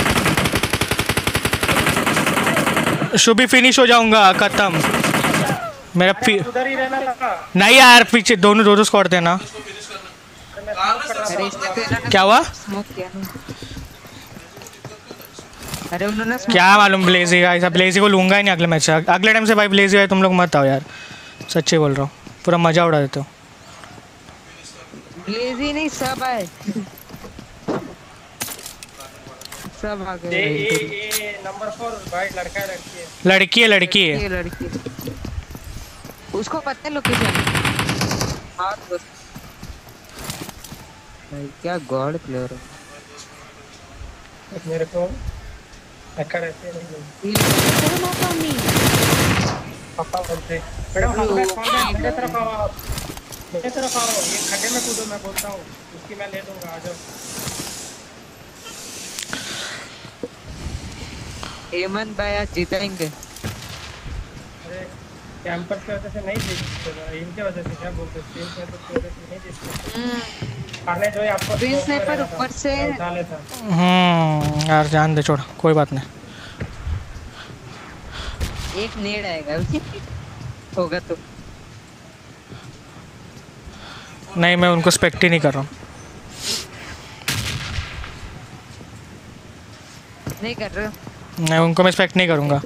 शुभी फिनिश हो जाऊंगा खत्म मेरा पी... उधर ही रहना लगा। नहीं यार पीछे दोनों दो दो स्क्वाड थे ना। क्या हुआ? स्मोक किया ना। अरे उन्होंने क्या मालूम ब्लेजी का ऐसा ब्लेजी को लूंगा ही नहीं अगले मैच से। अगले टाइम से भाई ब्लेजी है तुम लोग मत आओ यार सच्ची बोल रहा हूँ पूरा मजा उड़ा देते हो। ब्लेजी नहीं सब है सब आ गए। ये ये ये नंबर फोर भाई लड़का है लड़की है? लड़की है लड़की है। ये लड़की उसको पता है लोकेशन। हाँ दोस्त भाई क्या गॉड प्लेयर है मेरे को टक्कर ऐसे नहीं पापा बोलते मैडम हाथ में कौन है मेरे तरफ आओ आप मेरे तरफ आओ ये खड्डे में कूदो मैं बोलता हूँ उसकी मैं ले दूंगा आ जाओ। हेमंत भाई आज जीतेंगे। अरे कैंपर्स की वजह से नहीं जीत सकते इनके वजह से क्या बोलते हैं टीम की वजह से नहीं जीत सकते। खाने जो है आपको विन स्नाइपर ऊपर से डाले था। हम्म यार जान दे छोड़ कोई बात नहीं। एक नेड आएगा होगा तो नहीं मैं उनको स्पेक्ट ही नहीं कर रहा हूँ। नहीं कर रहे हो? नहीं उनको मैं स्पेक्ट नहीं करूँगा।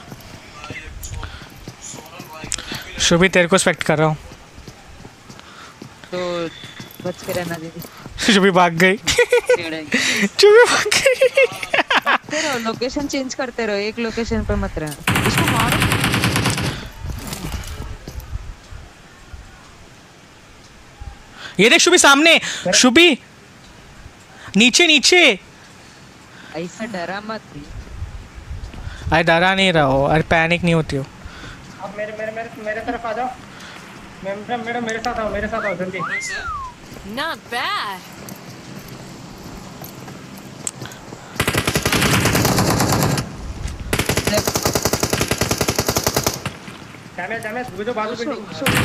शुभी तेरे को स्पेक्ट कर रहा हूँ तो बच के रहना दीदी। शुभी भाग गई शुभी भाग गई। करते रहो लोकेशन चेंज करते रहो एक लोकेशन पे मत रहना। इसको मारो ये देख शुभी सामने शुभी नीचे नीचे। ऐसा डरा मत। अरे डरा नहीं रहा हो अरे पैनिक नहीं होती हो। आप मेरे मेरे मेरे मेरे तरफ आ जाओ मैडम मैडम मेरे साथ आओ मेरे साथ आओ जल्दी। Not bad. डैमेज डैमेज वो जो बाजू बिल्डिंग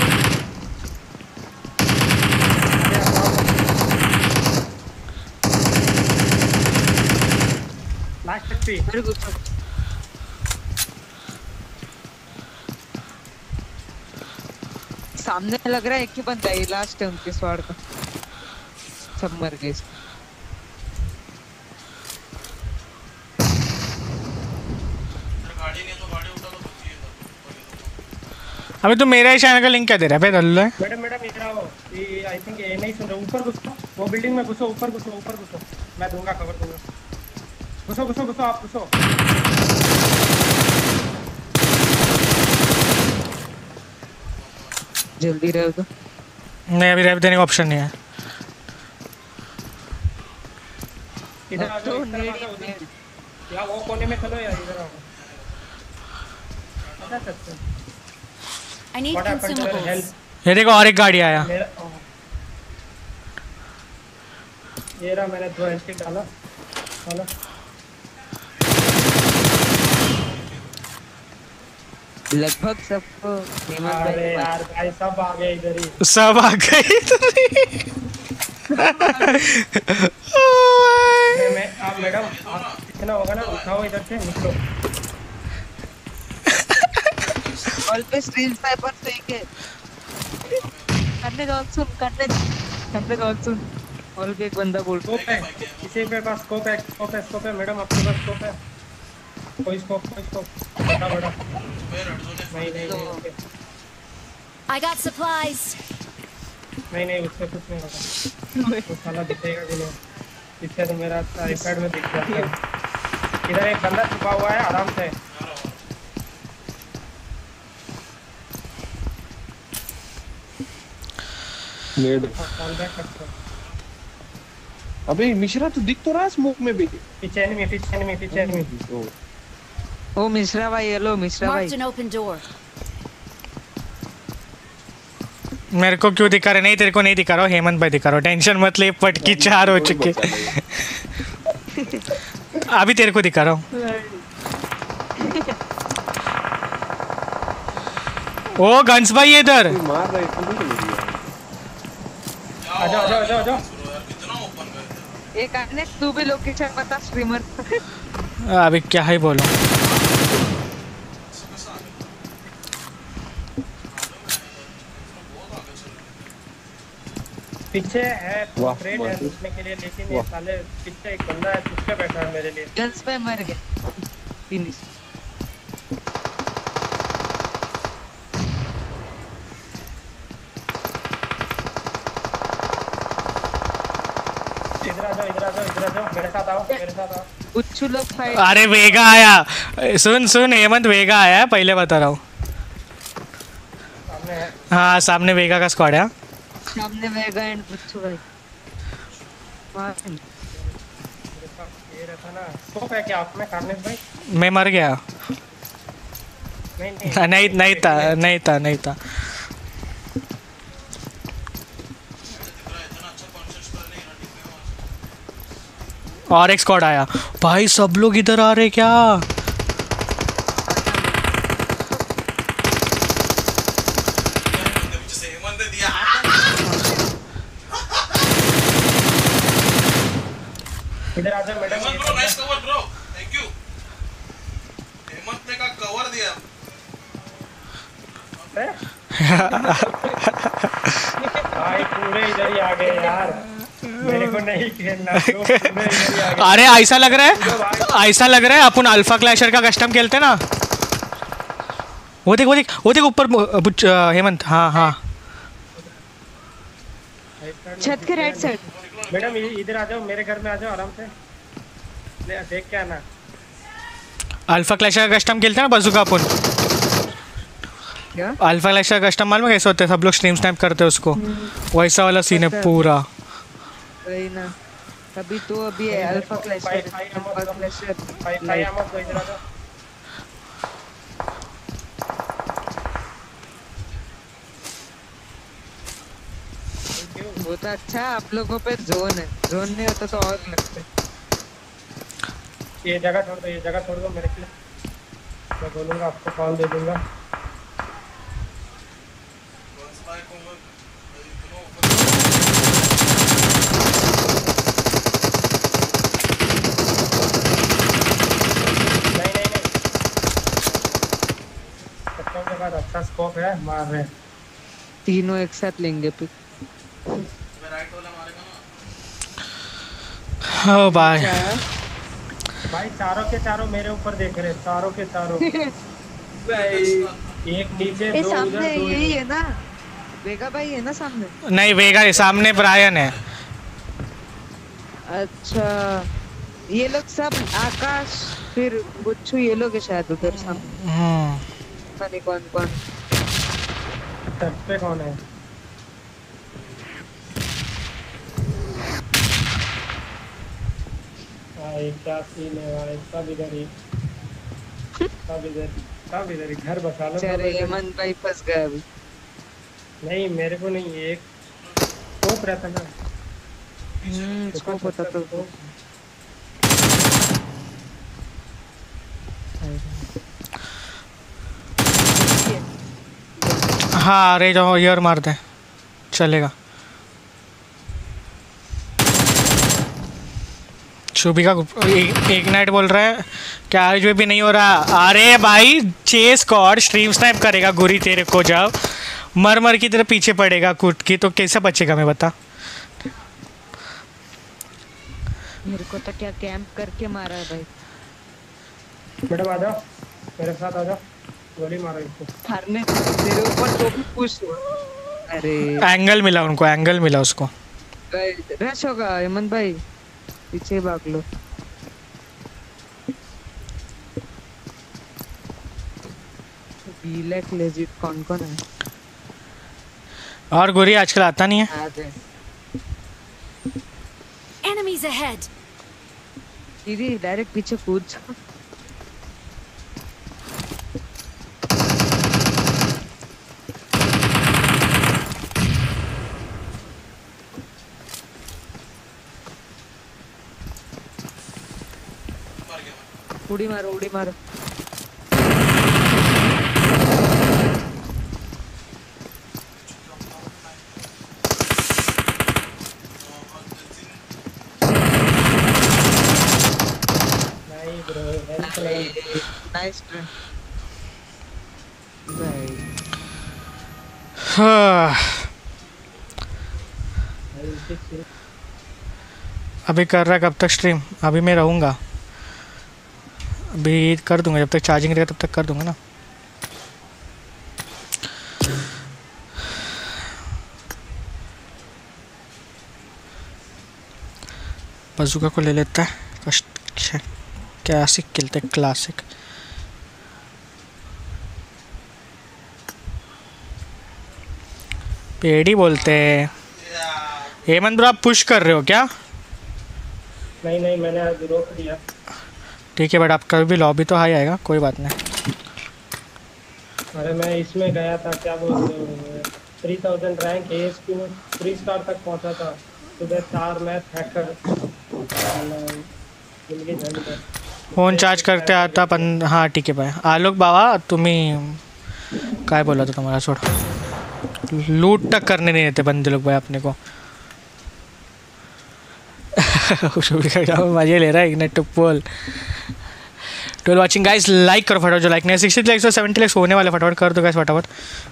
लास्ट तक भी मेरे को सामने लग रहा है एक ही बंदा है लास्ट है उनके स्वाड का सब मर गए। अबे तो मेरा ही चैनल का लिंक क्या दे रहा है भाई दल्लू है। मैडम मैडम इधर आओ ये आई थिंक ये नहीं सुन रहे ऊपर घुसो वो बिल्डिंग में घुसो ऊपर घुसो ऊपर घुसो मैं दूंगा कवर दूंगा घुसो घुसो घुसो आप घुसो। जल्दी रहो तो नहीं अभी रेव देने का ऑप्शन नहीं है। इधर आ जाओ इधर आ जाओ या वो कोने में चलो यार इधर आओ। अच्छा अच्छा I need consumables. ये देखो और एक गाड़ी आया। ये रहा मैंने दो एंटी डाला डाला। लगभग सबको अरे यार भाई सब आ गए इधर ही सब आ गए इधर ही। मैं मैं आप मैडम आप कितना होगा ना उठाओ इधर से निकलो। ऑल पे स्ट्रीम स्नाइपर फेंक है करने दो सुन करने करने दो सुन ऑल पे एक बंदा बोल स्कोप है किसी के पास स्कोप है स्कोप है स्कोप है मैडम आपके पास स्कोप है कोई स्कोप कोई स्कोप बड़ा बड़ा नहीं नहीं नहीं I got supplies. नहीं नहीं उससे कुछ नहीं होगा वो साला दिखेगा भी नहीं इससे तो मेरा आईपैड में दिख जाता है। इधर एक बंदा छुपा हुआ है आराम से नेड अबे मिश्रा तो दिख तो रहा है स्मोक में भी। पीछे एनिमी पीछे एनिमी पीछे एनिमी ओ मिश्रा भाई हेलो मिश्रा भाई। Marked an open door. मेरे को क्यों दिखा रहे नहीं तेरे को नहीं दिखा रहा हेमंत भाई दिखा रहा टेंशन मत ले पटकी चार हो चुके। अभी तेरे को दिखा रहा हूँ। ओ गन्स भाई है इधर। मार रहे थे नहीं मिली आ जाओ आ जाओ आ जाओ आ जाओ। एक आने तू भी लोकेशन बता स्ट्रीमर। अभी क्या ही बोलूं। पीछे है वाह, ट्रेन वाह। है घुसने के लिए, लेकिन ये साले पीछे एक बंदा है छुप के बैठा है मेरे लिए। गन्स पे मर गया। फिनिश। इधर आ जाओ इधर आ जाओ इधर आ जाओ, मेरे साथ आओ मेरे साथ आओ। उच्चू लोग फाइट। अरे वेगा आया। सुन सुन हेमंत, वेगा आया है, पहले बता रहा हूँ। सामने है। हाँ सामने वेगा का स्क्वाड है। सामने वेगा एंड उच्चू भाई। मार। मेरे पास ये रहता ना। स्कोप है क्या आप में कार्नेस भाई? मैं मर गया। नहीं नहीं नहीं नहीं था नहीं था नहीं था। और एक स्क्वाड आया भाई। सब लोग इधर आ रहे क्या? इधर आ जाओ madam. Hemant bro nice cover bro, thank you. Hemant ने का कवर दिया। भाई पूरे इधर ही आ गए यार, मेरे को नहीं खेलना तो पूरे इधर ही आ गए। अरे ऐसा लग रहा है ऐसा लग रहा है अपन अल्फा क्लैशर का कस्टम खेलते ना। वो देख वो देख वो देख ऊपर बुच- हेमंत। हाँ हाँ छत के राइट साइड। मैडम इ- इधर आ जाओ, मेरे घर में आ जाओ आराम से। ले देख के आना। अल्फा क्लैशर का कस्टम खेलते हैं ना बजुका अपन। क्या? अल्फा क्लैशर का कस्टम मालूम है कैसे होते हैं? सब लोग स्ट्रीम स्नैप करते हैं उसको। वैसा वाला सीन है पूरा। वही ना। अभी तो अभी है अल्फा क्लैशर। Alpha clasher. भाई भाई आमोद को इधर आ जाओ। वो तो अच्छा है, आप लोगों पे जोन है। जोन नहीं होता तो और लगता है। ये जगह छोड़ दो, ये जगह छोड़ दो मेरे के लिए। मैं बोलूँगा आपको, कॉल दे दूँगा। नहीं नहीं नहीं, बच्चों के पास अच्छा स्कोप है, मार रहे हैं। तीनों एक साथ लेंगे पिक। ओ भाई भाई चारों के चारों मेरे ऊपर देख रहे हैं, चारों के चारों। एक नीचे ये दो सामने उधर दो यही इधर। है ना? वेगा भाई है ना सामने? नहीं वेगा है, सामने ब्रायन है। अच्छा ये लोग सब आकाश फिर बुच्चू ये लोग है शायद उधर सामने। हम्म पता नहीं कौन कौन। छत पे कौन है? भाई क्या सीन है भाई, सब इधर ही सब इधर सब इधर ही। घर बसा लो। बेचारे हेमंत भाई फंस गए अभी। नहीं मेरे को नहीं, एक स्कोप रहता ना। हम्म इसको पता तो। हाँ अरे जाओ यार मार दे चलेगा। शुभी का एक, एक नाइट बोल रहा है क्या आज भी नहीं हो रहा। अरे भाई चेस स्क्वाड स्ट्रीम स्नैप करेगा गुरी तेरे को, जब मर मर की तरह पीछे पड़ेगा कूट की तो कैसे बचेगा मैं बता। मेरे को तो क्या कैंप करके मारा है भाई। मैडम आ जाओ मेरे साथ, आ जाओ, गोली मारो इसको। हारने तेरे ऊपर तो भी पुश। अरे एंगल मिला उनको, एंगल मिला उसको। रश होगा हेमंत भाई, पीछे भाग लो। ब्लैक लेजिट कौन कौन है? और गोरी आजकल आता नहीं है। Enemies ahead. दीदी डायरेक्ट पीछे कूद जाओ। उड़ी मारो उड़ी मारो नहीं ब्रो हेल्प नाइस ट्राई अभी कर रहा है कब तक स्ट्रीम? अभी मैं रहूँगा, अभी कर दूंगा जब तक चार्जिंग रहेगा तब तक कर दूंगा ना। बजूका को ले लेता है, कष्ट क्लासिक खेलते हैं, क्लासिक। पेड़ी बोलते हैं। हेमंत ब्रो आप पुश कर रहे हो क्या? नहीं नहीं मैंने आज रोक दिया। ठीक है बट आपका भी लॉबी तो हाई आएगा, कोई बात नहीं। अरे मैं इसमें गया था, क्या बोलते हो, थ्री थाउजेंड रैंक एएसपी में थ्री स्टार तक पहुंचा था। सुबह चार मैच हैकर जिंदगी झंड कर फोन चार्ज करते आता पन। हाँ ठीक है भाई। आलोक बाबा तुम्ही काय बोला था तुम्हारा, छोड़। लूट तक करने नहीं देते बंदे लोग भाई अपने को। मजे ले रहा है इग्नाइट टू बोल। टू वाचिंग गाइस, लाइक करो फटाफट, जो लाइक नहीं सिक्सटी लाइक्स और सेवेंटी लाइक्स होने वाले, फटाफट कर दो गाइस फटाफट।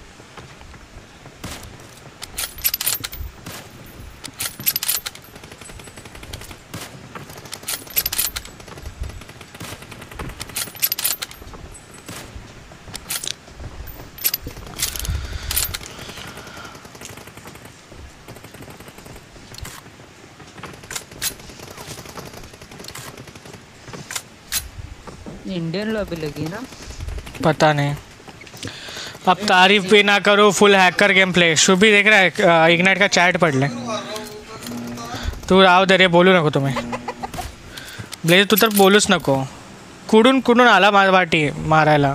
इंडियन लॉबी लगी ना, पता नहीं। अब तारीफ भी ना करो, full hacker game play. Shubh भी देख रहा है, इग्नाइट का चैट पढ़ ले तू। राव दे रे बोलू नको तुम्हें ब्लेज, तू तर बोलूच नको। कुडून कुडून आला माझ वाटी मारायला।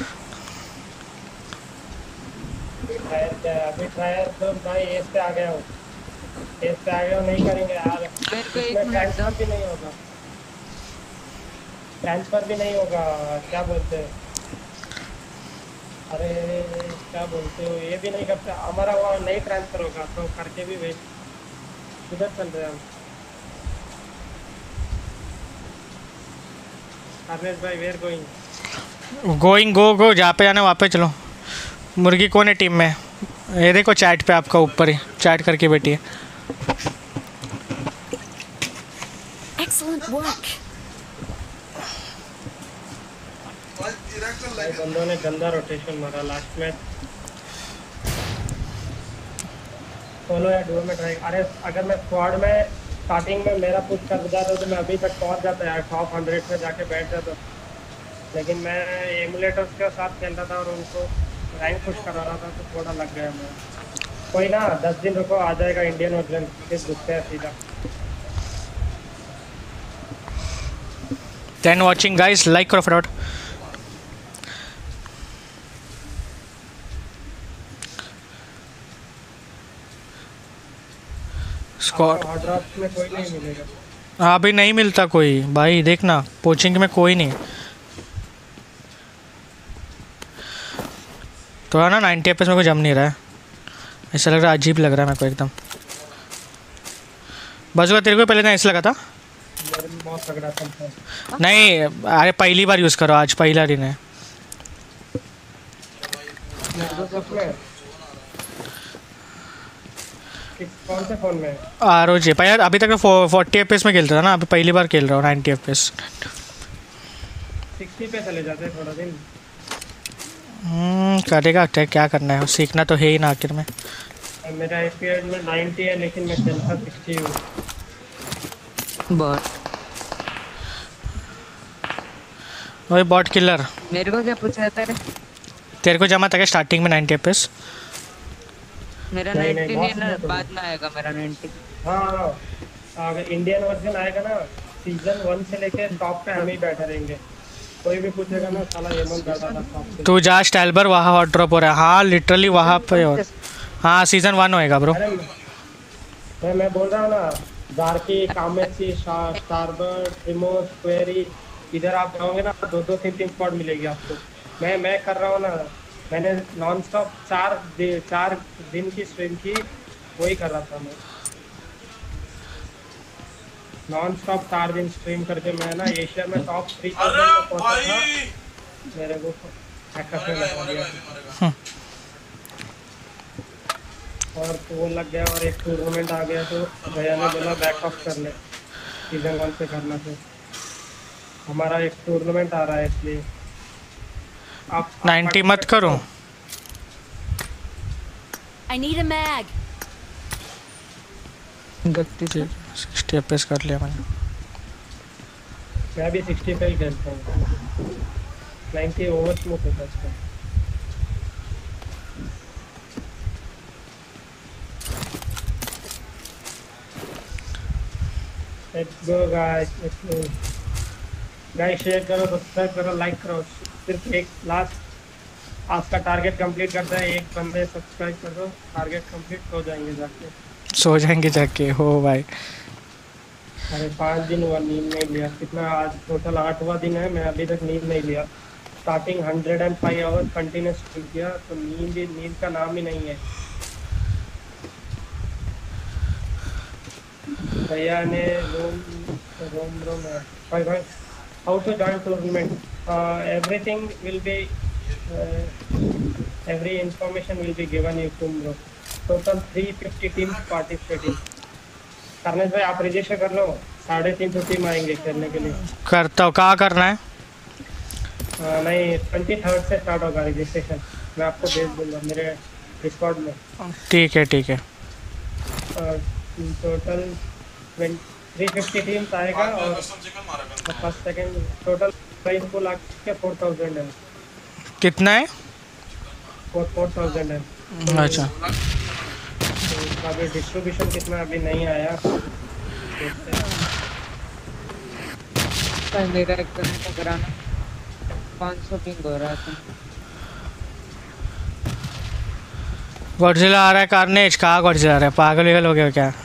अभी ट्रायल तो भाई एस पे आ गया हूँ, एस पे आ गया हूँ, नहीं करेंगे यार। मेरे को एक मिनट ट्रांसफर भी नहीं होगा, ट्रांसफर भी नहीं होगा, क्या बोलते हैं, अरे क्या बोलते हो, ये भी नहीं करते हमारा, वहाँ नहीं ट्रांसफर होगा तो करके भी वेस्ट। किधर चल रहे हैं हम? अरनेश भाई where going? Going go go, जहाँ पे जाना वहाँ पे चलो। मुर्गी कौन है टीम में? ये देखो चैट पे आपका ऊपर ही चैट करके बैठी है। Excellent work. भाई बंदों ने गंदा रोटेशन मारा लास्ट में। सोलो या डुओ में ट्राई। अरे अगर मैं स्क्वाड में स्टार्टिंग में मेरा पुश कर जाता तो मैं अभी तक पहुंच जाता यार, टॉप हंड्रेड पे जाके बैठ जाता। लेकिन मैं एमुलेटर्स के साथ खेल रहा था और उनको रैंक पुश करा रहा था तो थोड़ा लग गया मैं। कोई ना, दस दिन रुको, आ जाएगा इंडियन वर्जन, फिर घुसते हैं सीधा। टेन वॉचिंग गाइस, लाइक करो फटाफट। स्क्वाड हॉट ड्रॉप्स में कोई नहीं मिलेगा। हाँ अभी नहीं मिलता कोई भाई, देखना कोचिंग में कोई नहीं। थोड़ा ना नाइन्टी एफ एस मेरे को जम नहीं रहा है, ऐसा लग रहा है, अजीब लग रहा है मेरे को एकदम। बाजूका तेरे को पहले ना ऐसा लगा था? मेरे में बहुत तगड़ा था। नहीं अरे पहली बार यूज़ करो, आज पहला दिन है। कौन से फोन में? आर ओ जी भाई यार, अभी तक मैं फोर्टी एफ एस में खेलता था ना, अभी पहली बार खेल रहा हूँ नाइन्टी एफ एस। सिक्सटी पे चले जाते थोड़ा दिन। हम्म करेगा क्या करना है, सीखना तो है ही ना आखिर में। मेरा एफपीएस में नाइन्टी है लेकिन मैं खेलता सिक्सटी हूँ। बॉट वही बॉट किलर। मेरे को क्या पूछा था रे? तेरे को जमा था क्या स्टार्टिंग में नाइन्टी एफ एस? मेरा नहीं, नाइन्टी नहीं, नहीं ना, बहुत बाद में आएगा मेरा नाइन्टी। हाँ हाँ, अगर इंडियन वर्जन आएगा ना, सीजन वन से लेके टॉप पे हम ही बैठे रहेंगे। कोई भी पूछेगा ना साला हेमंत बैठा था टॉप पे। तू जा स्टाइलबर, वहाँ हॉट ड्रॉप हो रहा है। हाँ लिटरली वहाँ पे और हाँ सीजन वन होएगा ब्रो। अरे मैं मैं बोल रहा हूँ ना, जार्की, कामेची, स्टारबर्ड, रिमोट, क्वेरी, इधर आप जाओगे ना दो दो तीन तीन स्पॉट मिलेगी आपको। मैं मैं कर रहा हूँ ना, मैंने नॉन स्टॉप चार दि, चार दिन की स्ट्रीम की, वही कर रहा था मैं नॉन स्टॉप चार दिन स्ट्रीम करके। मैं ना एशिया में टॉप थ्री थाउजेंड में पहुंचा था, मेरे को हैकर ने लगा दिया और तो वो लग गया और एक टूर्नामेंट आ गया तो भैया ने बोला बैक ऑफ कर ले, सीजन वन से करना। तो हमारा एक टूर्नामेंट आ रहा है इसलिए आप नाइन्टी मत करो। I need a mag. गलती से सिक्सटी एफपीएस कर लिया मैंने। मैं भी सिक्सटी पे ही खेलता हूँ, नाइन्टी ओवर स्मूथ होता है इसका। Let's go guys, let's go. Guys share करो, सब्सक्राइब करो, लाइक करो। सिर्फ एक लास्ट आज का टारगेट कंप्लीट करता है, एक बंदे सब्सक्राइब कर दो, टारगेट कंप्लीट हो जाएंगे जाके। सो जाएंगे जाके हो भाई। अरे पाँच दिन हुआ नींद नहीं लिया, कितना आज टोटल आठवां दिन है, मैं अभी तक नींद नहीं लिया। Starting hundred and five hours continuous stream किया तो नींद ही नींद का नाम ही नहीं है। भैया ने रोम रोम रोम भाई भाई how to join tournament, everything will be every information will be given you to bro. Total three fifty team participating. Karnesh भाई आप रजिस्टर कर लो, साढ़े तीन सौ टीम आएंगे खेलने के लिए। करता हूँ, कहाँ करना है? आ, नहीं ट्वेंटी थर्ड से स्टार्ट होगा रजिस्ट्रेशन, मैं आपको भेज दूंगा मेरे डिस्कॉर्ड में। ठीक है ठीक है। टोटल थ्री फिफ्टी टीम्स आएगा और फर्स्ट सेकंड टोटल प्राइस को ला के फोर थाउजेंड है। कितना है? फोर फोर थाउजेंड है। अच्छा तो इसका अभी डिस्ट्रीब्यूशन कितना अभी नहीं आया। मेरा एक का कराना पाँच सौ पिंग हो रहा था। गॉडजिला आ रहा है कार्नेज। कहाँ गॉडजिला आ रहा है? पागल विगल हो गया क्या?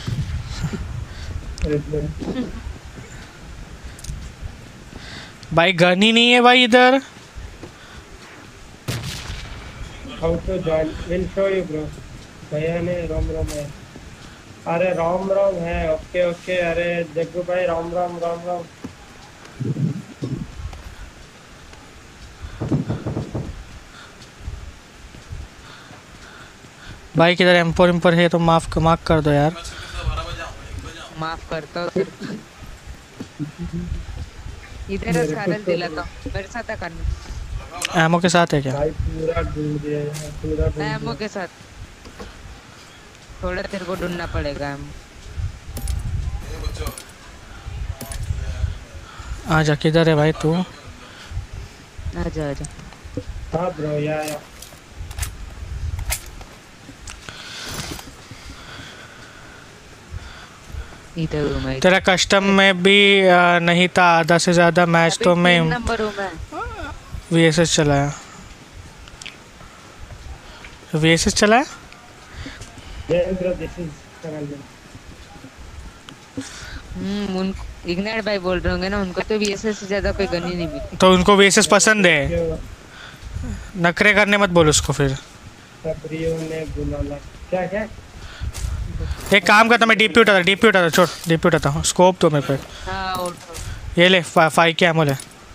भाई गन ही नहीं है भाई इधर। How to join will show you bro. भैया ने रोम रोम है। अरे रोम रोम है, ओके ओके। अरे जग्गू भाई रोम रोम रोम रोम। भाई किधर एम्पोर एम्पोर है तो माफ माफ कर दो यार। माफ करता हूँ इधर सारल दिलाता हूँ, मेरे साथ करना। एमओ के साथ है क्या? भाई पूरा ढूंढ दिया है, पूरा ढूंढ दिया। एमओ के साथ थोड़ा तेरे को ढूंढना पड़ेगा। एमओ आजा, किधर है भाई तू? आजा आजा। हाँ ब्रो या या इधर हूँ मैं। तेरा कस्टम में भी आ, नहीं था आधा से ज़्यादा मैच तो मैं नंबर हूँ मैं। वीएसएस चलाया। वीएसएस चलाया? हम्म उन इग्नाइट भाई बोल रहे होंगे ना, उनको तो वीएसएस से ज़्यादा कोई गन ही नहीं मिली। तो उनको वीएसएस पसंद है। नखरे करने मत बोल उसको फिर। ने बुलाना क्या क्या। एक काम करता, मैं डीपी उठाता डीपी उठाता छोड़ डीपी उठाता हूँ। स्कोप दो मेरे पे। हाँ और ये ले फा, फाइव के एमो ले।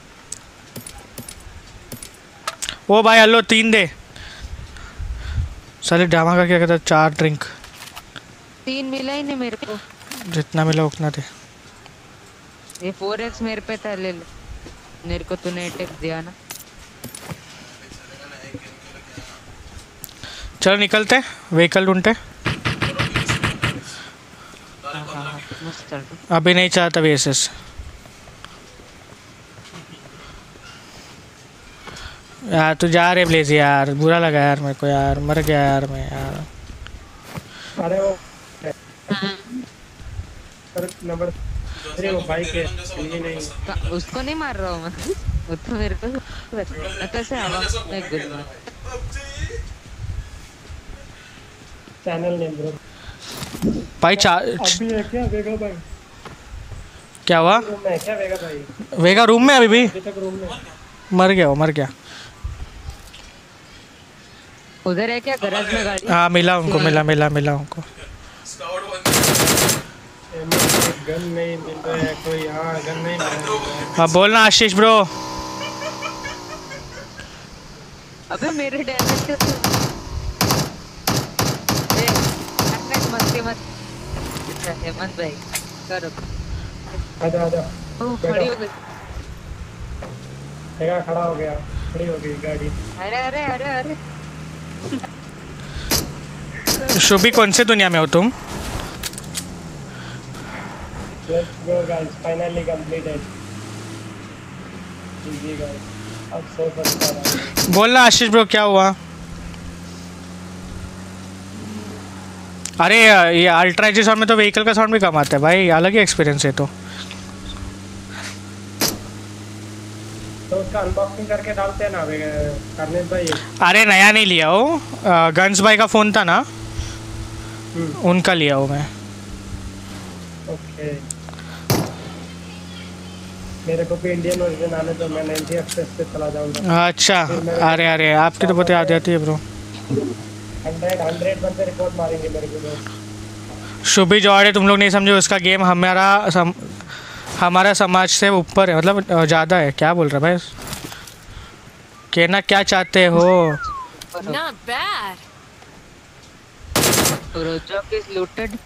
ओ भाई हल्लो तीन दे। साले ड्रामा का क्या कहता? चार ड्रिंक। तीन मिला ही नहीं मेरे को। जितना मिला उतना दे। ये फोर एक्स मेरे पे था, ले ले। मेरे को तूने अटैक दिया ना। चलो निकलते, व्हीकल ढूंढते। अभी नहीं चाहता वीएसएस। यार तू जा रहे ब्लेज यार, बुरा लगा यार मेरे को यार, मर गया यार मैं यार। अरे वो नंबर थ्री वो भाई के ये नहीं उसको नहीं मार रहा हूँ मैं। वो तो मेरे को कैसे आवा एक गुड चैनल नेम ब्रो। भाई चा अभी है क्या देखो भाई। क्या हुआ? रूम में है क्या वेगा भाई? वेगा रूम में अभी भी? अभी तक रूम में मर गया वो, मर गया। उधर है क्या गैराज में गाड़ी? हाँ मिला उनको, मिला मिला मिला उनको। गन नहीं मिल रहा है कोई। हाँ गन नहीं मिल रहा है। हाँ बोलना आशीष ब्रो। अबे मेरे डैमेज के मत मत हेमंत भाई करो। आजा आजा। ओ खड़ी हो गई। देखा खड़ा हो गया, खड़ी हो गई गाड़ी। अरे अरे अरे अरे शुभी कौन से दुनिया में हो तुम? Let's go guys, finally completed. G G guys. अब सौ परसेंट। बोलना आशीष ब्रो क्या हुआ? अरे ये अल्ट्रा एजी साउंड में तो व्हीकल का साउंड भी कम आता है भाई, अलग ही एक्सपीरियंस है। तो तो उसका अनबॉक्सिंग करके डालते हैं ना करने भाई। अरे नया नहीं लिया वो, गन्स भाई का फ़ोन था ना, उनका लिया वो मैं। ओके मेरे को भी इंडियन वर्जन आने तो मैं नाइंटी एक्सेस पे चला जाऊंगा। अच्छा अरे अरे आपकी तो बहुत याद आती है ब्रो। हंड्रेड हंड्रेड बंदे रिकॉर्ड मारेंगे मेरे को। शुभी जौड़े तुम लोग नहीं समझे, उसका गेम हमारा सम, हमारा समाज से ऊपर है, मतलब ज़्यादा है। क्या बोल रहा भाई? कहना क्या चाहते हो? Not bad. रोजोक इज लूटेड।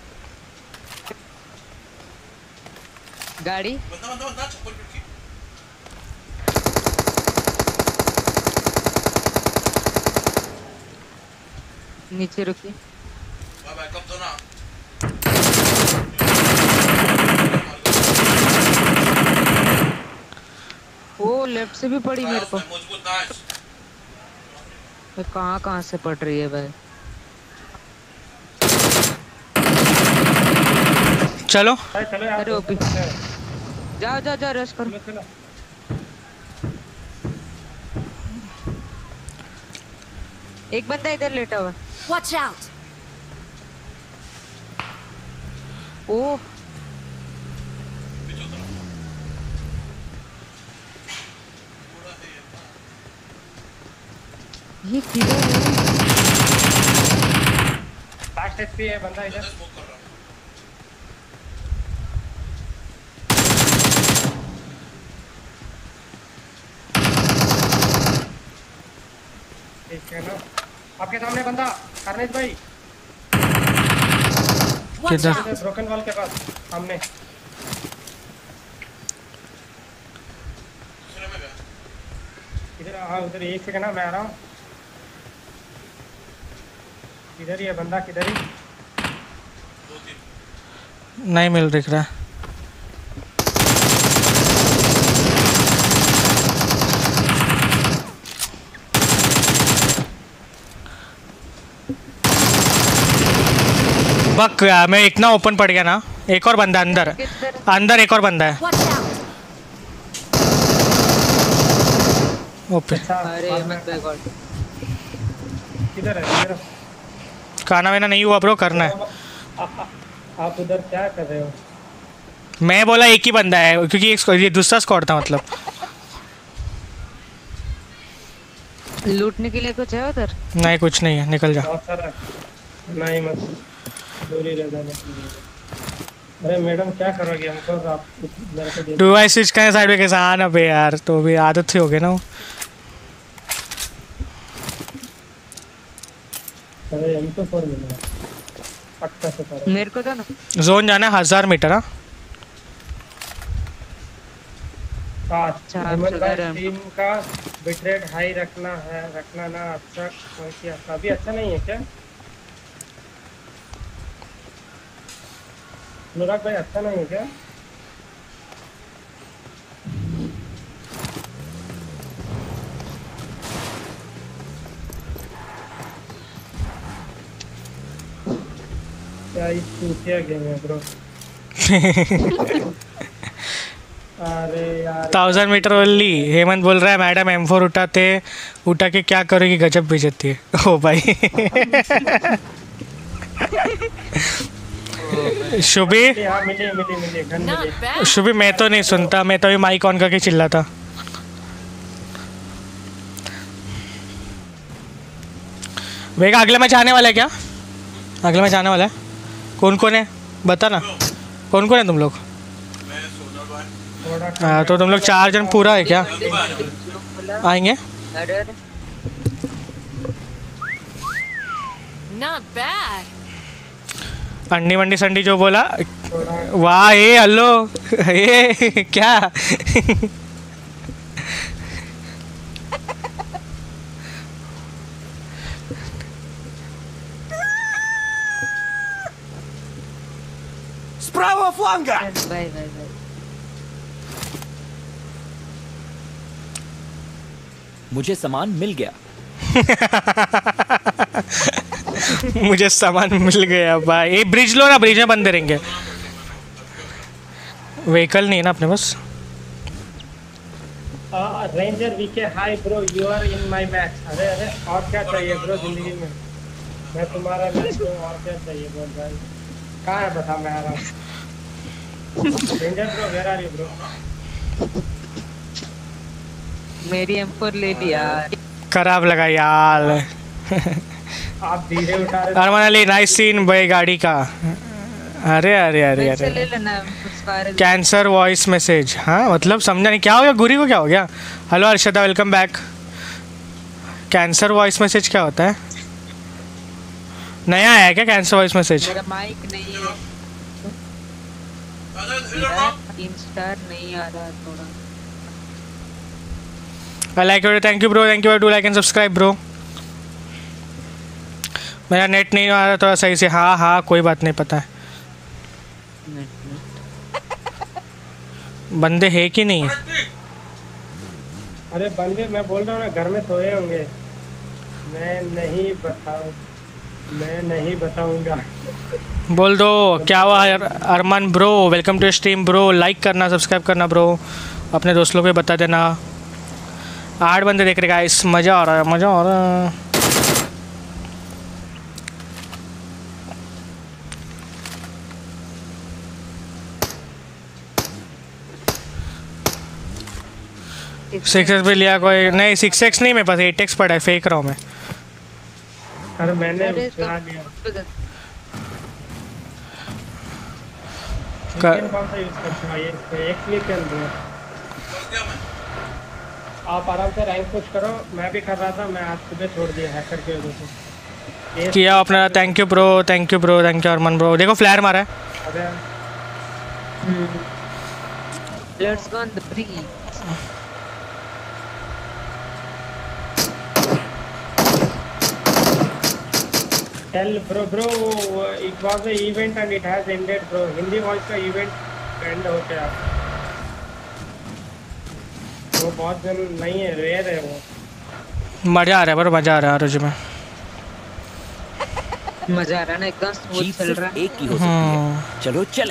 गाड़ी बंदा बंदा बंदा चप्पल पीट के। नीचे रुकी। वाह बैकअप दो ना। ओ लेफ्ट से भी पड़ी मेरे को। मजबूत ना है। कहाँ कहाँ से पड़ रही है भाई? चलो चलो यार। अरे ओपी जाओ जाओ जाओ रश करो। चलो एक बंदा इधर लेटा हुआ। Watch out. ओ ये किधर है? फास्ट एचपी है बंदा इधर। ठीक है ना, आपके सामने बंदा करनेश भाई। किधर? ब्रोकन वॉल के पास सामने। इधर हाँ उधर एक सेकंड ना, मैं आ रहा हूँ। इधर ही है बंदा, किधर ही? नहीं मिल दिख रहा। बक मैं इतना ओपन पड़ गया ना। एक और बंदा अंदर, अंदर एक और बंदा है। Watch out. ओपे अरे मत गॉड किधर है? इधर खाना वाना नहीं हुआ ब्रो, करना है। आप उधर क्या कर रहे हो? मैं बोला एक ही बंदा है क्योंकि एक ये दूसरा स्क्वाड था मतलब। लूटने के लिए कुछ है उधर? नहीं कुछ नहीं है, निकल जा। बहुत सारा नहीं मत दूरी रह जाने। अरे मैडम क्या करोगे हमको? आप मेरे को टू आई स्विच का साइड में कैसे आना पे यार, तो भी आदत से हो गई ना। अरे एम टू फोर मिला पक्का से करो। मेरे को तो ना जोन जाना है हजार मीटर। हाँ अच्छा टीम का बिटरेट हाई रखना है, रखना ना। अच्छा क्या अभी अच्छा नहीं है क्या अनुराग भाई? अच्छा नहीं है क्या? क्या इस चूतिया गेम है ब्रो? अरे यार थाउजेंड मीटर ओनली। हेमंत बोल रहा है मैडम एम फोर उठाते उठा के क्या करोगी, गजब बेइज्जती है। ओ भाई शुभी हाँ मिली मिली मिली गन मिली। शुभी मैं तो नहीं सुनता, मैं तो भी माइक ऑन करके चिल्लाता। वेगा अगले मैच आने वाला है क्या? अगले मैच आने वाला है? कौन कौन है बता ना, कौन कौन है तुम लोग? हाँ तो तुम लोग चार जन पूरा है क्या? आएंगे? Not bad. अंडी वंडी संडी जो बोला, वाह ये हेलो ये क्या Справа фланга! Bye bye bye. मुझे सामान मिल गया। मुझे सामान मिल गया भाई। ये ब्रिज लो ना, ब्रिज में बंदे रहेंगे। व्हीकल नहीं है ना अपने पास। Ranger VK hi bro, you are in my match. अरे अरे और क्या चाहिए ब्रो जिंदगी में, मैं तुम्हारा मैच हूँ, और क्या चाहिए बोल भाई। कहाँ है बता, मैं आ रहा हूँ। Ranger bro where are you bro? मेरी एम फोर ले लिया। खराब लगा यार। आप धीरे उठा रहे। अरमान अली नाइस सीन भाई गाड़ी का। अरे अरे अरे ले अरे लेना एक्सपायर। कैंसर वॉइस मैसेज, हाँ मतलब समझा नहीं क्या हो गया, गुरी को क्या हो गया? Hello Arshada welcome back. Cancel voice message क्या होता है? नया आया क्या कैंसर वॉइस मैसेज? मेरा माइक नहीं है, तीन स्टार नहीं आ रहा थोड़ा। I like it, thank you bro, thank you do like and subscribe bro। मेरा नेट नहीं आ रहा थोड़ा सही से। हाँ हाँ कोई बात नहीं, पता है। बंदे है कि नहीं? अरे बंदे मैं बोल रहा हूँ ना, घर में सोए होंगे। मैं नहीं बताऊँ, मैं नहीं बताऊंगा। बोल दो क्या हुआ यार। Armaan bro welcome to stream bro, like करना सब्सक्राइब करना ब्रो, अपने दोस्त लोगों को बता देना। आठ बंदे देख रहे गाइस, मज़ा आ रहा है, मज़ा आ रहा है। सिक्स एक्स भी लिया कोई नहीं? सिक्स एक्स नहीं, मेरे पास एट एक्स पड़ा है, फेंक रहा हूँ मैं। अरे मैंने अरे तो- चुरा लिया। कर- कौन सा यूज करते हो ये? एक क्लिक कर दो। आप आराम से रैंक पुश करो, मैं भी कर रहा था, मैं आज सुबह छोड़ दिया हैकर की वजह से। किया अपना। Thank you bro, thank you bro, thank you Armaan bro. देखो फ्लैर मारा है। अरे let's go on the breeze. Tell bro bro it was an event and it has ended bro। Hindi voice का इवेंट एंड हो गया। वो बहुत जन नहीं है, रेयर है वो। मज़ा आ रहा है बरो, मज़ा आ रहा है रोज में। मजा आ रहा है ना, एकदम स्मूथ चल रहा है। एक ही हो सकती है। चलो चले।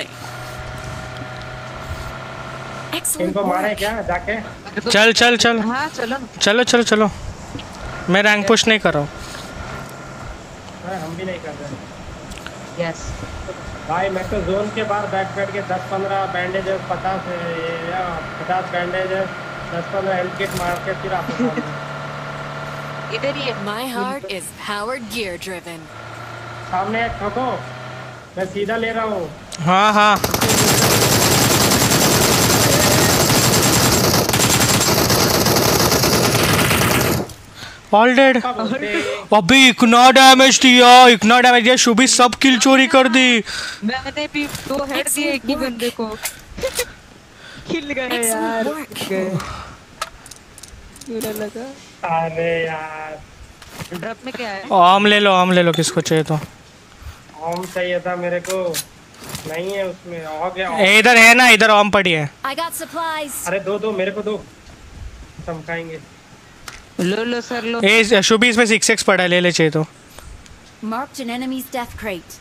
इनको मारे क्या जाके? चल चल चल हाँ चलो चलो चलो चलो। मैं रैंक पुश नहीं कर रहा हूँ। हम भी नहीं कर रहे। यस भाई मैं तो जोन के बाहर बैठ बैठ के दस पंद्रह बैंडेजेस, पचास पचास बैंडेजेस, दस पंद्रह हेल्थ किट मार के फिर आपको सामने। इधर ही है। My heart is powered gear driven. सामने एक ठोको, मैं सीधा ले रहा हूँ। हाँ हाँ ऑल डेड। अभी इतना डैमेज दिया, इतना डैमेज दिया। शुभी सब किल चोरी कर दी। मैंने भी दो हेड दिए एक ही बंदे को। किल गए यार, गए। बुरा लगा। अरे यार ड्रॉप में क्या है? आम ले लो, आम ले लो, किसको चाहिए तो। आम चाहिए था मेरे को, नहीं है उसमें। हो गया ए, इधर है ना, इधर आम पड़ी है। I got supplies. अरे दो दो मेरे को दो, चमकाएंगे। लो लो सर लो। ए शुभी इसमें सिक्स एक्स पड़ा है, ले ले चाहिए तो। Marked an enemy's death crate.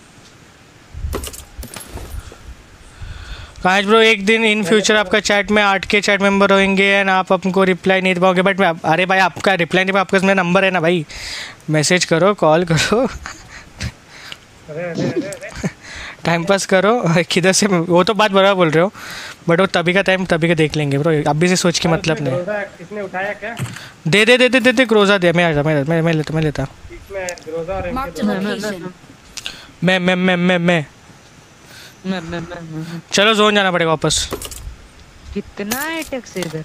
काश ब्रो एक दिन इन फ्यूचर आपका चैट में आठ के चैट मेंबर होंगे एंड आप हमको रिप्लाई नहीं दे पाओगे। बट मैं, अरे भाई आपका रिप्लाई नहीं, आपका मेरा नंबर है ना भाई, मैसेज करो, कॉल करो। अरे अरे अरे टाइम पास करो किधर से, वो तो बात बराबर बोल रहे हो, बट वो तभी का टाइम तभी का देख लेंगे ब्रो, अभी से सोच के मतलब नहीं। ग्रोजा किसने उठाया क्या? दे दे दे दे दे दे ग्रोजा दे, मैं आ जा, मैं मैं मैं लेता मैं लेता इसमें ग्रोजा और Marked a M K location. मैं मैं मैं मैं मैं मैं मैं मैं मैं- चलो जोन जाना पड़ेगा वापस। कितना है टैक्स इधर?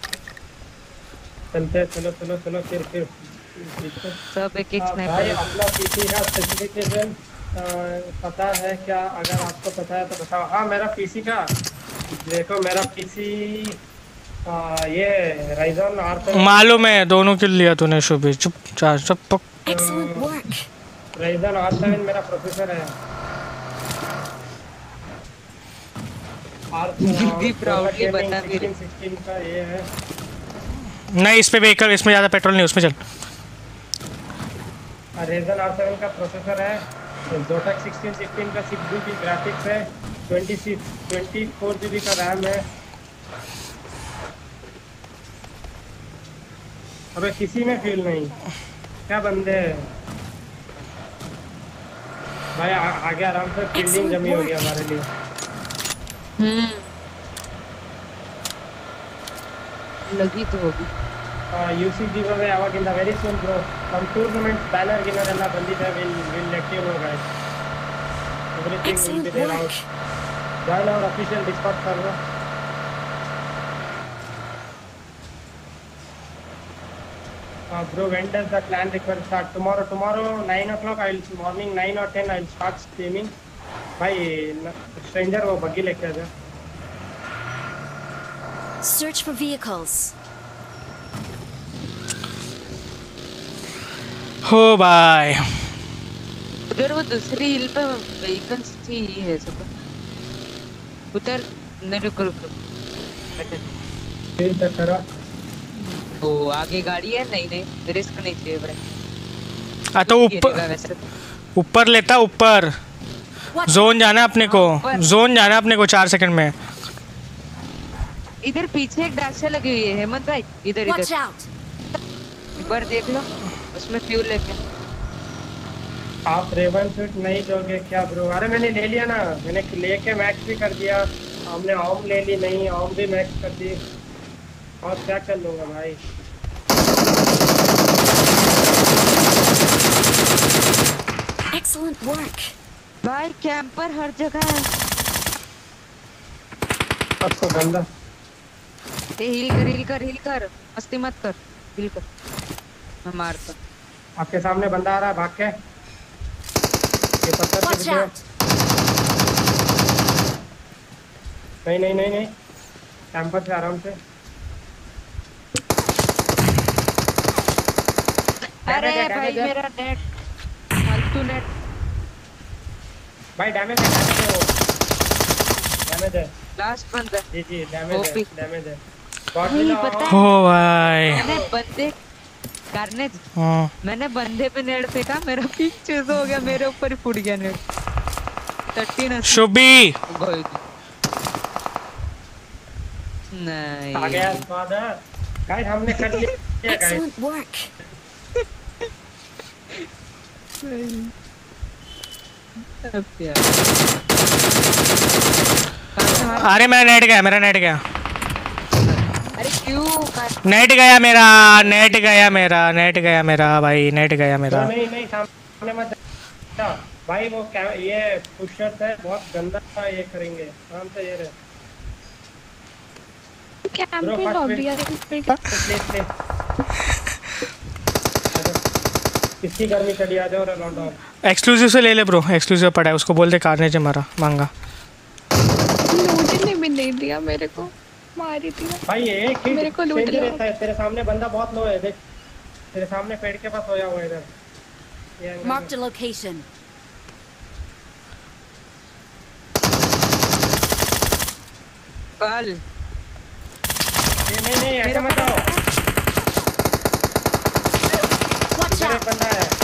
चलते हैं, चलो चलो चलो फिर फिर सब एक एक हाँ, भाई स्नाइपर। अपना पीसी का स्पेसिफिकेशन पता है क्या? अगर आपको पता है तो बताओ। हाँ मेरा पीसी का देखो, मेरा पीसी ये राइजन आर सेवन मालूम है, दोनों किल लिया तूने शुभी, चुप चार चुप पक। Excellent work. Ryzen R seven मेरा प्रोसेसर है। आर भी proudly बता भी रही। सिक्सटीन का ये है। नहीं इस पे व्हीकल, इसमें ज़्यादा पेट्रोल नहीं, उसमें चल। राइजन आर सेवन का प्रोसेसर है, जोटेक सिक्सटीन सिक्सटीन का सिक्स जी बी ग्राफिक्स है, twenty six twenty four G B का रैम है। अबे किसी में फील नहीं, क्या बंदे हैं भाई। आ, आगे आराम से फील्डिंग जमी होगी हमारे लिए। हम्म लगी तो होगी। UC giveaway awaginda very soon bro. Some tournaments banner ಗಿನ್ನರ್ ಎಲ್ಲ ಬಂದಿದೆ, will will let you know guys. Everything will be Excellent there out. work. Join our official Discord server. Uh, bro, when does the clan request start? Tomorrow, tomorrow nine o'clock. I'll morning nine or ten. I'll start streaming. भाई stranger वो बग्गी लेके आजा। Search for vehicles. हो भाई उधर वो दूसरी हिल पे व्हीकल्स थी, ये है सब उधर। नहीं रुको रुको, फिर तक करा। वो आगे गाड़ी है। नहीं नहीं रिस्क नहीं चाहिए भाई। आ तो ऊपर वैसे तो ऊपर लेता, ऊपर Watch जोन जाना है अपने को, जोन जाना है अपने को चार सेकंड में। इधर पीछे एक डाक्सा लगी हुई है हेमंत भाई, इधर Watch इधर out. एक बार देख लो, उसमें फ्यूल लेके। आप रेवन फिट नहीं दोगे क्या ब्रो? अरे मैंने ले लिया ना, मैंने लेके मैक्स भी कर दिया। हमने ऑम ले ली, नहीं ऑम भी मैक्स कर दी, और क्या कर लूंगा भाई। Excellent work. भाई कैंपर हर जगह है। अब तो गंदा। ए हिल कर हिल कर हिल कर, मस्ती मत कर, हिल कर। मैं मारता। आपके सामने बंदा आ रहा है, भाग के। ये पत्थर के Watch पीछे। out. नहीं नहीं नहीं नहीं, कैंपर से आराम से। अरे डैमेज है, भाई डैमेज है। मेरा नेट फालतू नेट। भाई डैमेज है, डैमेज है, वो डैमेज है। लास्ट बंदा जी जी डैमेज है, ओपी। डैमेज है। गॉड नहीं, मिला। पता है। हो भाई मैंने बंदे करने हाँ। मैंने बंदे पे नेट फेंका, मेरा पिक चूज हो गया, मेरे ऊपर ही फूट गया नेट। थर्टीन शुभी नहीं आ गया फादर। गाइस हमने कर लिया गाइस। Excellent work. अब यार। कहाँ से मारा? अरे मेरा नेट गया, मेरा नेट गया, अरे क्यों कर- नेट गया मेरा, नेट गया मेरा, नेट गया मेरा भाई, नेट गया मेरा। नहीं नहीं सामने मत जा भाई। वो क्या ये पुशर्स है, बहुत गंदा ये करेंगे। आराम से ये रहे। Bro, first win. Please please किसकी गर्मी चली, आ जाओ रोनाल्डो। एक्सक्लूसिव से ले ले ब्रो, एक्सक्लूसिव पड़ा है, उसको बोल दे कारने से मारा मांगा। लूट ने भी नहीं दिया मेरे को, मारी थी ना। भाई ये एक मेरे को लूट लो। रहता है। तेरे सामने बंदा बहुत लो है, देख तेरे सामने पेड़ के पास सोया हुआ है इधर। ये अंदर Marked a location. कल ये नहीं नहीं ऐसे मत जाओ। Watch इधर एक out. बंदा है।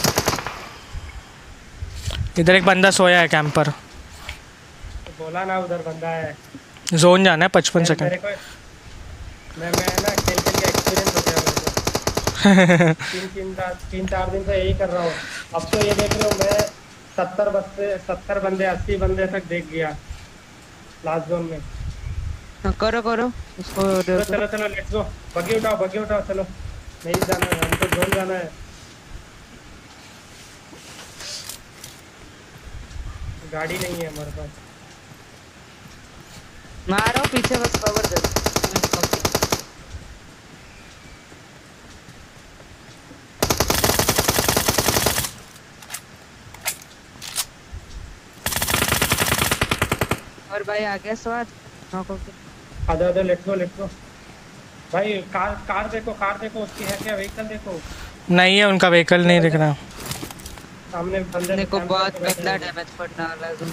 इधर एक बंदा सोया है कैंपर। तो बोला ना उधर बंदा है। जोन जाना है पचपन मेरे सेकंड। को मैं मैं ना खेल खेल के एक्सपीरियंस हो गया मेरे को। तीन तीन चार तीन चार दिन से यही कर रहा हूँ। अब तो ये देख रहे हो, मैं सत्तर बंदे सत्तर बंदे अस्सी बंदे तक देख गया लास्ट जोन में। हाँ, करो करो उसको। चलो चलो चलो लेट्स गो। बग्गी उठाओ बग्गी उठाओ चलो। नहीं जाना है हमको, जोन जाना है। गाड़ी नहीं है हमारे पास। मारो पीछे बस कवर दे। और भाई आ गया स्वाद। Knock okay. आजा आजा लेट्स गो लेट्स गो। भाई कार कार देखो कार देखो उसकी है क्या? व्हीकल देखो। नहीं है उनका व्हीकल नहीं दिख रहा। सामने बंदे देखो बहुत गंदा डैमेज पड़ने वाला है।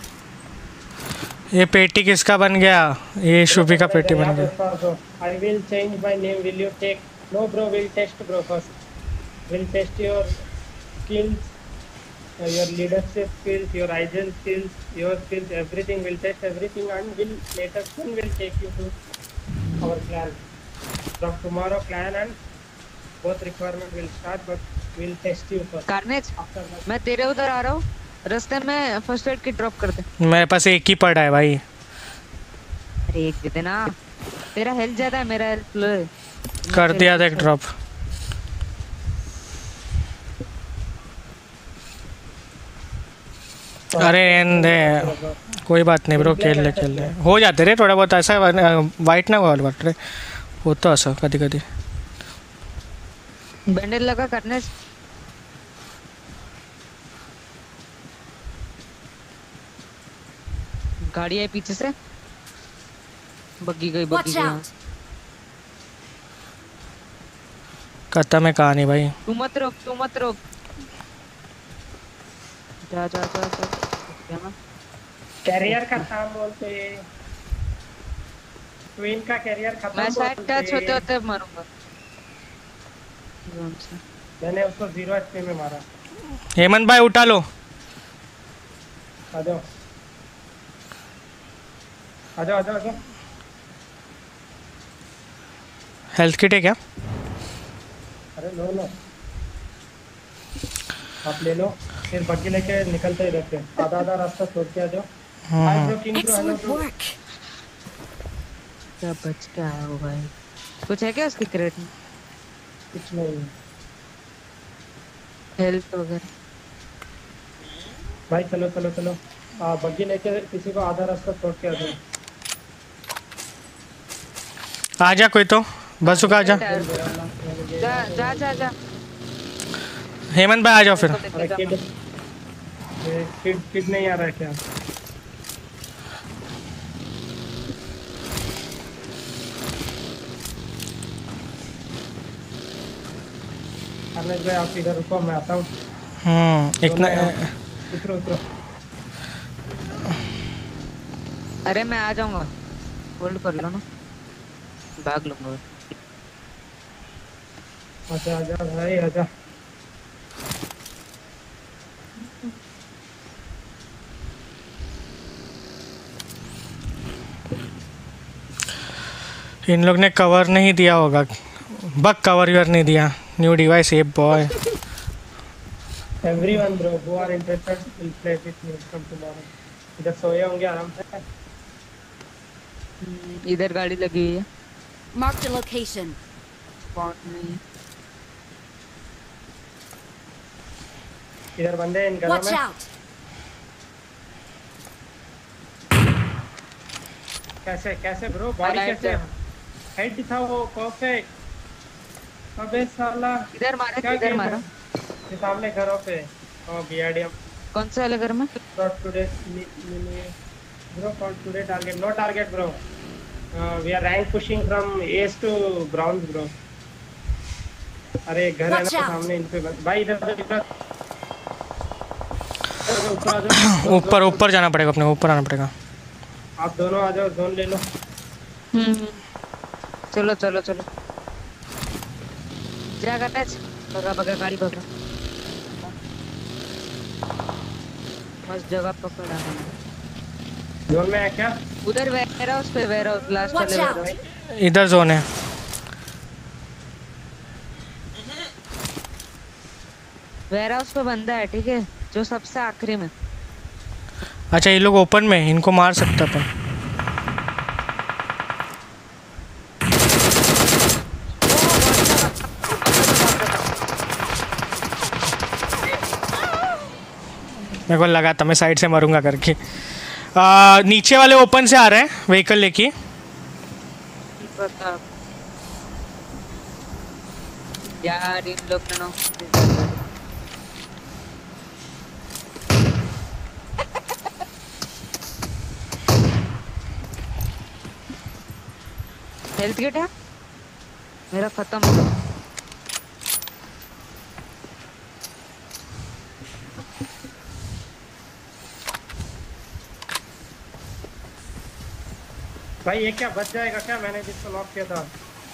ये पेटी किसका बन गया? ये शुभी का पेटी बन गया। I will change my name, will you take? No bro, will test bro first. Will test your skills, your leadership skills, your agile skills, your skills, everything. Will test everything and will later soon will take you to our clan. From tomorrow clan and both requirement will start, but we'll test you first. Carnage मैं तेरे उधर आ रहा हूँ, रास्ते में first aid kit drop कर दे। मेरे पास एक ही पड़ा है भाई। अरे एक दे देना, तेरा हेल्थ ज्यादा है, मेरा हेल्थ लो। कर दिया था एक ड्रॉप। अरे एंड कोई बात नहीं ब्रो, खेल ले खेल ले हो जाते रे थोड़ा बहुत ऐसा। वाइट ना बॉल बट रे होता ऐसा कभी कभी। बैंडेज लगा करने। गाड़ी है पीछे से, बग्गी गई बग्गी गई। खत्म है कहानी भाई। तू मत रोक तू मत रोक। जा जा जा जा। कैरियर का काम बोलते हैं। ट्विन का कैरियर खत्म। मैं शायद टच होते होते मरूंगा। मैंने उसको जीरो एचपी में मारा। हेमंत भाई उठा लो। आ जाओ आ जाओ आ जाओ आ जाओ। हेल्थ किट है क्या? अरे लो लो आप ले लो, फिर बग्गी लेके निकलते ही रहते हैं। आधा आधा रास्ता छोड़ के आ जाओ। Hi bro, king bro, hello bro. क्या बच क्या है वो भाई? कुछ है क्या उसकी क्रेट में? कुछ नहीं हेल्थ वगैरह। भाई चलो चलो चलो। आ बग्गी लेके किसी को आधा रास्ता छोड़ के आ जाओ। आजा कोई तो बस का आजा। जा जा जा जा। हेमंत भाई आ जाओ फिर। अरे किड किड किड नहीं आ रहा है क्या? अरे भाई आप इधर रुको, मैं आता हूँ। हम्म एक ना उतरो उतरो। अरे मैं आ जाऊंगा, होल्ड कर लो ना, भाग लूंगा। आजा आजा भाई आजा। इन लोग ने कवर नहीं दिया होगा, बग कवर यूर नहीं दिया। New device a boy. Everyone bro who are interested will play with me from tomorrow. इधर सोए होंगे आराम से। इधर गाड़ी लगी हुई है। Mark the location. स्पॉट नहीं। इधर बंदे हैं इन घरों Watch में। out. कैसे कैसे ब्रो बॉडी कैसे? हेड दिखाओ परफेक्ट। अबे साला इधर मारा क्या इधर गेम मारा। है? ये सामने घरों पे। ओ बीआरडीएम। कौन से वाले घर में? Not today bro, not today target, no target bro. Uh, we are rank pushing from ace to bronze bro. अरे घर है ना सामने इन पे। भाई इधर इधर ऊपर ऊपर जाना पड़ेगा, अपने ऊपर आना पड़ेगा। आप दोनों आ जाओ, जोन ले लो। हम्म चलो चलो चलो। जा करना बगा बगा गाड़ी पकड़। मस्त जगह पकड़ा है। जोन में है क्या? उधर वेयर हाउस पे, वेयर हाउस लास्ट वाले वेयर हाउस। इधर जोन है। वेयर हाउस पे बंदा है, ठीक है। जो सबसे आखिरी में। अच्छा ये लोग ओपन में, इनको मार सकता अपन। मेरे को लगा था मैं साइड से मरूंगा करके। आ, नीचे वाले ओपन से आ रहे हैं व्हीकल लेके। यार इन लोग ने ना हेल्थ किट है मेरा खत्म हो गया। भाई ये क्या बच जाएगा क्या? मैंने जिसको लॉक किया था।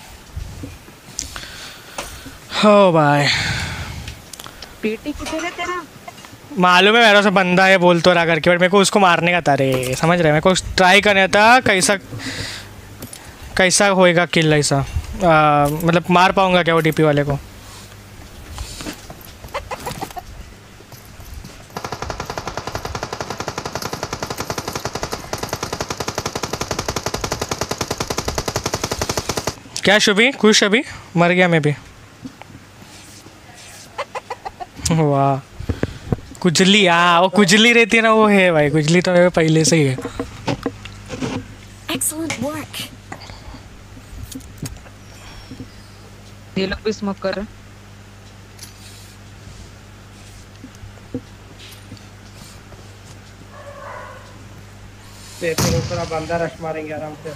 हो भाई पेटी किधर है तेरा? मालूम है मेरा से बंदा है बोल तो रहा करके, बट मेरे को उसको मारने का था रे, समझ रहे? मेरे को ट्राई करना था कैसा कैसा होएगा किल ऐसा, आ, मतलब मार पाऊंगा क्या वो डीपी वाले को। क्या शुभी खुश? अभी मर गया मैं भी। वाह कुजली, हाँ वो कुजली रहती है ना, वो है भाई कुजली तो मेरे पहले से ही है। Excellent work. ये लोग भी स्मोक कर रहे हैं। ते फिर ऊपर अब बंदा रश मारेंगे आराम से।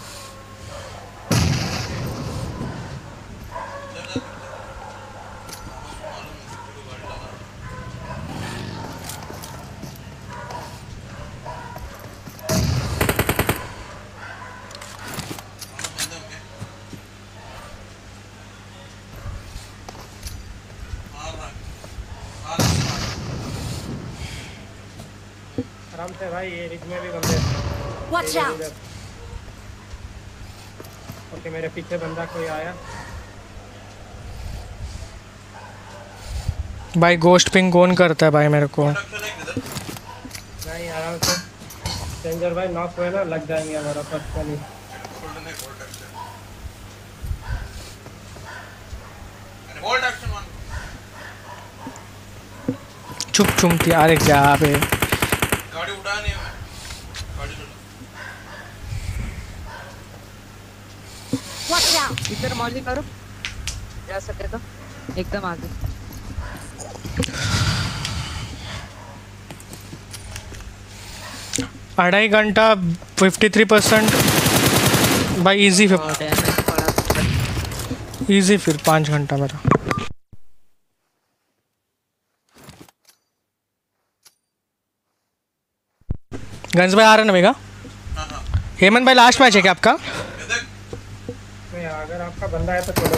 आराम से भाई, ये रिज में भी बंदे। Watch out. ओके मेरे पीछे बंदा कोई आया। भाई गोस्ट पिंग कौन करता है भाई मेरे को? नहीं आराम से डेंजर भाई, नॉक हुए ना लग जाएंगे हमारा पर्सनली। चुप चुमती, अरे क्या बे गाड़ी उड़ा नहीं है, गाड़ी लो। Watch out. इधर मौजी करो जा सके तो एकदम आगे। अढ़ाई घंटा फिफ्टी थ्री परसेंट भाई, इजी इजी फिर पाँच घंटा मेरा। गंज भाई आ रहे ना मेगा? हेमंत भाई लास्ट मैच है क्या आपका? नहीं अगर आपका बंदा है तो छोड़ो,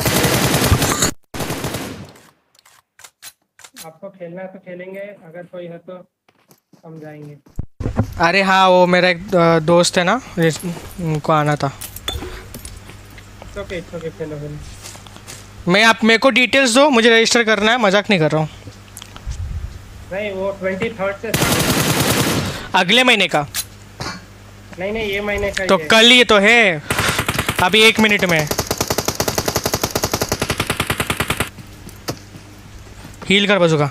आपको खेलना है तो खेलेंगे, अगर कोई है तो हम जाएंगे। अरे हाँ वो मेरा एक दोस्त है ना, उनको आना था। ओके ओके खेलो खेलो। मैं आप मेरे को डिटेल्स दो, मुझे रजिस्टर करना है, मजाक नहीं कर रहा हूँ। नहीं वो ट्वेंटी थर्ड से अगले महीने का? नहीं नहीं ये महीने का तो ही है। कल ये तो है, अभी एक मिनट में। हील कर बजूगा।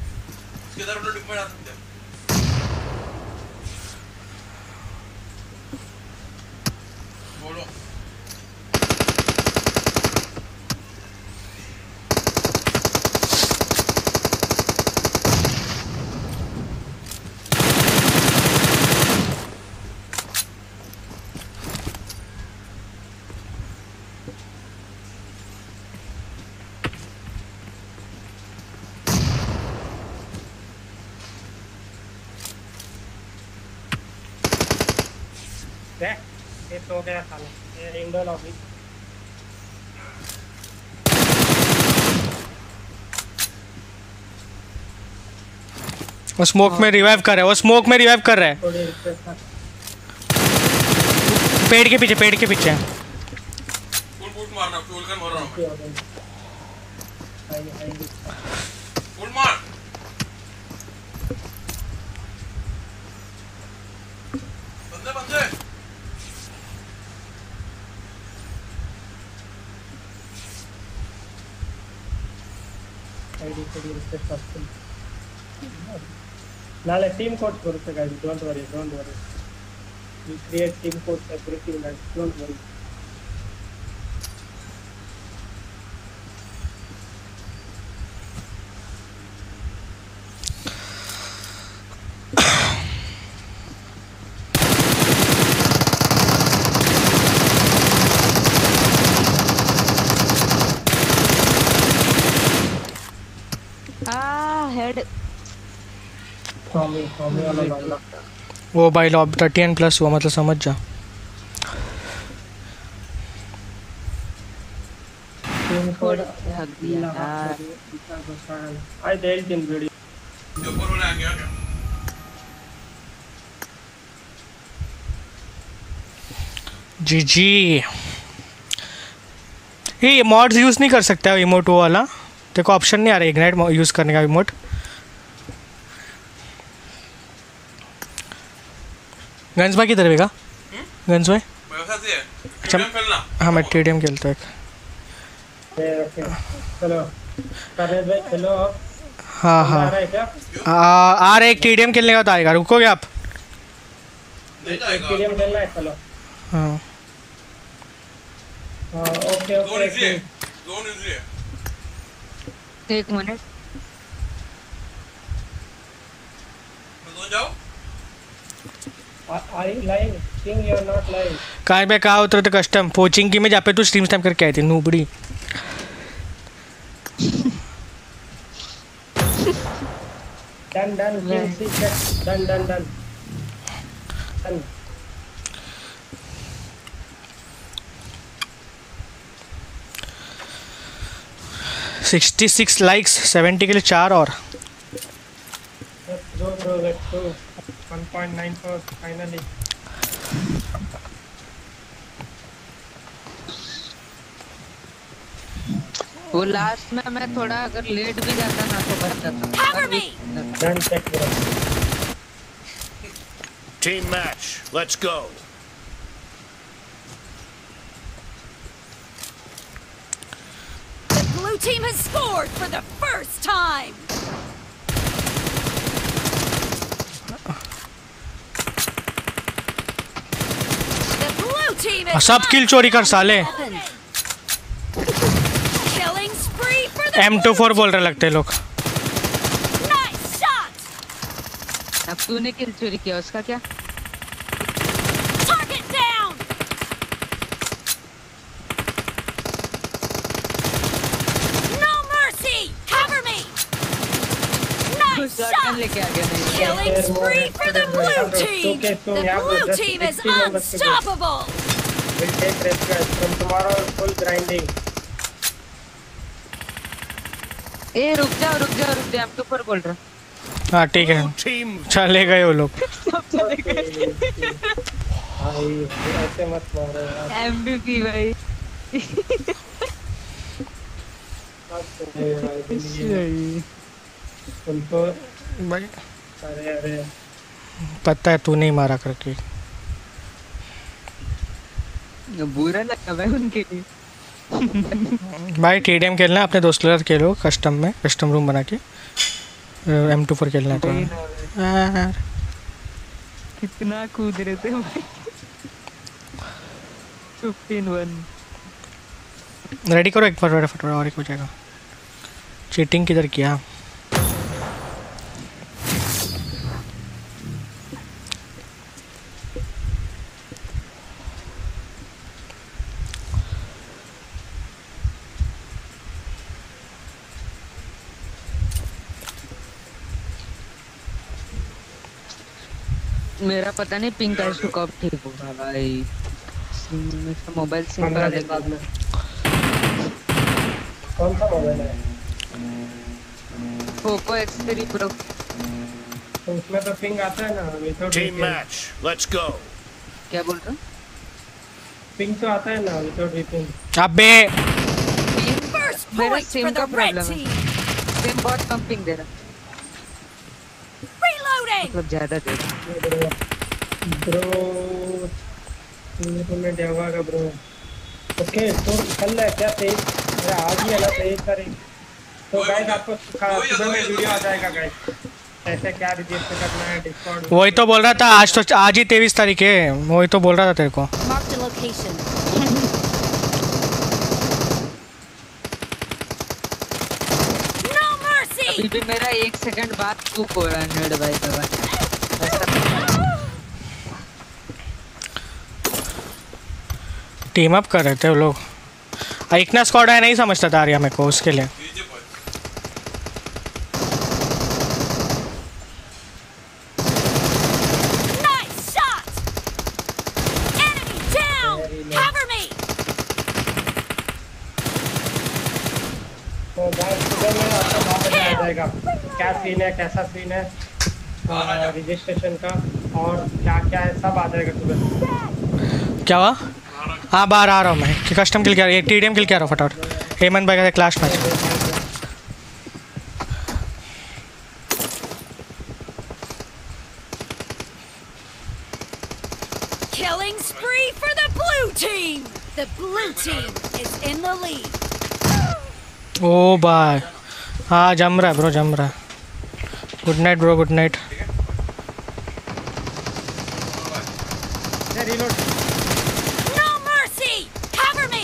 ये तो गया साला, ये इंडो लॉबी। वो स्मोक में रिवाइव कर रहा है, वो स्मोक में रिवाइव कर रहा है। पेड़ के पीछे, पेड़ के पीछे। फुल बूट मारना, फुल गन मार रहा हूं मैं। फुल मार। ಡಿ ರಿಕ್ವೆಸ್ಟ್ ಆಗ್ತೀನಿ ನಾಳೆ ಟೀಮ್ ಕೋಡ್ಸ್ ಬರುತ್ತೆ guys don't worry don't worry we create team codes everything guys don't worry head स्वामी स्वामी वाला लॉन्ग वो भाई लॉब थर्टी एन प्लस हुआ मतलब समझ जा कोड हक दिया आई डेल्ट इन वीडियो जो ऊपर वाला आ गया क्या जी जी ये मॉड्स यूज़ नहीं कर सकता है इमोट वो वाला तेरे को ऑप्शन नहीं आ रहा इग्नाइट यूज़ करने का इमोट गन्स भाई किधर रहेगा गन्स भाई हाँ मैं टीडीएम खेलता हूँ चलो करने भाई चलो हाँ हाँ आ, आ रहा एक टीडीएम खेलने का तो आएगा रुकोगे आप टीडीएम खेलना है चलो हाँ ओके ओके जोन इजी है एक मिनट तो जाओ I live king you are not live कहाँ पे कहाँ उतरे तो कस्टम पोचिंग की में जहाँ पे तू स्ट्रीम टाइम करके आई थी नूबड़ी done done done done done done sixty six likes seventy के लिए चार और Let's go bro, let's go. one point nine four finally. वो लास्ट में मैं थोड़ा अगर लेट भी जाता ना तो बच जाता Done check bro. Team match. Let's go. The blue team has scored for the first time. The blue team is सब किल चोरी कर साले killing spree for the M two four बोल रहे लगते हैं लोग nice shot. अब तूने किल चोरी किया उसका क्या Target down. No mercy. Cover me. Nice shot. लेके आ गया नहीं Killing spree for the blue team. The blue team is unstoppable. We'll take rest guys. From tomorrow full grinding. ए रुक जाओ रुक जाओ रुक जाओ हम तो ऊपर बोल रहा हाँ ठीक है चले गए वो लोग सब चले गए भाई ऐसे मत मारो यार एमवीपी भाई उनको भाई अरे अरे पता है तू नहीं मारा करके बुरा लगा भाई उनके लिए भाई टीडीएम खेलना है अपने दोस्त के साथ खेलो कस्टम में कस्टम रूम बना के एम टू फोर खेलना है तो यार कितना कूद रहे थे भाई फिफ्टीन वन रेडी करो एक बार फटाफट और एक हो जाएगा चीटिंग किधर किया मेरा पता नहीं पिंक का इशू कब ठीक होगा भाई मेरा मोबाइल सिम करा देगा बाद में कौन सा मोबाइल है पोको एक्स थ्री प्रो तो उसमें तो पिंग आता है ना without Team match. Let's go. क्या बोल रहा पिंग तो आता है ना विदाउट वीपीएन अबे First मेरा point सिम for का the red प्रॉब्लम है team. सिम बहुत कम पिंग दे रहा Reloading. मतलब ज्यादा दे रहा ब्रो तुमने में देवा का ब्रो ओके तो कल है क्या तेईस अरे आज ही है ना तेईस तारीख तो गाइस आपको सुबह में वीडियो आ जाएगा गाइस, कैसे क्या रजिस्टर करना है डिस्कॉर्ड। वही तो बोल रहा था, आज तो आज ही तेईस तारीख है, वही तो बोल रहा था तेरे को। Mark the location. No mercy. अभी भी मेरा एक सेकंड बाद तू को हंड्रेड भाई का टीम अप कर रहे थे वो लोग। इतना स्क्वाड है नहीं समझता था आर्या मेरे को उसके लिए। Nice shot. Enemy down. Cover me. तो गाइस सुबह में आपको बात आ जाएगा क्या सीन है, कैसा सीन है रजिस्ट्रेशन का, और क्या क्या है सब आ जाएगा सुबह। क्या हुआ? हाँ बाहर आ रहा हूँ मैं कि कस्टम किल क्या रहा है, टी डी एम किल क्या रहा हूँ फटाफट। हेमंत भाई का class match. Killing spree for the blue team. The blue team is in the lead. ओ भाई हाँ जम रहा है ब्रो, जम रहा है। Good night bro, good night. No mercy. Cover me.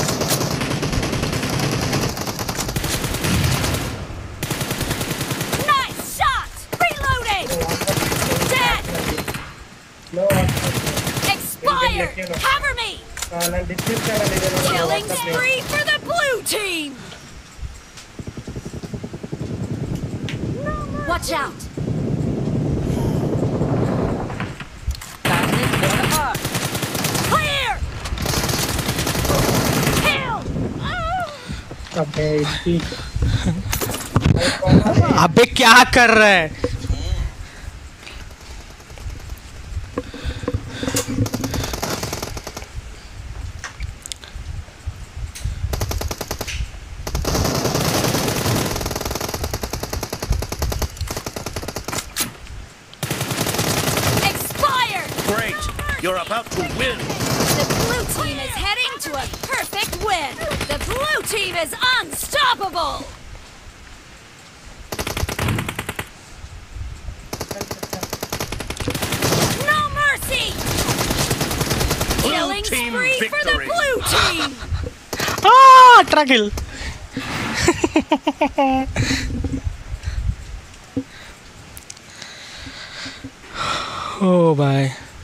Nice shot. Reloading. Dead. Expired. Cover me. Killing spree for the blue team. Watch out. Clear. Kill. अबे क्या कर रहा है? You're about to win. The blue team is heading to a perfect win. The blue team is unstoppable. No mercy. Killing spree for the blue team. Ah, ट्रैकिल। ओ भाई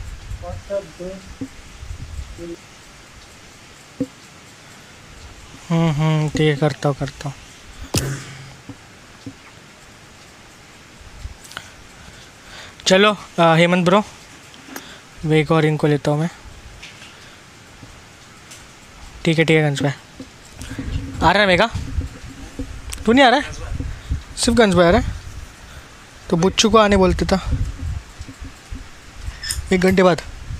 हम्म हम्म ठीक करता हूँ करता हूँ। चलो आ, हेमंत ब्रो वेक और इनको लेता हूँ मैं। ठीक है ठीक है गंज पे आ रहा है मेगा, तू नहीं आ रहा है? सिर्फ गंज पे आ रहा है तो बुच्चू को आने बोलते था एक घंटे बाद।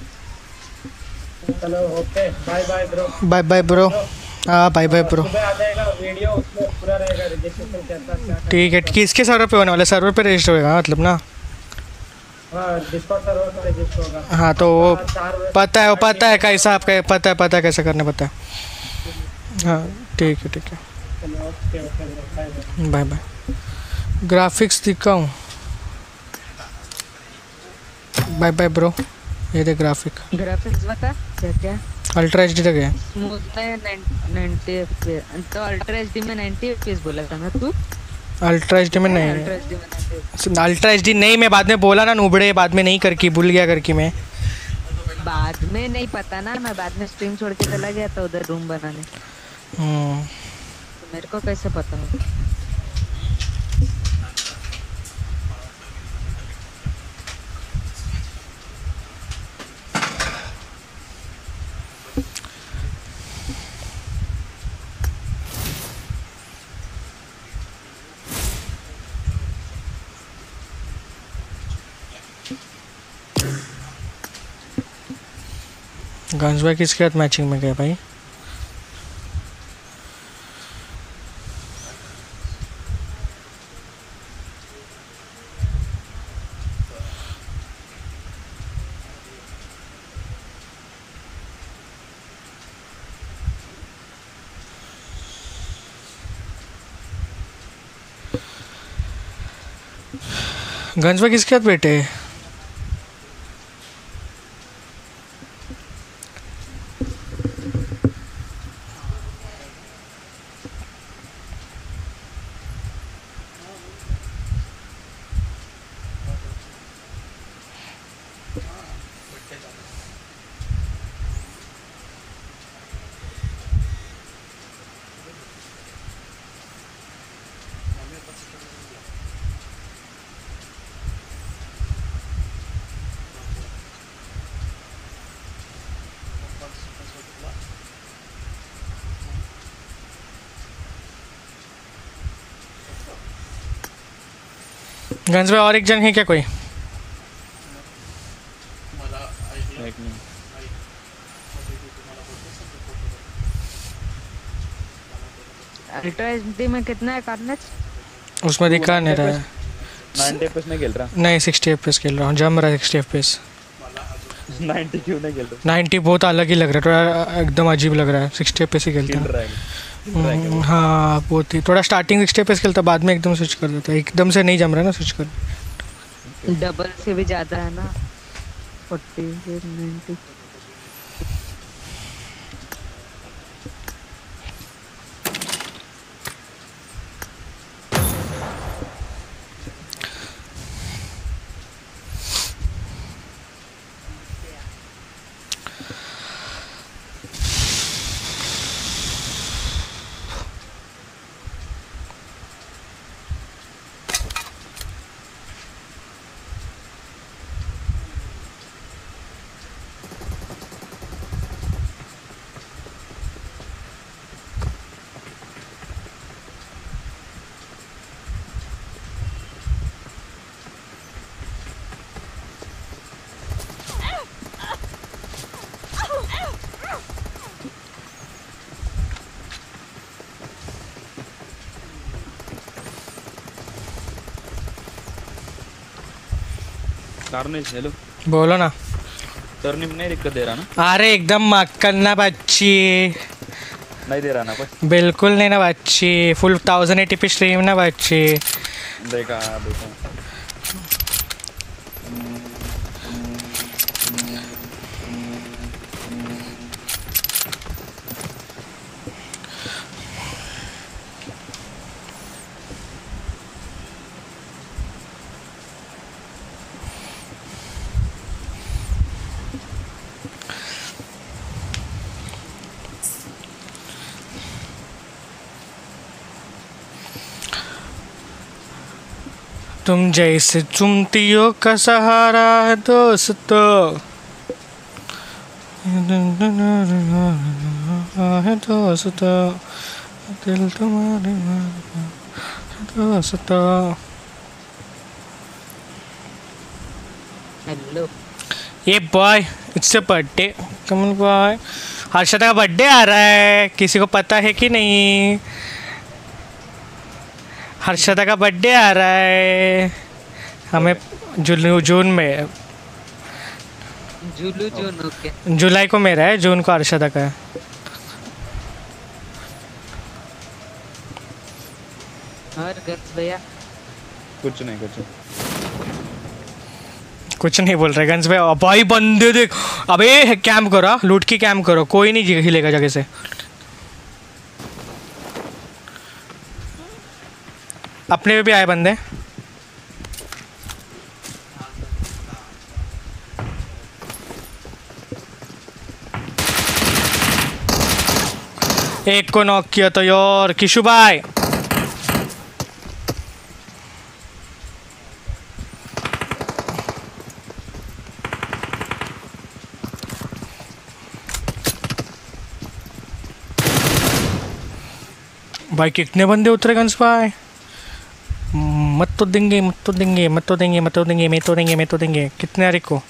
चलो okay bye bye bro. Bye bye bro. हाँ बाय बाय ब्रो। सुबह आ जाएगा वीडियो, उसमें पूरा रहेगा रजिस्ट्रेशन कैसा क्या। ठीक है किसके सर्वर पे होने वाला? सर्वर पे रजिस्टर होगा मतलब ना? हाँ डिस्कॉर्ड सर्वर पे रजिस्टर होगा। हाँ तो वो पता है, वो पता है कैसा आपका पता है, पता है कैसे करना पता है। हाँ ठीक है ठीक है बाय बाय। ग्राफिक्स दिखाऊँ? Bye bye bro. ये दे ग्राफिक ग्राफिक्स बता क्या क्या। अल्ट्रा एच डी तक है स्मूथ में नाइंटी एफपीएस, तो अल्ट्रा एचडी में नाइंटी एफपीएस बोला था ना तू? अल्ट्रा एच डी में नहीं, अल्ट्रा एच डी नहीं, मैं बाद में बोला ना नूबड़े, बाद में नहीं करके भूल गया करके मैं। बाद में नहीं पता ना, मैं बाद में स्ट्रीम छोड़ के चला गया था उधर रूम बनाने। हम्म तो मेरे को कैसे पता होगा? गन्स भाई किसके साथ मैचिंग में गया भाई? गंज पे किसके हाथ बैठे? गंज पे और एक जन है क्या कोई? अल्ट्रा एचडी में कितना है कार्नेज? उसमें दिखा नहीं रहा है। नाइंटी एफपीएस में खेल रहा? नहीं सिक्सटी एफपीएस खेल रहा हूँ, जम रहा है सिक्सटी एफपीएस। नाइंटी क्यों नहीं खेल रहा? नाइंटी बहुत अलग ही लग रहा है, थोड़ा एकदम अजीब लग रहा है। सिक्सटी एफपीएस ही खेलता है। हाँ बहुत ही, थोड़ा स्टार्टिंग सिक्सटी एफपीएस खेलता, बाद में एकदम स्विच कर देता है। एकदम से नहीं जम रहा है ना स्विच कर। डबल से भी ज्यादा है ना, फोर्टी से नाइंटी। कार्नेज हेलो बोलो ना। टर्निंग नहीं दिक्कत दे रहा ना? अरे एकदम मक्कन ना बच्ची, नहीं दे रहा ना कुछ? बिल्कुल नहीं ना बच्ची, full thousand eighty p stream ना बच्ची। देखा देखा तुम जैसे चुमतियों का सहारा है दोस्तों, है दोस्तों, दिल तुम्हारे दोस्तों। हेलो ये boy it's birthday, Kamal boy, Harshada का बर्थडे आ रहा है, किसी को पता है कि नहीं? हर्षदा का बर्थडे आ रहा है हमें जून जून में, जुलू जून ओके। जुलाई को मेरा है, जून को हर्षदा का है। और गंज भैया कुछ नहीं कुछ नहीं कुछ नहीं बोल रहे गंज भाई। भाई बंदे देख, अबे कैम्प करो, लूट की कैम्प करो, कोई नहीं हिलेगा जगह से। अपने भी आए बंदे। एक को नॉक किया तो यार किशु भाई। भाई कितने बंदे उतरे गंज भाई? मत तो देंगे मत तो देंगे मत तो देंगे मत तो देंगे मैं तो देंगे मैं तो देंगे। कितने यार को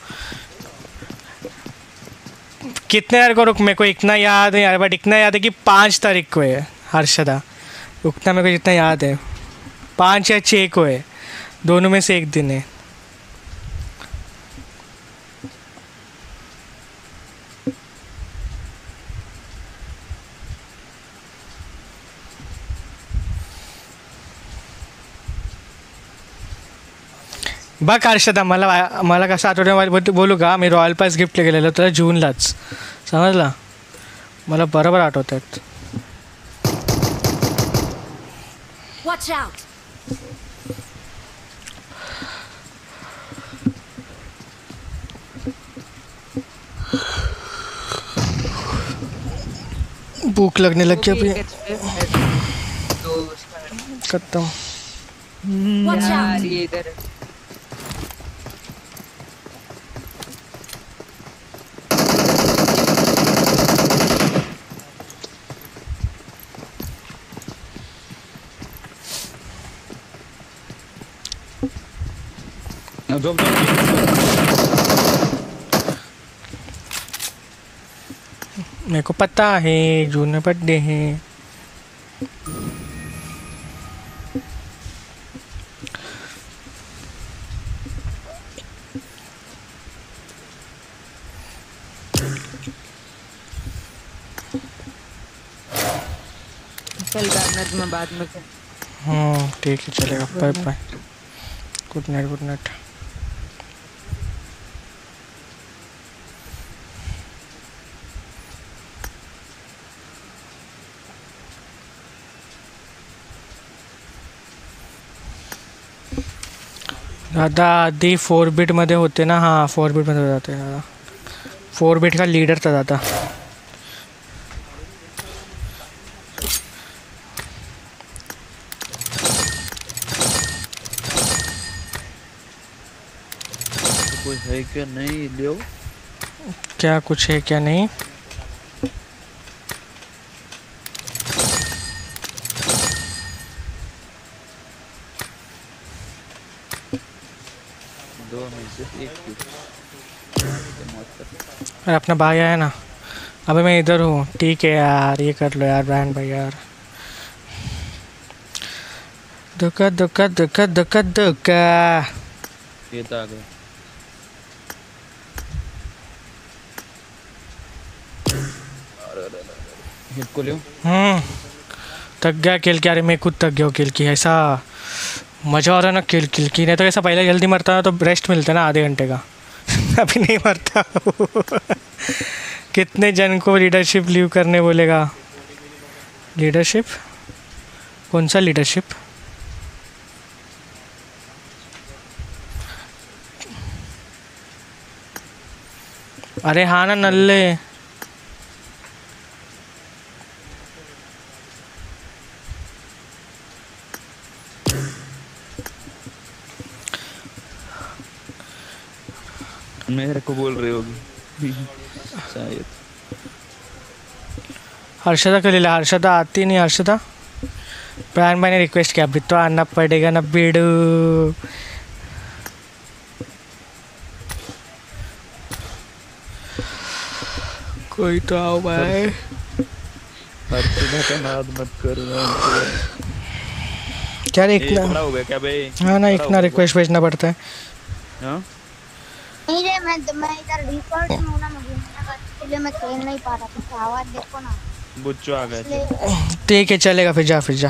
कितने यार को रुक, मेरे को इतना याद है यार, बट इतना याद है कि पाँच तारीख को है हर्षदा, उतना मेरे को जितना याद है पाँच या छः को है, दोनों में से एक दिन है। बघ हर्षदा मला मला कसं आठवड्यामध्ये बोलू का मी रॉयल पास गिफ्ट केलेलं तर जूनलाच समजला मला बरोबर आठवत आहेत. Watch out! भूख लगने लग गई अभी खत्म. Watch यार out! ये इधर है. जॉब मेरे को पता है जून में बर्थडे है. चल गार्डनर में बाद में. हम्म ठीक है चलेगा. Bye bye. Good night good night. दादा आधी फोर बीट मध्ये होते ना. हाँ फोर बीट मध्ये जाते दादा. फोर बीट का लीडर था दादा. कोई है क्या नहीं लियो. क्या कुछ है क्या नहीं. अरे अपना भाई आया ना. अबे मैं इधर हूँ. ठीक है यार ये कर लो यार ब्रायन भाई यार. धोखा धोखा धोखा धोखा धोखा. ये तो आ गया. हिट को लियो. हम्म थक गया खेल के. अरे मैं खुद थक गया खेल की. ऐसा मज़ा आ रहा है ना खेल खेल की. नहीं तो ऐसा पहले जल्दी मरता ना तो रेस्ट मिलता ना आधे घंटे का. अभी नहीं मरता. कितने जन को लीडरशिप लीव करने बोलेगा. लीडरशिप कौन सा लीडरशिप. अरे हाँ ना नल्ले. मेरे को बोल रही होगी शायद. हर्षदा के लिए. हर्षदा आती नहीं. हर्षदा प्राण भाई ने रिक्वेस्ट किया. अभी तो आना पड़ेगा ना बीड़ू. कोई तो आओ भाई. हर्षदा का नाद मत करो. क्या एक ना हो गया क्या भाई. हाँ ना एक ना रिक्वेस्ट भेजना पड़ता है. हाँ नहीं रे मैं मैं इधर डिफॉल्ट में हूं ना. मुझे इसलिए मैं खेल नहीं पा रहा था. आवाज देखो ना. बुच्चू आ गए. ठीक है चलेगा. फिर जा फिर जा.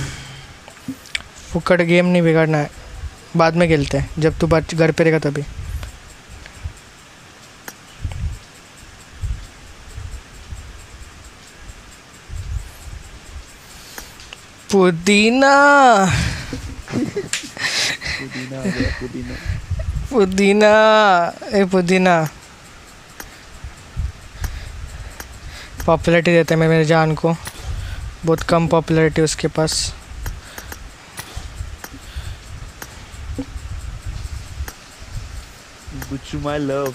फुकट गेम नहीं बिगाड़ना है. बाद में खेलते हैं जब तू बात घर पे रहेगा तभी. पुदीना पुदीना आ गया. पुदीना पुदीना. ए पुदीना पॉपुलैरिटी देते हैं मेरे जान को. बहुत कम पॉपुलैरिटी उसके पास. बुच्चू माय लव.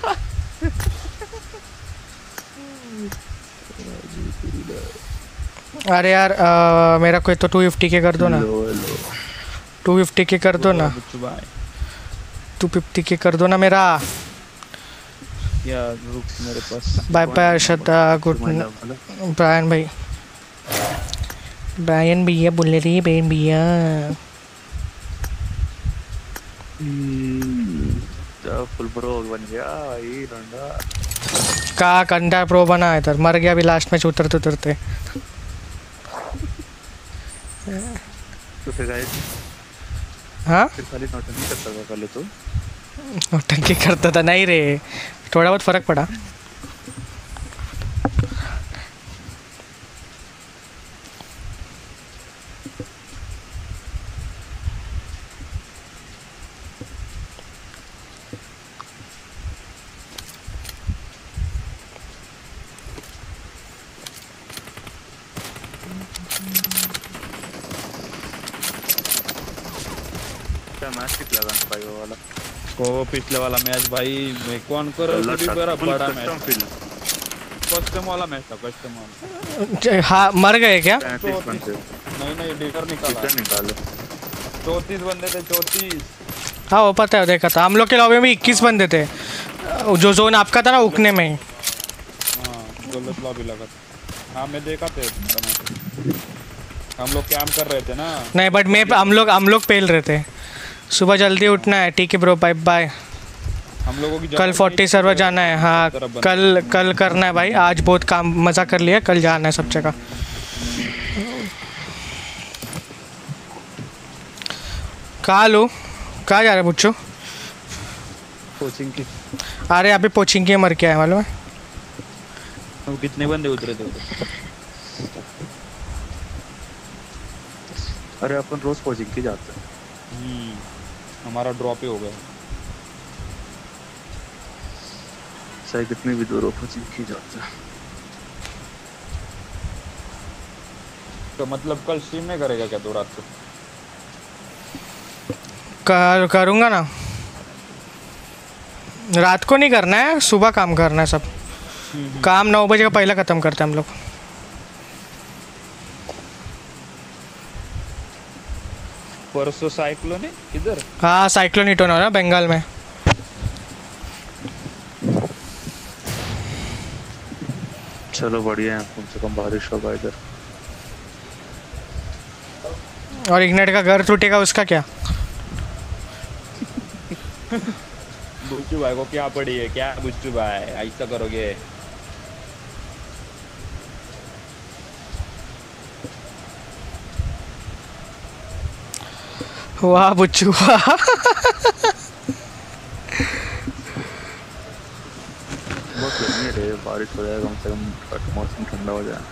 अरे यार आ, मेरा कोई तो टू फिफ्टी के कर दो ना. टू फिफ्टी के कर दो ना. बुच्चू भाई टू फिफ्टी के कर दो ना मेरा. यार रुक मेरे पास. Bye bye Arshada. Good Brian भाई. ब्रायन भैया बोल रही है. बहन भैया फुल प्रो बन गया ये रंडा. का कंडा प्रो बना है तर मर गया अभी लास्ट में उतरते उतरते. तो फिर गाइस हाँ फिर खाली नौटंकी करता था पहले तो। नौटंकी करता था नहीं रे, थोड़ा बहुत फर्क पड़ा। मैच पिछला भाई वो वाला वो पिछले वाला मैच भाई मैं कौन कर बड़ा बड़ा मैच कस्टम वाला मैच था कस्टम वाला। हाँ मर गए क्या? नहीं नहीं डिकर निकाला निकाले चौंतीस बंदे थे चौंतीस। हाँ वो पता है देखा था हम लोग के लॉबी में इक्कीस बंदे थे जो जोन आपका था ना उकने में। हाँ गलत लॉबी लगा था। हाँ मैं देखा था हम लोग कैंप कर रहे थे ना। नहीं बट मैं हम लोग हम लोग पेल रहे थे। सुबह जल्दी उठना है। ठीक है ब्रो बाय बाय। हम लोगों की कल फोर्टी सर्वर जाना है। हाँ कल कल करना है भाई। आज बहुत काम मज़ा कर लिया, कल जाना है सब जगह। कहाँ लो कहाँ जा रहे बुच्चू? कोचिंग की। अरे अभी कोचिंग के मर के आए मालूम है। तो कितने बंदे उतरे थे? अरे अपन रोज कोचिंग की जाते हैं। हमारा ड्रॉप ही हो गया। चाहे कितनी भी दूर हो कोचिंग की जाते हैं। तो मतलब कल स्ट्रीम में करेगा क्या तू रात को? कर करूँगा ना। रात को नहीं करना है, सुबह काम करना है सब। काम नौ बजे का पहले ख़त्म करते हैं हम लोग। परसों साइक्लोन है किधर? हाँ साइक्लोन हिट होना ना बंगाल में। चलो बढ़िया है, कम से कम बारिश होगा इधर। और इग्नाइट का घर टूटेगा उसका क्या? बुच्चू भाई को क्या पड़ी है क्या? बुच्चू भाई ऐसा करोगे? वाह बुच्चू वाह। बहुत गर्मी है, बारिश हो जाए कम से कम, मौसम ठंडा हो जाए।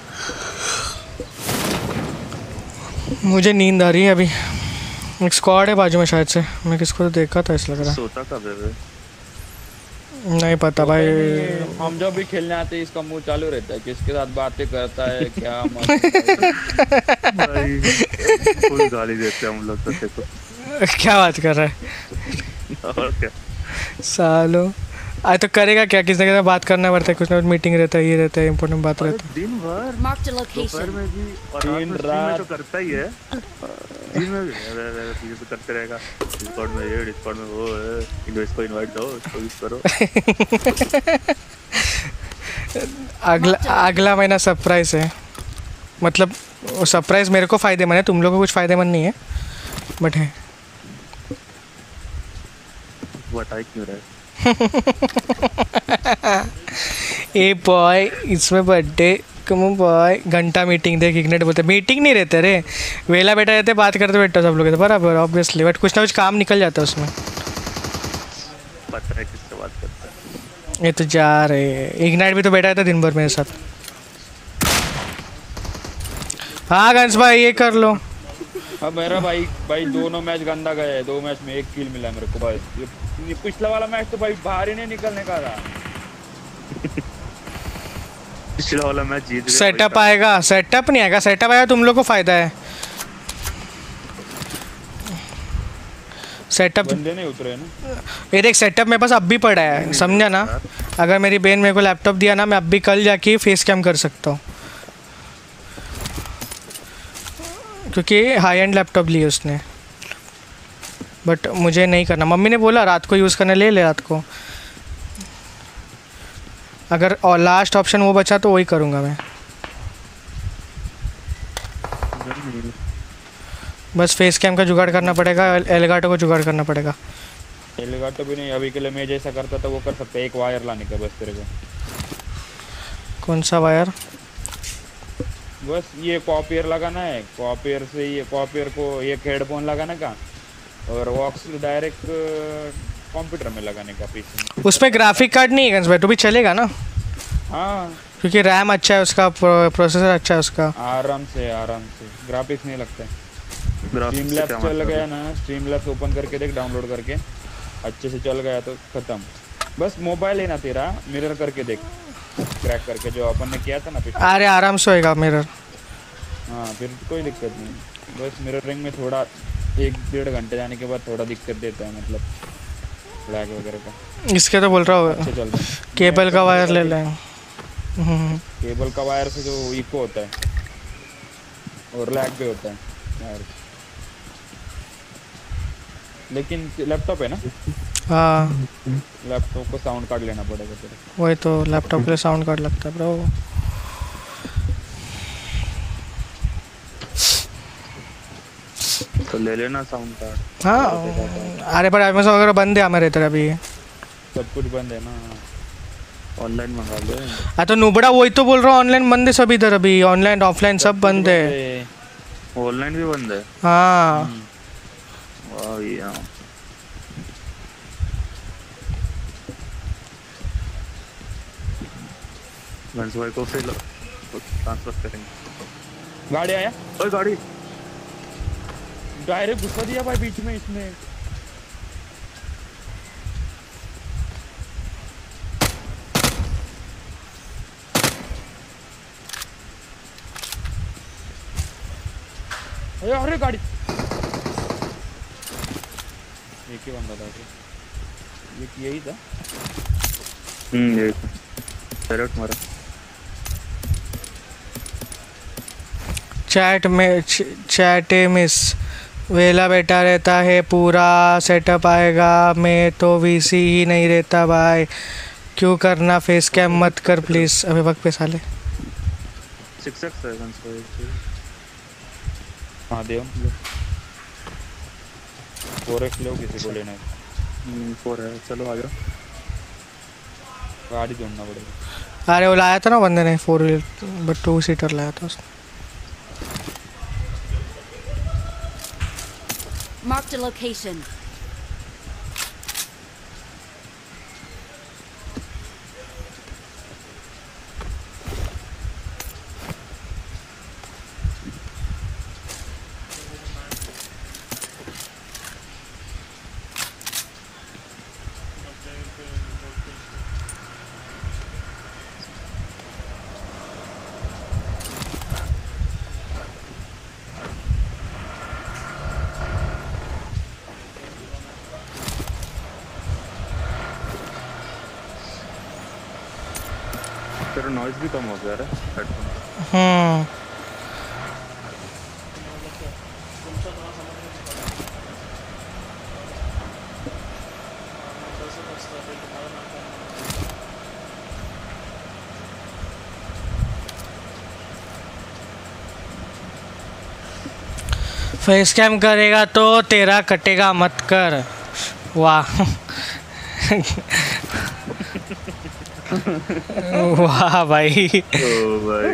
मुझे नींद आ रही है अभी। एक स्क्वाड है बाजू में शायद से, मैं किसको तो देखा था इस लग रहा है। सोता कब है? नहीं पता भाई। हम जब भी खेलने आते हैं इसका मुंह चालू रहता है, किसके साथ बातें करता है क्या मत भाई फुल गाली देते हैं हम लोग तो। देखो क्या बात कर रहा है और क्या सालो। आज तो करेगा क्या? किसी के साथ बात करना पड़ता है, कुछ ना कुछ मीटिंग रहता है, ये रहता है, इंपॉर्टेंट बात रहता है। दिन भर दोपहर में भी और दिन रात में तो करता ही है। दिन में भी ये तो करते रहेगा। डिस्कॉर्ड में ये, डिस्कॉर्ड में वो है, इनवाइट को इनवाइट दो, इसको यूज करो। अगला अगला महीना सरप्राइज है। मतलब वो सरप्राइज मेरे को फायदेमंद है, तुम लोगों को कुछ फायदेमंद नहीं है बट है। बताई क्यों रहा है? ए बॉय इसमें बर्थडे कम बॉय घंटा मीटिंग देख इग्नेट बोलते। मीटिंग नहीं रहते रे, वेला बैठा रहते, बात करते बैठो सब लोग बराबर ऑब्वियसली, बट कुछ ना कुछ काम निकल जाता है उसमें। पता है किससे बात करता है। ये तो जा रहे इग्नाइट भी तो बैठा था दिन भर मेरे साथ। हाँ गंस भाई ये कर लो। अब मेरा भाई भाई दोनों मैच गंदा गए हैं, दो मैच में एक किल मिला मेरे को भाई। ये पिछला वाला मैच तो भाई बाहर ही नहीं निकलने का था। पिछला वाला मैच जीत गए। सेटअप आएगा, सेटअप नहीं आएगा, सेटअप आएगा तुम लोग को फायदा है। सेटअप बंदे नहीं उतरे ना। ये देख सेटअप मेरे पास अब भी पड़ा है, समझा ना। अगर मेरी बहन मेरे को लैपटॉप दिया ना, मैं अब भी कल जाके फेस कैम कर सकता हूँ, क्योंकि हाई एंड लैपटॉप ली उसने। बट मुझे नहीं करना, मम्मी ने बोला रात को यूज़ करने, ले ले रात को। अगर और लास्ट ऑप्शन वो बचा तो वही करूँगा मैं। बस फेस कैम का जुगाड़ करना पड़ेगा, एलगाटो को जुगाड़ करना पड़ेगा। एलगाटो भी नहीं, अभी के लिए मैं जैसा करता था वो कर सकते, एक वायर लाने का बस तेरे को। कौन सा वायर? बस ये कॉपियर लगाना है, कॉपियर से ये कॉपियर को एक हेडफोन लगाने का, और वॉक्स डायरेक्ट कंप्यूटर में लगाने का पीसी में। उस पे ग्राफिक कार्ड नहीं है गंस भाई, तो भी चलेगा ना? हाँ क्योंकि रैम अच्छा है उसका, प्रोसेसर अच्छा है उसका। आराम से आराम से ग्राफिक्स नहीं लगता है। स्ट्रीमलैब्स चल गया ना, स्ट्रीमलैब्स ओपन करके देख, डाउनलोड करके अच्छे से चल गया तो खत्म। बस मोबाइल है ना तेरा, मिरर करके देख, क्रैक करके जो अपन ने किया था ना पिछले। अरे आराम से होएगा मिरर। हाँ फिर कोई दिक्कत नहीं, बस मिररिंग में थोड़ा एक डेढ़ घंटे जाने के बाद थोड़ा दिक्कत देता है, मतलब लैग वगैरह का। इसके तो बोल रहा हूँ अच्छे चल केबल का वायर ले लें। केबल का वायर से जो इको होता है और लैग भी होता है वायर। लेकिन लैपटॉप है ना? हाँ लैपटॉप को साउंड कार्ड लेना पड़ेगा तेरे। वही तो, लैपटॉप के लिए साउंड कार्ड लगता है ब्रो। तो ले लेना साउंड कार्ड। हाँ अरे पर अमेज़न वगैरह बंद है हमारे इधर अभी। सब कुछ बंद है ना, ऑनलाइन मंगा लो। हाँ तो नुबड़ा वही तो बोल रहा हूँ, ऑनलाइन बंद है सब इधर अभी, ऑनलाइन ऑफलाइन सब बंद है। ऑनलाइन भी बंद है? हाँ वाह यार, गंस भाई को फिर ट्रांसफर करेंगे। गाड़ी आया, ओए गाड़ी डायरेक्ट घुसा दिया भाई बीच में इसने। अरे अरे गाड़ी, एक ही बंदा था ये, यही था। हम्म यही था, डायरेक्ट मारा। चैट में चैट मिस वेला बैठा रहता है, पूरा सेटअप आएगा, मैं तो वीसी ही नहीं रहता भाई, क्यों करना फेस कैम मत कर प्लीज। अबे वक्त पे साले सिक्स एक्स है गन्स भाई। हाँ दे फोर एक्स लो, किसी को लेना है। हम्म फोर है, चलो आ जाओ। गाड़ी ढूंढना पड़ेगा। अरे वो लाया था ना बंदे ने four wheeler, but two seater लाया था उसने। Marked a location. तेरा नॉइज भी कम हो गया है हेडफोन। हम्म फेस कैम करेगा तो तेरा कटेगा मत कर। वाह वाह भाई। ओ भाई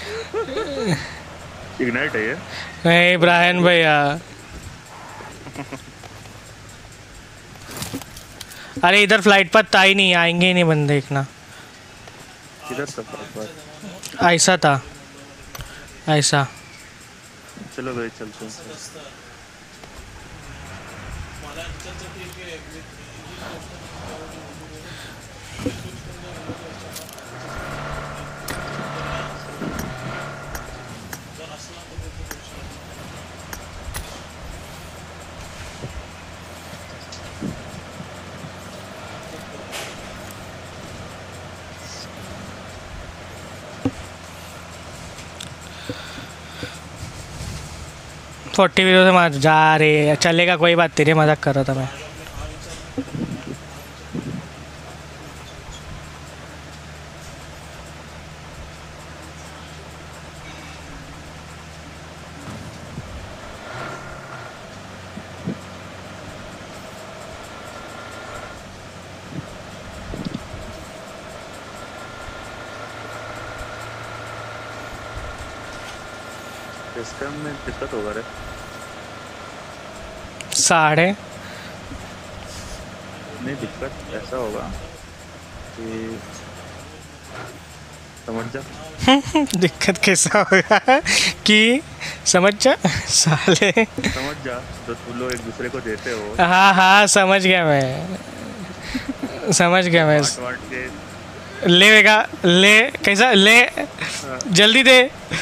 इग्नाइट है ये? नहीं ब्रायन भैया। अरे इधर फ्लाइट पर था ही नहीं, आएंगे ही नहीं बंदे, देखना। किधर था फ्लाइट? ऐसा था, ऐसा। चलो भाई चलते हैं। फोर्टी वीडियो से मार जा रहे, चलेगा कोई बात, तेरे मजाक कर रहा था मैं। इसका में दिक्कत होगा रे। साढ़े नहीं दिक्कत ऐसा होगा कि समझ जा। दिक्कत कैसा होगा कि समझ जा साले। समझ जा जो तुम लोग एक दूसरे को देते हो। हाँ हाँ समझ गया मैं, समझ गया मैं। बांट बांट के लेगा ले कैसा ले, जल्दी दे।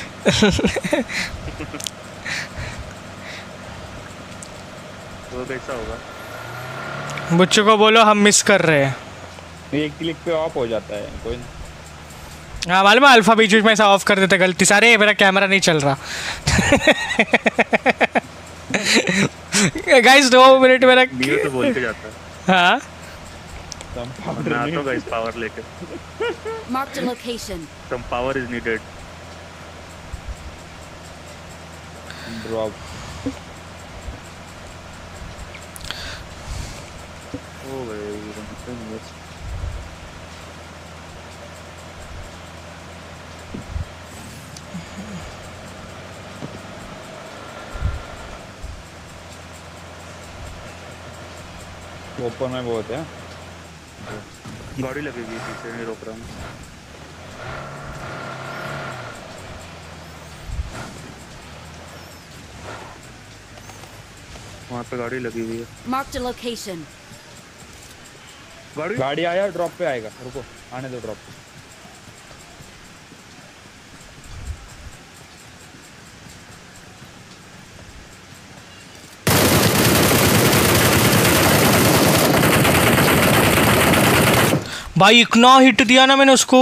वो कैसा होगा? बुच्चू को बोलो हम मिस कर रहे हैं। एक क्लिक पे ऑफ हो जाता है कोई ना। हाँ मालूम है, अल्फा बीच बीच में ऐसा ऑफ कर देते गलती सारे, मेरा कैमरा नहीं चल रहा। गाइस दो मिनट मेरा नियो तो बोल के जाता है। हाँ मैं आता हूँ गाइस पावर लेके। Marked a location. Some power is needed. Drop. ओ भाई ओपन में बहुत है। गाड़ी लगेगी पीछे, नहीं रोक रहा मैं। वहाँ पे गाड़ी लगी हुई है। Marked a location. गाड़ी गाड़ी आया, ड्रॉप पे आएगा, रुको आने दो ड्रॉप पे। भाई इतना हिट दिया ना मैंने उसको।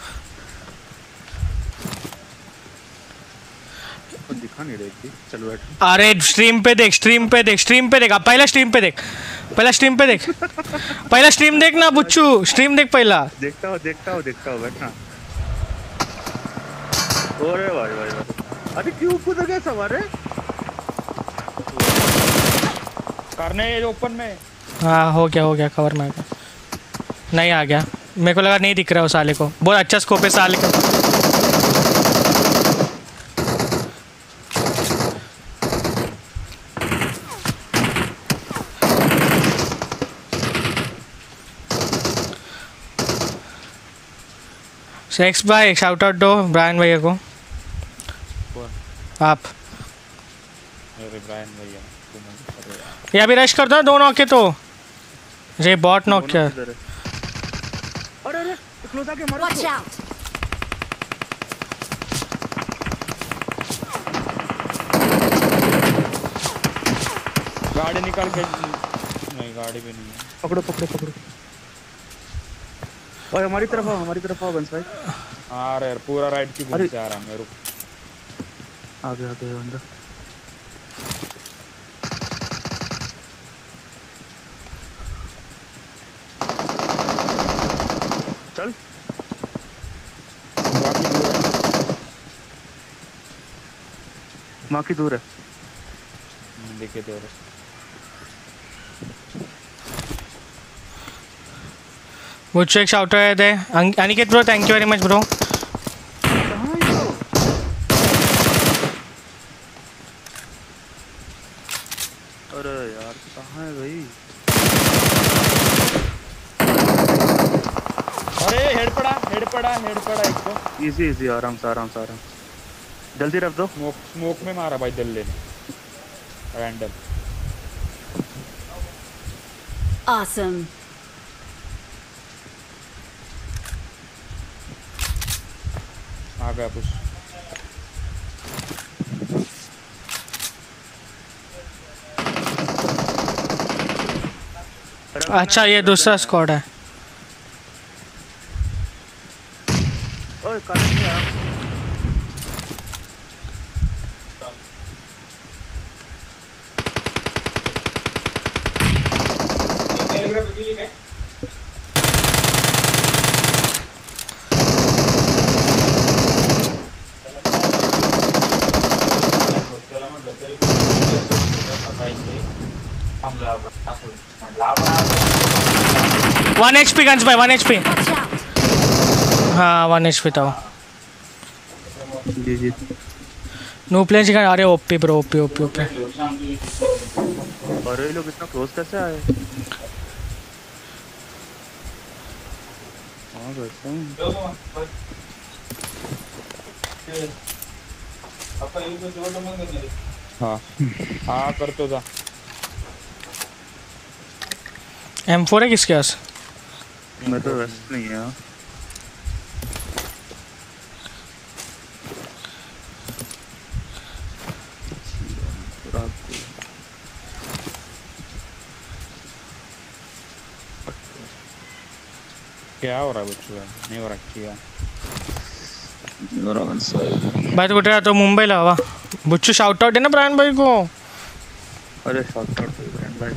दिखा नहीं रही थी। चल बैठ। अरे स्ट्रीम पे देख, स्ट्रीम पे देख, स्ट्रीम पे देख। अब पहला स्ट्रीम पे देख, पहला स्ट्रीम पे देख, पहला स्ट्रीम देख ना बुच्चू, स्ट्रीम देख पहला। देखता हूँ देखता हूँ देखता हूँ बैठना। अरे भाई भाई भाई, अरे क्यों कूद गया सवार है? करने ओपन में। हाँ हो गया हो गया, कवर में आ गया। नहीं आ गया, मेरे को लगा नहीं दिख रहा है उस साले को। बहुत अच्छा स्कोप है साले का। सेक्स भाई शाउट आउट दो ब्रायन भैया को। आप अरे ब्रायन भैया ये अभी रश कर दो, दो नॉक के तो ये बॉट नॉक क्या। अरे अरे क्लोज आके मारो। Watch out. गाड़ी निकाल के। नहीं गाड़ी भी नहीं है। पकड़ो पकड़ो पकड़ो। ओए हमारी तरफ आओ, हमारी तरफ आओ बंस भाई। आ रहा है पूरा राइट की बुक से आ रहा है। रुक आगे आगे अंदर। चल माँ की दूर है। देखे तो मुझे एक शाउट आया दे Aniket bro, thank you very much bro. अरे यार कहाँ है भाई? अरे हेड पड़ा हेड पड़ा हेड पड़ा एक तो। इजी इजी आराम से आराम से आराम से। जल्दी रख दो। स्मोक स्मोक में मारा भाई दिल्ली ने रैंडम। Awesome. आ गया कुछ। अच्छा ये दूसरा स्क्वाड है। ओए कनेक्ट नहीं आ। वन एच पी गन्स भाई, वन एच पी। हाँ वन एच पी था। जी जी नो प्लेन। अरे OP bro, OP OP OP. अरे ये लोग इतना क्लोज कैसे आए? हाँ वैसे हाँ हाँ करतो था। एम फोर है किसके पास? मैं तो वेस्ट नहीं है। क्या हो रहा है बच्चों? नहीं हो रहा किया भाई तो कुठे तो मुंबईला हवा बुच्चू शाउट आउट है ना ब्रायन भाई को। अरे शॉट आउट ब्रायन भाई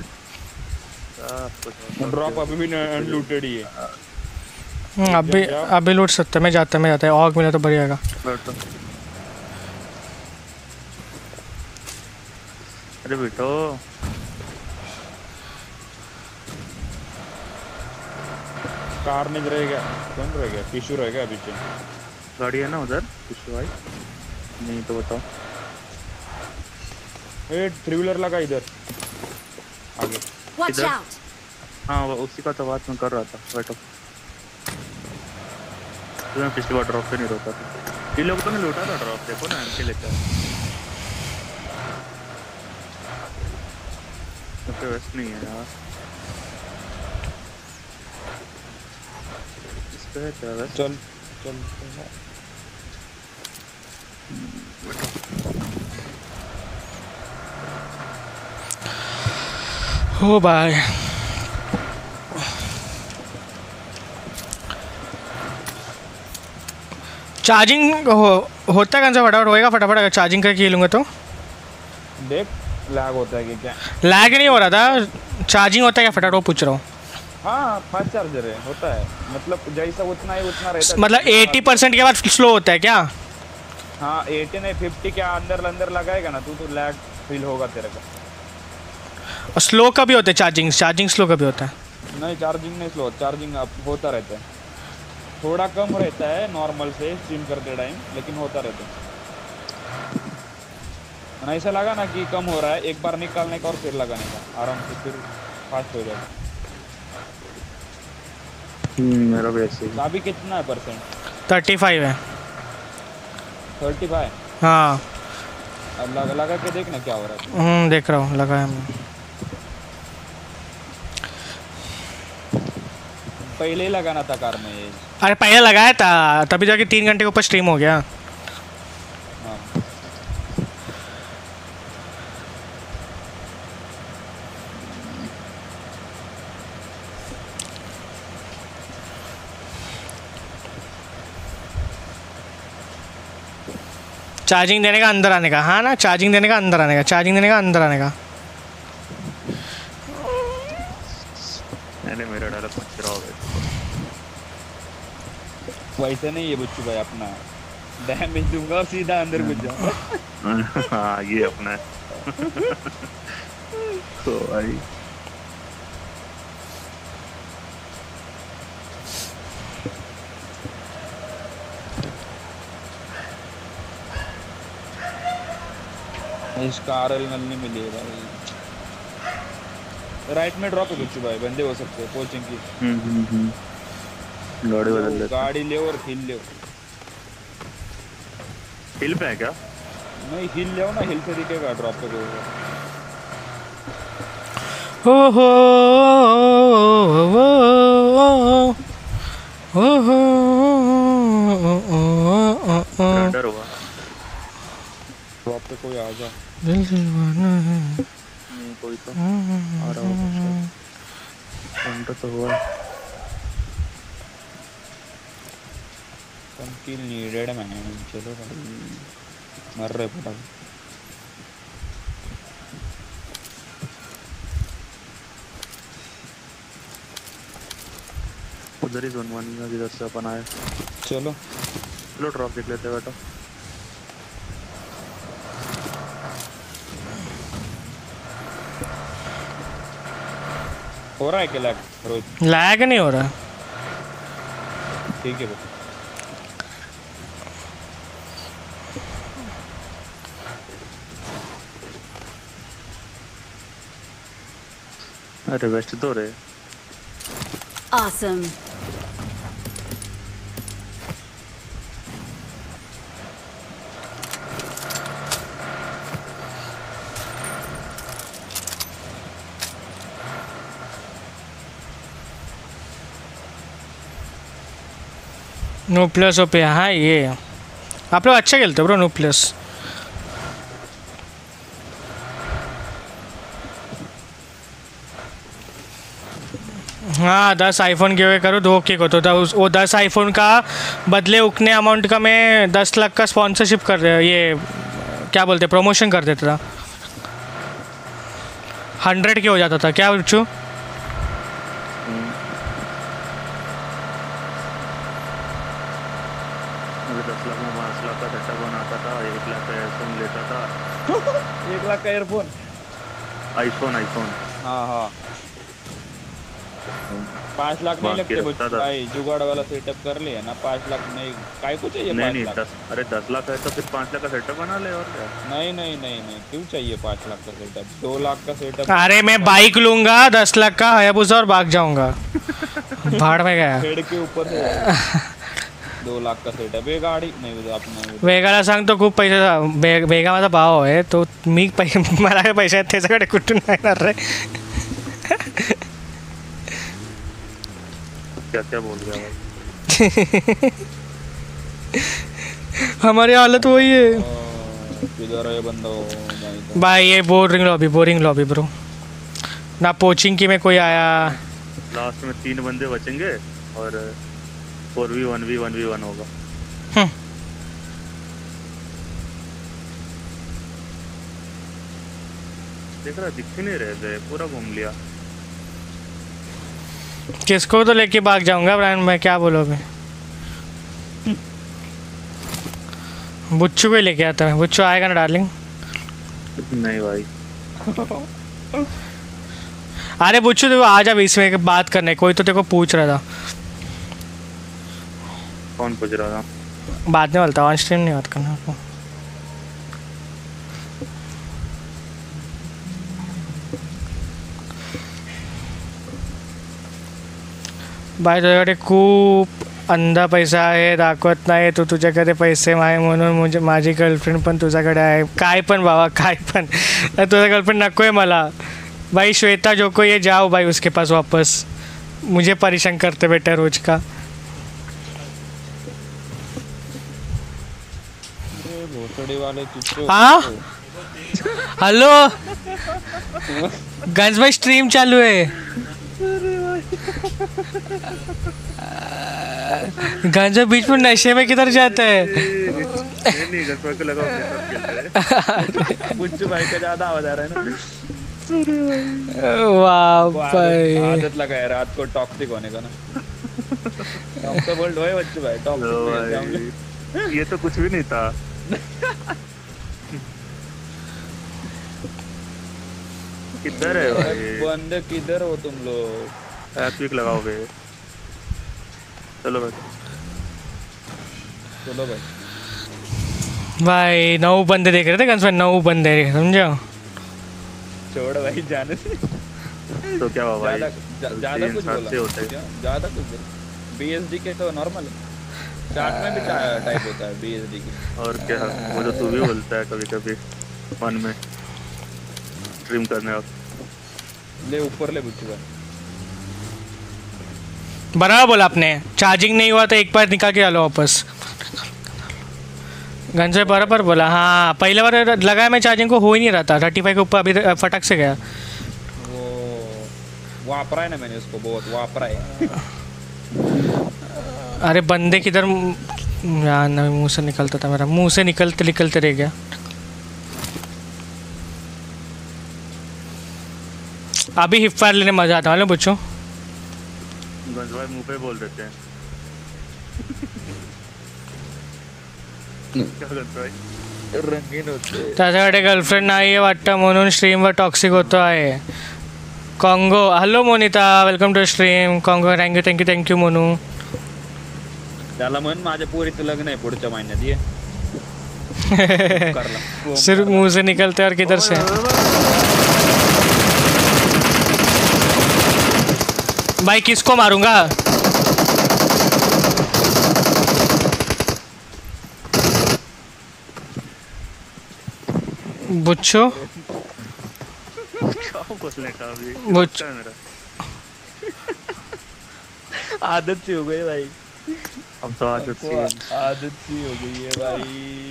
ड्रॉप अभी भी अनलूटेड ही है। अभी अभी लूट सकते मैं जाता मैं जाता है ऑग मिला तो बढ़िया। अरे बेटो कार नहीं रहेगा कौन रहेगा? किशु रहेगा पीछे। गाड़ी है ना उधर किशु भाई? नहीं तो बताओ। ए थ्री व्हीलर लगा इधर आगे इधर। हाँ वो उसी का तो बात मैं कर रहा था। बैठो तो मैं पिछली बार ड्रॉप पे नहीं रोका था। ये लोग तो नहीं लूटा था ड्रॉप। देखो ना एमके लेकर तो वेस्ट नहीं है यार। इस पे है क्या वेस्ट? चल चल हो भाई चार्जिंग हो होता है कौन सा फटाफट होएगा फटाफट अगर चार्जिंग करके खेलूंगा तो। देख लैग होता है कि क्या? लैग नहीं हो रहा था चार्जिंग होता है क्या फटाफट वो पूछ रहा हूँ। हाँ फास्ट चार्जर है होता है मतलब जैसा उतना ही उतना रहता है। मतलब अस्सी परसेंट के बाद स्लो होता है क्या? हाँ अस्सी नहीं पचास क्या अंदर अंदर लगाएगा ना तू तो लैग फील होगा तेरे को। और स्लो कभी होता है चार्जिंग? चार्जिंग स्लो कभी होता है? नहीं चार्जिंग नहीं स्लो चार्जिंग अप होता रहता है। थोड़ा कम रहता है नॉर्मल से स्ट्रीम करते टाइम लेकिन होता रहता है। ऐसा लगा ना कि कम हो रहा है एक बार निकालने का और फिर लगाने का आराम से फिर फास्ट हो जाएगा। मेरा भी ऐसे ही। अभी कितना है परसेंट? थर्टी फाइव है। Thirty five? हाँ अब लगा लगा के देखना क्या हो रहा है। हम्म देख रहा हूँ लगाया हमने। पहले ही लगाना था कार में ये। अरे पहले लगाया था तभी जाके तीन घंटे के ऊपर स्ट्रीम हो गया। हाँ चार्जिंग देने का अंदर आने का। हाँ ना चार्जिंग देने का अंदर आने का चार्जिंग देने का अंदर आने का। मैंने मेरा डाला मत गिराओ। वैसे नहीं है बुच्चू भाई अपना डैमेज दूंगा और सीधा अंदर घुस जाऊंगा। हाँ ये अपना है। तो भाई इसका आरएल नल्ली मिली है भाई। राइट में ड्रॉप है बुच्चू भाई बंदे हो सकते हैं कोचिंग की। हम्म हम्म हम्म गाड़ी बदल लेते। गाड़ी ले और हिल ले। हिल पे है क्या? नहीं हिल ले ना हिल से दिखेगा ड्रॉप पे कोई। हो हो हो हो डर हुआ ड्रॉप पे कोई आ जा। दिल दीवाना है। नहीं कोई तो आ रहा होगा शायद। तो हुआ कम किल नीडेड मैन। चलो भाई मर रहे फटाफट। उधर ही जोन वन में जिधर से अपन आए। चलो चलो ड्रॉप देख लेते हैं बेटा। हो रहा है क्या लैग रोहित? लैग नहीं हो रहा। ठीक है भाई। अरे वेस्ट तो रे Awesome. नो प्लस ओपे हाँ ये आप लोग अच्छा खेलते हो ब्रो नो प्लस। हाँ दस आईफोन गिवे करो दो किक होता था उस वो दस आईफोन का बदले उतने अमाउंट का मैं दस लाख का स्पॉन्सरशिप कर रहे ये क्या बोलते प्रमोशन कर देता था। हंड्रेड के हो जाता था क्या बच्चू। दस लाख में पाँच लाख का सेटअप बनाता था, एक लाख का एयरफोन लेता था। एक लाख का एयरफोन आईफोन आईफोन हाँ हाँ पाँच लाख नहीं लगते बच्चे भाई जुगाड़ वाला सेटअप कर लिया ना पाँच लाख नहीं काय को चाहिए नहीं नहीं पाँच दस अरे दस लाख है तो फिर पाँच लाख का सेटअप बना ले और क्या। नहीं नहीं नहीं नहीं क्यों चाहिए पाँच लाख का सेटअप दो लाख का सेटअप। अरे मैं बाइक लूंगा दस लाख का हायाबुसा और भाग जाऊंगा भाड़ में गया पेड़ के ऊपर से दो लाख का सेटअप ये गाड़ी नाही आपण वेगाला सांग तो खूप पैसा वेगा माझा भाव आहे तो मी पैसे मला काय पैसे आहेत त्याच्याकडे कुठून येणार रे। क्या क्या बोल गया भाई हमारी हालत वही है किधर है बंदो भाई ये boring lobby boring lobby bro ना पोचिंग की में कोई आया। लास्ट में तीन बंदे बचेंगे और four v one v one v one होगा। देख रहा दिख ही नहीं रहे थे पूरा घूम लिया। किसको तो लेके भाग जाऊंगा ब्रांड मैं क्या बोलोगे। बुच्चू को लेके आता है बुच्चू आएगा ना डार्लिंग। नहीं भाई अरे बुच्चू देखो आ जा बीच में बात करने कोई तो देखो पूछ रहा था। कौन पूछ रहा था? बाद में बोलता ऑन स्ट्रीम नहीं बात करना आपको। बाय तुझ्याकडे खूप अंधा पैसा आहे दाखवत नाही तू तुझ्याकडे पैसे आहे म्हणून म्हणजे माझी गर्लफ्रेंड पण तुझ्याकडे आहे काय पण बाबा काय पण तुझा गर्लफ्रेंड नको आहे मला भाई श्वेता जो को ये जाओ भाई उसके पास वापस मुझे परेशान करते बेटा रोज का। हाँ हेलो गंज भाई स्ट्रीम चालू है गांजा बीच में नशे में किधर जाता है। नहीं नहीं को लगा बुच्चू भाई का ज्यादा आवाज आ रहा है ना। वाह भाई आदत लगा है रात को टॉक्सिक होने का ना। तो बोल दो बच्चू भाई टॉक्सिक ये तो कुछ भी नहीं था। किधर है भाई बंदे किधर हो तुम लोग एपिक लगाओगे। चलो भाई चलो भाई भाई नौ बंदे देख रहे थे गन्स में नौ बंदे समझो। छोड़ भाई जाने से तो क्या हुआ भाई ज्यादा कुछ बोला ज्यादा कुछ बीएसडी के तो नॉर्मल है चार्ट में भी टाइप होता है बीएसडी की। और क्या वो तो तू भी बोलता है कभी कभी वन में स्ट्रीम करने वक्त। ले ऊपर ले बुच्चू भाई बराबर बोला आपने चार्जिंग नहीं हुआ तो एक बार निकाल के डालो वापस। गन से बराबर बोला हाँ पहले बार लगाया मैं चार्जिंग को हो ही नहीं रहा था थर्टी फाइव के ऊपर अभी फटक से गया। वो वापरा है ना मैंने उसको बहुत वापरा है। अरे बंदे किधर यार ना मुंह से निकलता था मेरा मुंह से निकलते निकलते रह गया। अभी हिप फायर लेने मजा आता है मालूम पूछो। गंज भाई मुंह पे बोल देते हैं क्या करता है रंगीन होते त्याच्याकडे गर्लफ्रेंड नाही आहे वाटतं म्हणून स्ट्रीमवर टॉक्सिक होतो आहे। कॉन्गो hello Monita welcome to stream कॉन्गो थँक्यू थँक्यू थँक्यू मोनू। त्याला म्हण माझ्या पोरीचं लग्न आहे पुढच्या महिन्यात ये सिर्फ मुंह से निकलते और किधर से भाई किसको मारूंगा? बुच्चो बोलने का अभी बुच्चो आदत सी हो गई भाई। अब तो आदत सी आदत सी हो गई है भाई।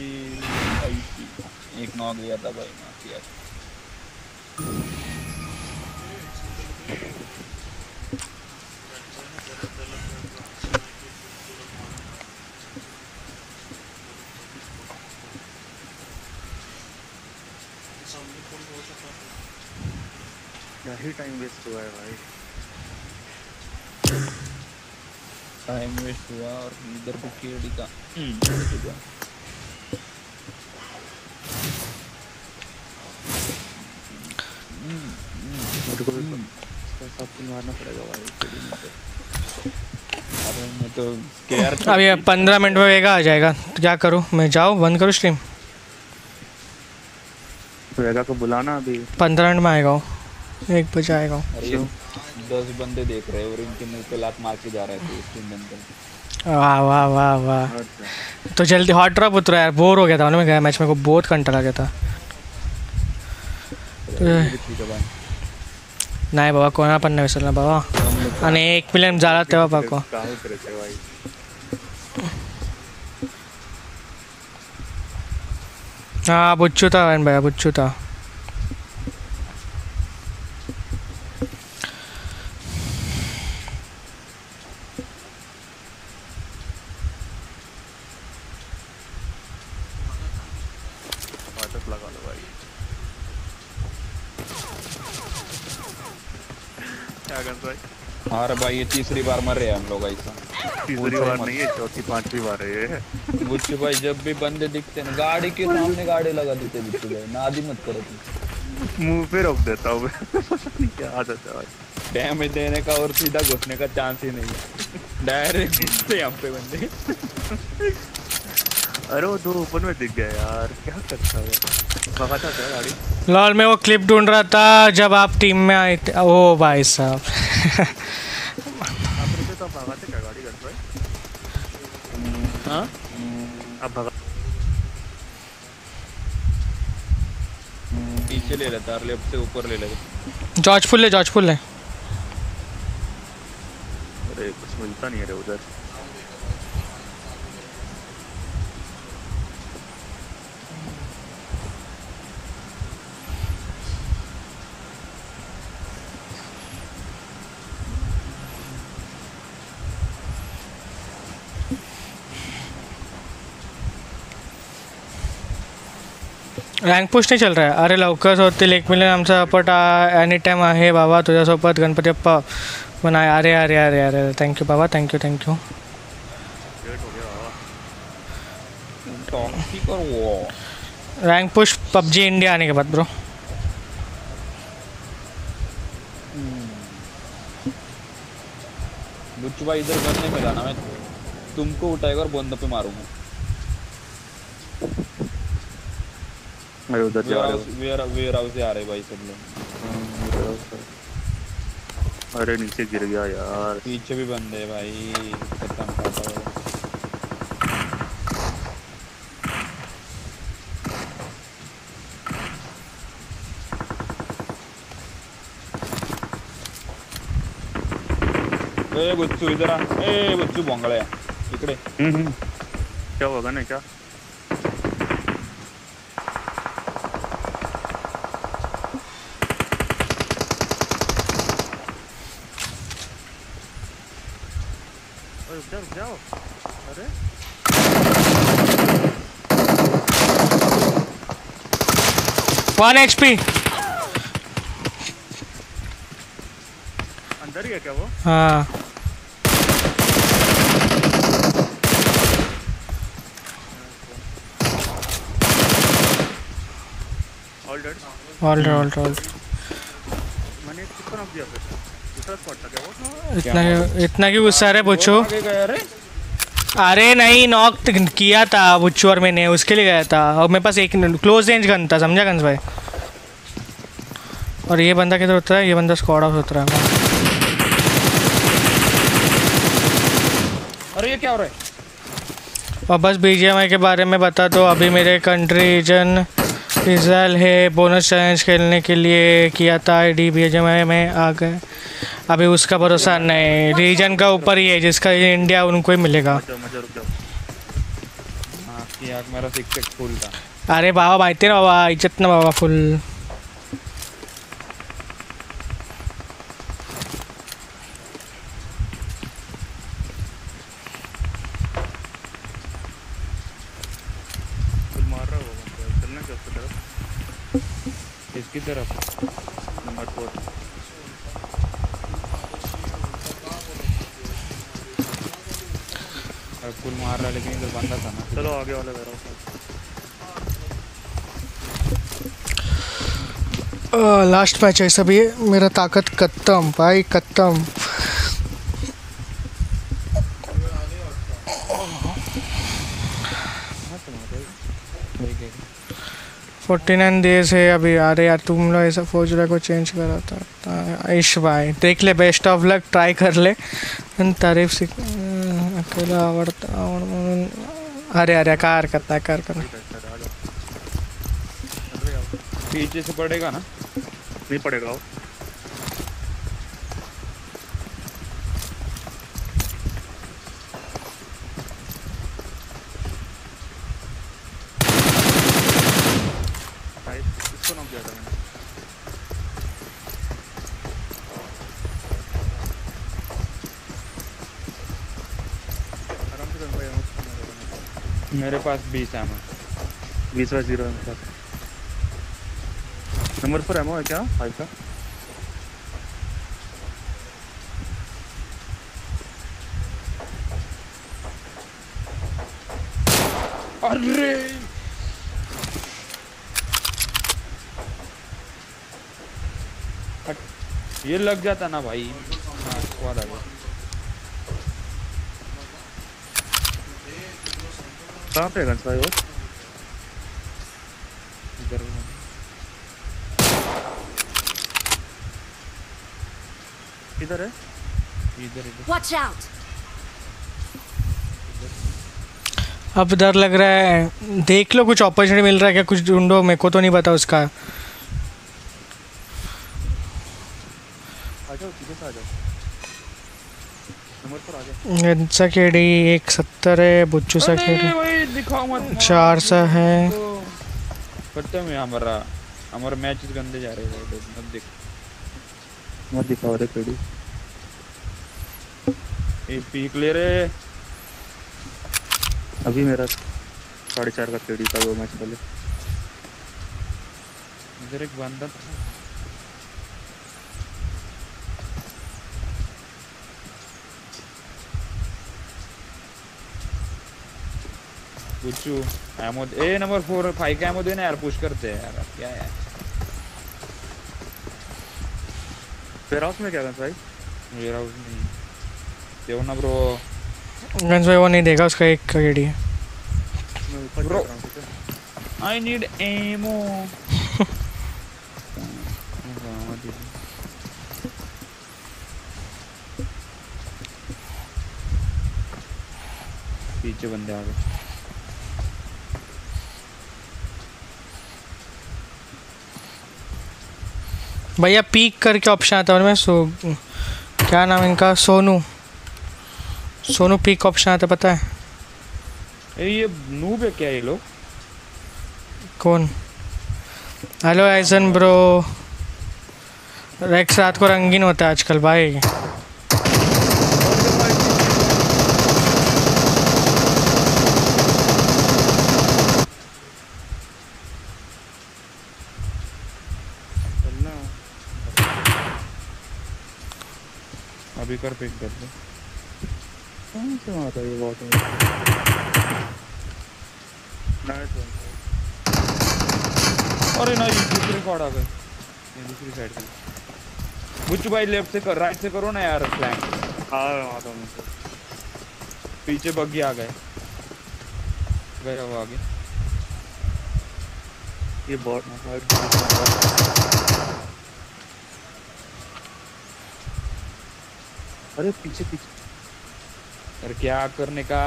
एक नॉक गया था भाई माफ किया। क्या ही टाइम वेस्ट हुआ है भाई। टाइम वेस्ट हुआ और इधर को केडी का मेरे को सब मारना पड़ेगा भाई। अरे मैं तो केयर अब ये पंद्रह मिनट में वेगा आ जाएगा तो क्या करूँ मैं? जाऊँ बंद करूँ स्ट्रीम? वेगा को बुलाना अभी पंद्रह मिनट में आएगा वो, एक बजे आएगा। अरे दस बंदे देख रहे हैं और इनके मुंह पे लात मार के जा रहे थे स्ट्रीम बंद कर। वाह वाह वाह वाह। तो जल्दी हॉट ड्रॉप उतरा यार, बोर हो गया था मैं गया मैच में को बहुत कंटाळा गया था। नाही बाबा कोणा पण नाही विसरला बाबा आणि एक मिलियन झाला तेव्हा पाको हाँ बुच्चू था भाई बुच्चू था। लगा लो भाई। क्या गन भाई? अरे भाई ये तीसरी बार मर रहे हैं हम लोग ऐसा। तीसरी बार नहीं है, चौथी पांचवी बार है ये। बुच्चू भाई जब भी बंदे दिखते हैं गाड़ी के सामने गाड़ी लगा देते बुच्चू भाई, नादी मत करो तुम। मुंह पे रोक देता हूँ क्या आदत है भाई। डैमेज देने का और सीधा घुसने का चांस ही नहीं है, डायरेक्ट घुसते यहाँ पे बंदे। अरे वो दो ओपन में दिख गया यार, क्या करता है भगाता था गाड़ी। लॉल में वो क्लिप ढूंढ रहा था जब आप टीम में आए थे। ओ भाई साहब आप रुके तो आप भगाते क्या गाड़ी करते भाई? हाँ आप भगा पीछे ले लेता है, लेफ्ट से ऊपर ले लेता। जॉर्ज फुल ले जॉर्ज फुल ले। अरे कुछ मिलता नहीं है रे उधर। रँक पुश नाही चल रहा है। अरे लवकर होतील एक मिलियन आमचा सपोर्ट एनी टाइम आहे बाबा तुझ्यासोबत गणपती अप्पा पण आहे। अरे अरे अरे अरे थँक्यू बाबा thank you thank you. Rank push PUBG India आने के बाद ब्रो। बुच्चू भाई इधर करने में जाना, मैं तुमको उठाएगा और बंद पे मारूंगा। मैं उधर जा रहा हूँ। वेयर वेयर हाउस से आ रहे भाई सब लोग। अरे नीचे गिर गया यार। पीछे भी बंदे हैं भाई, खत्म खाता है। ए बुच्चू इधर आ। ए बुच्चू भोंगळे इकडे। हम्म क्या होगा ना क्या? जाओ जाओ। अरे वन एचपी अंदर ही है क्या वो? हाँ all dead all all all मैंने कितना नॉक दिया फिर? दूसरा स्क्वाड था क्या वो? इतना इतना क्यों गुस्सा है बुच्चू? अरे नहीं नॉक किया था बुच्चू और मैंने उसके लिए गया था और मेरे पास एक क्लोज रेंज गन था, समझा गंज भाई। और ये बंदा किधर होता है? ये बंदा स्क्वाड हाउस होता है। ये क्या हो रहा है? और बस बीजीएमआई के बारे में बता दो, अभी मेरे कंट्री रीजन इसराइल है, बोनस चैलेंज खेलने के लिए किया था, आईडी बीजीएमआई में आ गए, अभी उसका भरोसा नहीं, रीजन का ऊपर ही है, जिसका इंडिया उनको ही मिलेगा। हाँ कि यार मेरा सिक्स सिक्स फुल था। अरे बाबा माहिती ना बाबा, इज्जत ना बाबा फुल। मार रहा होगा चलना क्या उसकी तरफ? इसकी तरफ नंबर फोर फुल मार रहा, लेकिन इधर बंदा था ना। चलो आगे वाले मेरा लास्ट मैच है सभी, मेरा ताकत खत्म भाई खत्म। फोर्टी नाइन डेज है अभी। अरे यार तुम लोग ऐसा फौजरा को चेंज करा था इश भाई, देख ले, बेस्ट ऑफ लक, ट्राई कर ले। तारीफ से अकेला आवड़ता आवड़। अरे अरे कार करता है कार करना। पीछे से पड़ेगा ना? नहीं पड़ेगा वो। इसको नॉक किया था मैंने। आराम से कर भाई। मेरे पास बीस एमो। बीस बाय जीरो है मेरे पास। नंबर फोर एमो है क्या? फाइव का। अरे ये लग जाता ना भाई। हाँ स्क्वाड आ गया। कहाँ पे गन्स भाई वो? इधर इधर है। इधर इधर। Watch out! अब डर लग रहा है, देख लो कुछ अपॉर्चुनिटी मिल रहा है क्या, कुछ ढूंढो, मेरे को तो नहीं पता उसका। आ जाओ सीधे से आ जाओ। नंबर पर आ जाओ। गंसा केडी एक सत्तर है, बुच्चू सा केडी चार सा है। खत्म है हमारा हमारा मैच गंदे जा रहे हैं। मत देख मत दिखाओ रे केडी। ये पीक ले रे। अभी मेरा साढ़े चार का केडी था वो मैच पहले। इधर एक बंदा था। बुच्चू ammo A number four five का एमो देना यार, पुश करते हैं यार। क्या यार वेयर हाउस में क्या गन्स भाई? वेयर हाउस नहीं देव ना ब्रो। गन्स भाई वो नहीं देगा, उसका एक का केडी है। Bro I need ammo. पीछे बंदे आ गए। भैया पीक करके ऑप्शन आता है मैं सो क्या नाम इनका, सोनू सोनू पीक ऑप्शन आता है, पता है? ए ये नूब है क्या ये लोग? कौन? हेलो ऐसन ब्रो। रेक्स रात को रंगीन होता है आजकल भाई। अभी कर पिक कर दे। कौन से मारता है ये बहुत? Nice one. अरे नहीं दूसरे स्क्वाड आ गए। ये दूसरी साइड से। बुच्चू भाई लेफ्ट से कर, राइट से करो ना यार फ्लैंक। हाँ आता हूँ। पीछे बग्गी आ गए। गया वो आगे। ये बॉट अरे पीछे पीछे अरे क्या करने का?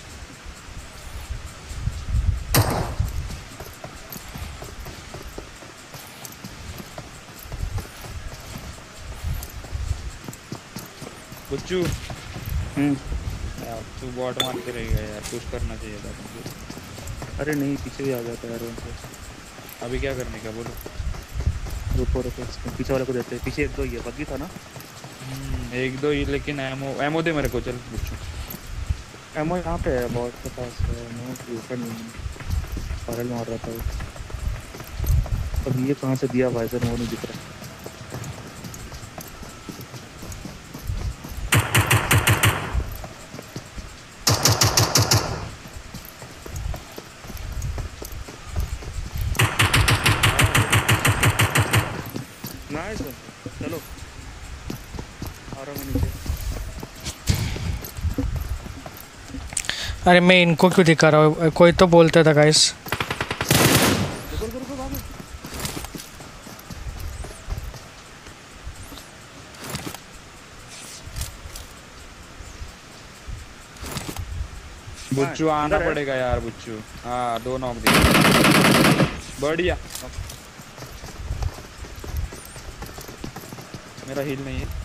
बुच्चू हम्म यार तू बॉट मारते रहेगा यार, कुछ करना चाहिए था तुमको। अरे नहीं, पीछे भी आ जाता है यार उनसे। अभी क्या करने का बोलो? रुको रुको, पीछे वाले को देते हैं। पीछे एक दो ही है, बग्गी था ना। हम्म, एक दो ही, लेकिन एमो एमो दे मेरे को। चल बुच्चू, एमओ यहाँ पे है, बॉट के पास है। एमओ के ऊपर नहीं, पैरल मार रहा था वो। अब ये कहाँ से दिया वाइजर, वो नहीं दिख रहा। नाइस, चलो आ रहा हूँ नीचे। अरे मैं इनको क्यों दिखा रहा हूँ? कोई तो बोलते था गाइस। बुच्चू आना पड़ेगा यार बुच्चू। हाँ दो नॉक दिए, बढ़िया। मेरा हील नहीं है,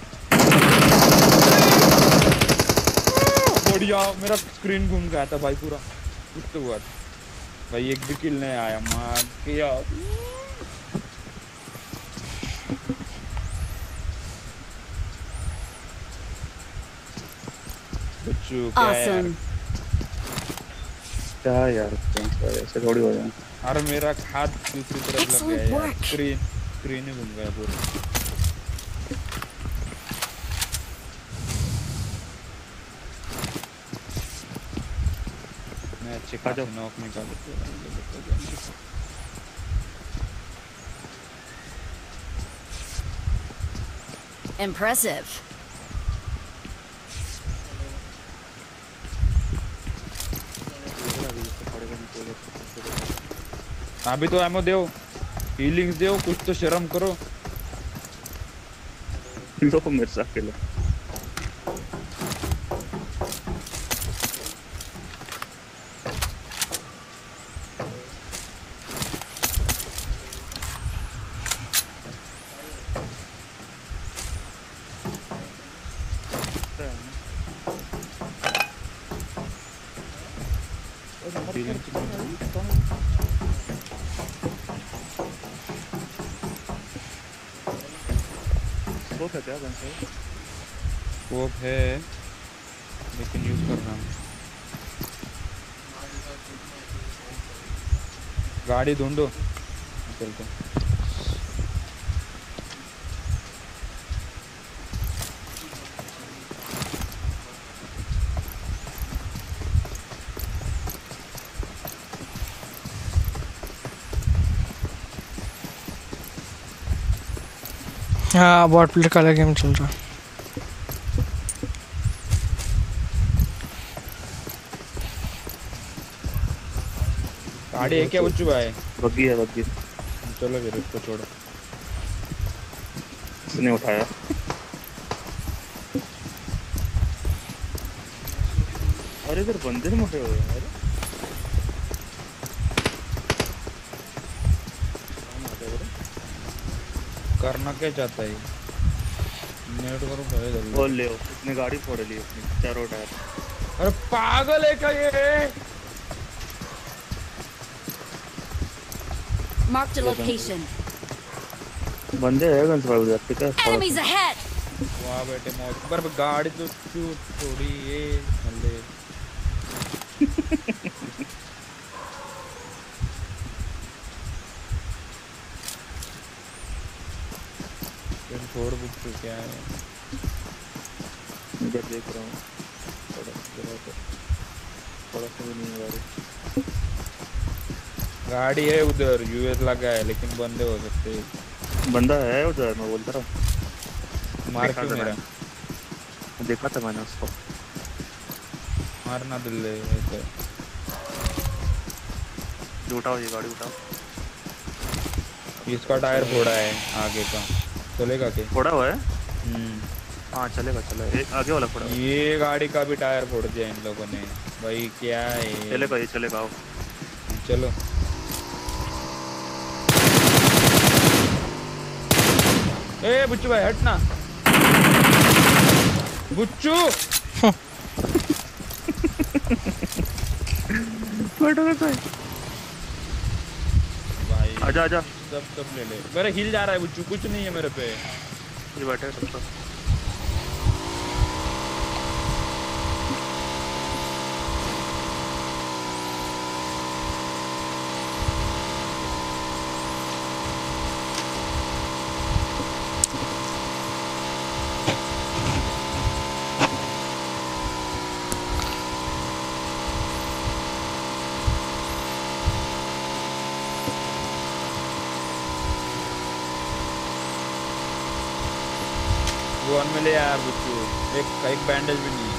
बढ़िया। मेरा स्क्रीन घूम गया था भाई पूरा, कुछ तो हुआ था भाई। एक भी किल नहीं आया, मार किया। बुच्चू क्या है यार? क्या यार, ऐसे थोड़ी हो जाए। अरे मेरा हाथ दूसरी तरफ लग गया यार, स्क्रीन स्क्रीन ही घूम गया पूरा। मैं अच्छे खासे नॉक निकाल देता। Impressive. अभी तो एमो दो, हीलिंग्स दो, कुछ तो शर्म करो। लो मेरे साथ खेलो। स्कोप है क्या? गन से स्कोप है लेकिन यूज कर रहा हूँ। गाड़ी ढूंढो, चलते हैं। हाँ बॉट प्ले का अलग गेम चल रहा। गाड़ी है क्या बुच्चू भाई? बग्गी है, बग्गी। चलो फिर उसको छोड़ो। इसने उठाया। अरे इधर बंदे मोटे हुए हैं। करना क्या चाहता है? नेट करो भाई जल्दी। बोल ले, उसने गाड़ी फोड़ ली अपनी, चारों टायर। अरे पागल है क्या ये? Mark the location. बंदे है गन से उधर, ठीक है। Enemies ahead. वाह बेटे मौत। पर गाड़ी तो क्यों थोड़ी ये मल्ले। छोड़ बुच्चू, क्या है? इधर देख रहा हूँ, थोड़ा थोड़ा सा भी नहीं गाड़ी। गाड़ी है उधर, यूएस लगा है, लेकिन बंदे हो सकते हैं। बंदा है उधर, मैं बोलता रहा। मार क्यों मेरा? देखा था मैंने उसको। मारना दिल ले तो। उठाओ ये गाड़ी, उठाओ। इसका टायर फोड़ा है आगे का, चलेगा क्या? फोड़ा हुआ है? हम्म हाँ चलेगा चलेगा, एक आगे वाला फोड़ा। ये गाड़ी का भी टायर फोड़ दिया इन लोगों ने भाई, क्या है। चलेगा ये चलेगा, आओ चलो। ए बुच्चू भाई हटना, बुच्चू। भाई आजा आजा, सब सब ले ले। मेरा हिल जा रहा है बुच्चू, कुछ नहीं है मेरे पे। ये बैठे सबका। वन में ले यार बुच्चू, एक एक बैंडेज भी नहीं।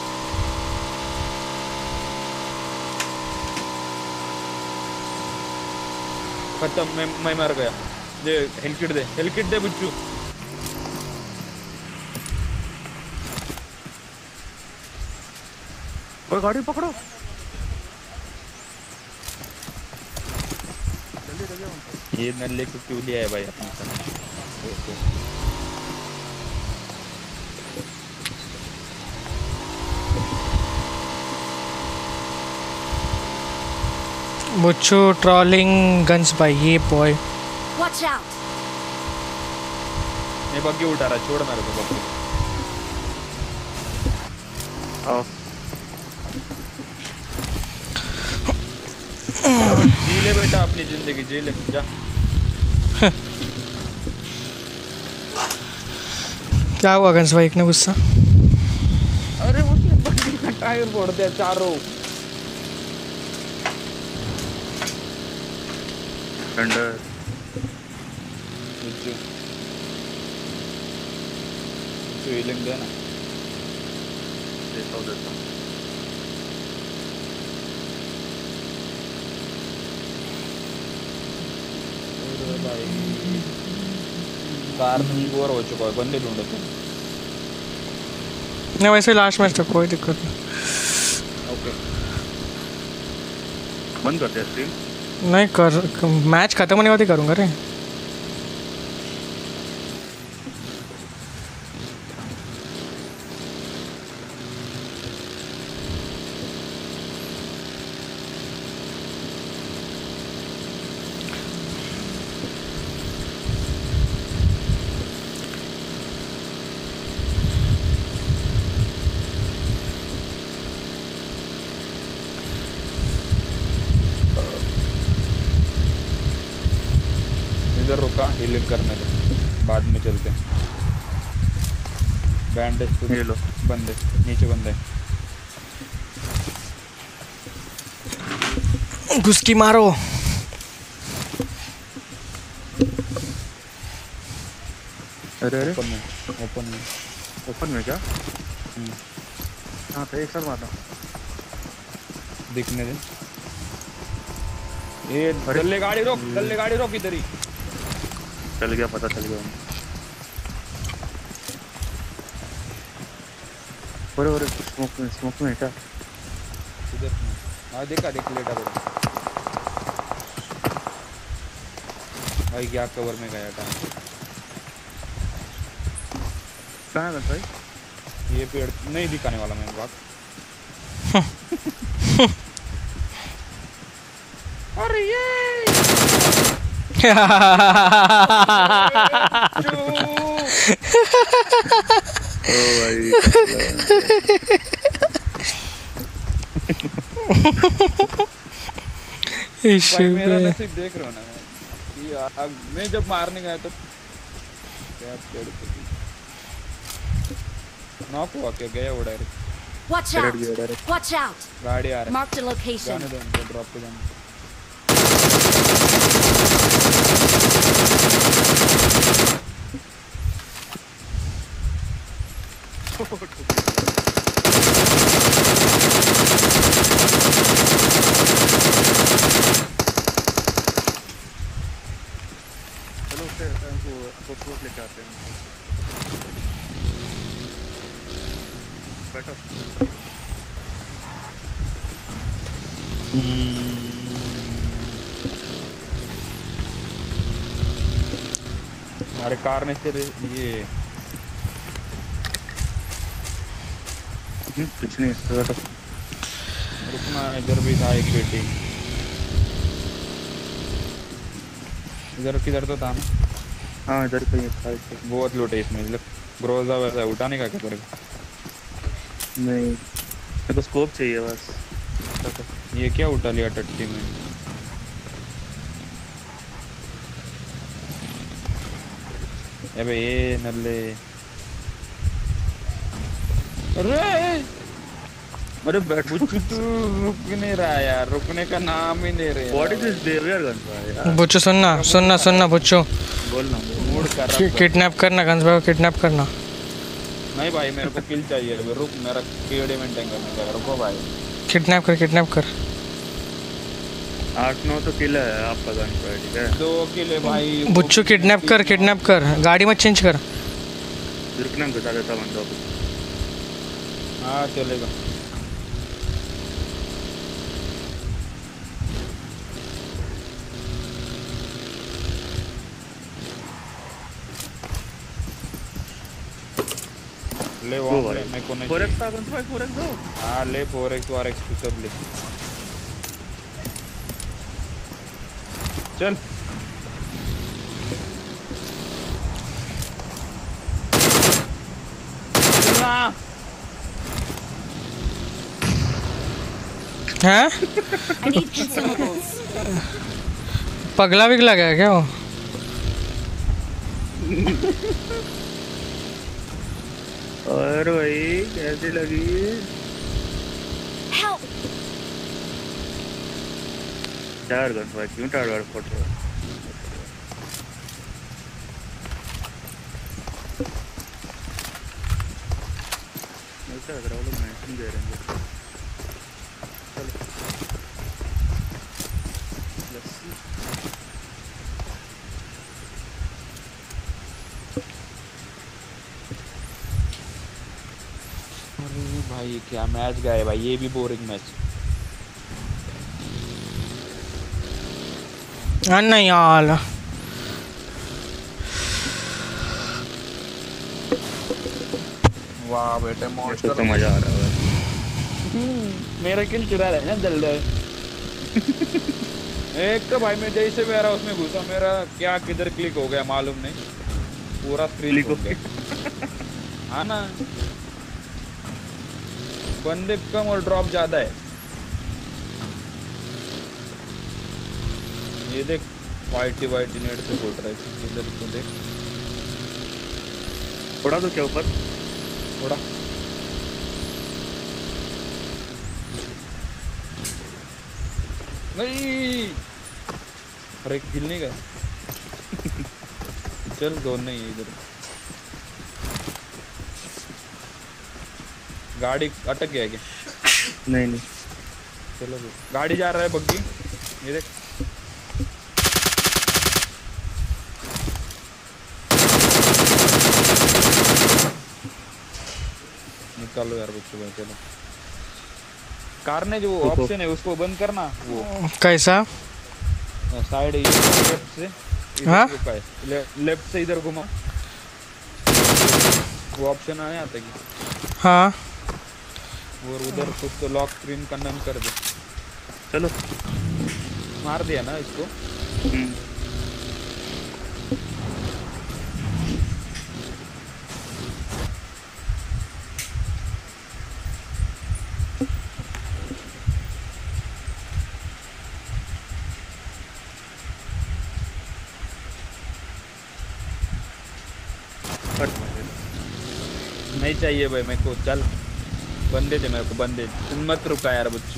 खत्म, मैं मैं मर गया। दे हेल्थ किट, दे हेल्थ किट दे बुच्चू। कोई गाड़ी पकड़ो जल्दी जल्दी। ये नल्ले को क्यों लिया है भाई अपने साथ? बुच्चू ट्रॉलिंग गन्स भाई, ये बॉय। Watch out! मैं बग्गी उठा रहा, छोड़ मेरे को बग्गी। आओ जी ले बेटा अपनी जिंदगी, जी ले जा। क्या हुआ गन्स भाई, इतना गुस्सा? अरे उसने बग्गी का टायर फोड़ दिया चारों। अंडर बुच्चू हीलिंग दे ना। देता हूँ देता हूँ। भाई कार में बोर हो चुका है, बंदे ढूंढो तुम। नहीं वैसे लास्ट मैच तक कोई दिक्कत नहीं। ओके बंद करते हैं स्ट्रीम। नहीं कर, मैच खत्म होने के बाद ही करूँगा रे। इधर रुका, हीलिंग करने दो, बाद में चलते हैं। बैंडेज तो ये लो। बंदे नीचे, बंदे घुसकी मारो। अरे अरे ओपन में, ओपन में, ओपन में क्या? हाँ तो एक साथ मारना। दिखने दे। ये दल्ले गाड़ी रोक, दल्ले गाड़ी रोक इधर ही। चल गया, पता चल गया। अरे अरे स्मोक में, स्मोक में क्या? इधर हाँ देखा, देख लेटा बड़ा भाई, क्या कवर में गया था। कहाँ है भाई? ये पेड़ नहीं दिखाने वाला मैं बात। अरे ये ओ भाई भाई मेरा नसीब देख रहे हो ना कि अब मैं जब मारने गया तो क्या पेड़ पे नॉक हुआ, क्या गया वो direct. Watch out! Watch out! गाड़ी आ रहा है। Mark the location. जाने दो उनको, ड्रॉप पे जाने। चलो उससे हमको लेके आते हैं। अरे कार ने तेरे ये कुछ नहीं रुकना, इधर भी था एक पेटी, इधर किधर तो था ना। हाँ इधर कहीं था। बहुत लूटे इसमें, ग्रोजा वैसा उठाने का क्या करेगा? नहीं मेरे को स्कोप चाहिए बस। ये क्या उठा लिया टट्टी में? अबे ये नल्ले, अरे अरे बैठ बुच्चू तू रुक नहीं रहा यार, रुकने का नाम ही नहीं रहे। What is this behaviour guns भाई यार? बुच्चू सुनना सुनना सुनना बुच्चू, बोल ना मूड कर रहा है। किडनैप करना, गन्स भाई को किडनैप करना। नहीं भाई मेरे को किल चाहिए, रुक, मेरा केडी मेंटेन करने का, रुको भाई। किडनैप कर किडनैप कर। आठ नौ तो किल है आपका गन पर, ठीक है? दो किल है भाई। बुच्चू किडनैप कर किडनैप कर, गाड़ी मत चेंज कर। रुकना बता देता बंदों को। हाँ चलेगा। ले वो मैं को नहीं फोर एक्स था कौन सा? फोर एक्स दो। हाँ ले फोर एक्स और एक्स टू सब ले। चल हैं? I need consumables. पगला विगला गया क्या वो? और भाई कैसी लगी? Help! चार गन भाई, क्यों टाड़ वाड़ फोड़ रहे हो? ऐसा लग रहा है वो लोग मैच दे रहे हैं। भाई क्या मैच गया है भाई, ये भी बोरिंग मैच। हाँ नहीं यार, वाह बेटे मौज तो मजा आ रहा है। मेरा किल चुरा रहा है ना जल्द। एक तो भाई मैं जैसे मेरा उसमें घुसा, मेरा क्या किधर क्लिक हो गया मालूम नहीं, पूरा स्क्रीन हो गया। हाँ ना, बंदे कम और ड्रॉप ज्यादा है। ये देख वाइटी वाइटी नेट से बोल रहा है, इधर तो देख। थोड़ा तो क्या ऊपर थोड़ा नहीं, अरे किल नहीं गया। चल दो नहीं इधर, गाड़ी अटक गया क्या? नहीं नहीं चलो गाड़ी जा रहा है बग्गी, ये देख। निकालो यार बच्चों भाई, चलो। कार ने जो ऑप्शन है उसको बंद करना। वो कैसा? साइड लेफ्ट से, हाँ? ले, लेफ्ट से इधर घुमाओ, वो ऑप्शन आया आता कि हाँ, और उधर कुछ तो लॉक स्क्रीन कंडम कर दे। चलो मार दिया ना इसको। नहीं चाहिए भाई मेरे को, चल बंदे थे मेरे को, बंदे। तुम मत रुका यार बच्चू।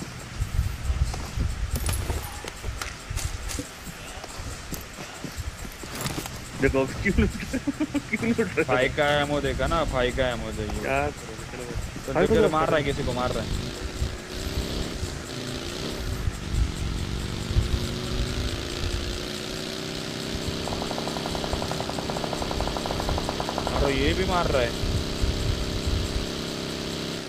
देखो क्यों क्यों लूट रहे? फाई का एमो देखा ना, फाई का एमो देखिए। क्या तो चलो मार रहा है, किसी को मार रहा है। अरे ये भी मार रहा है।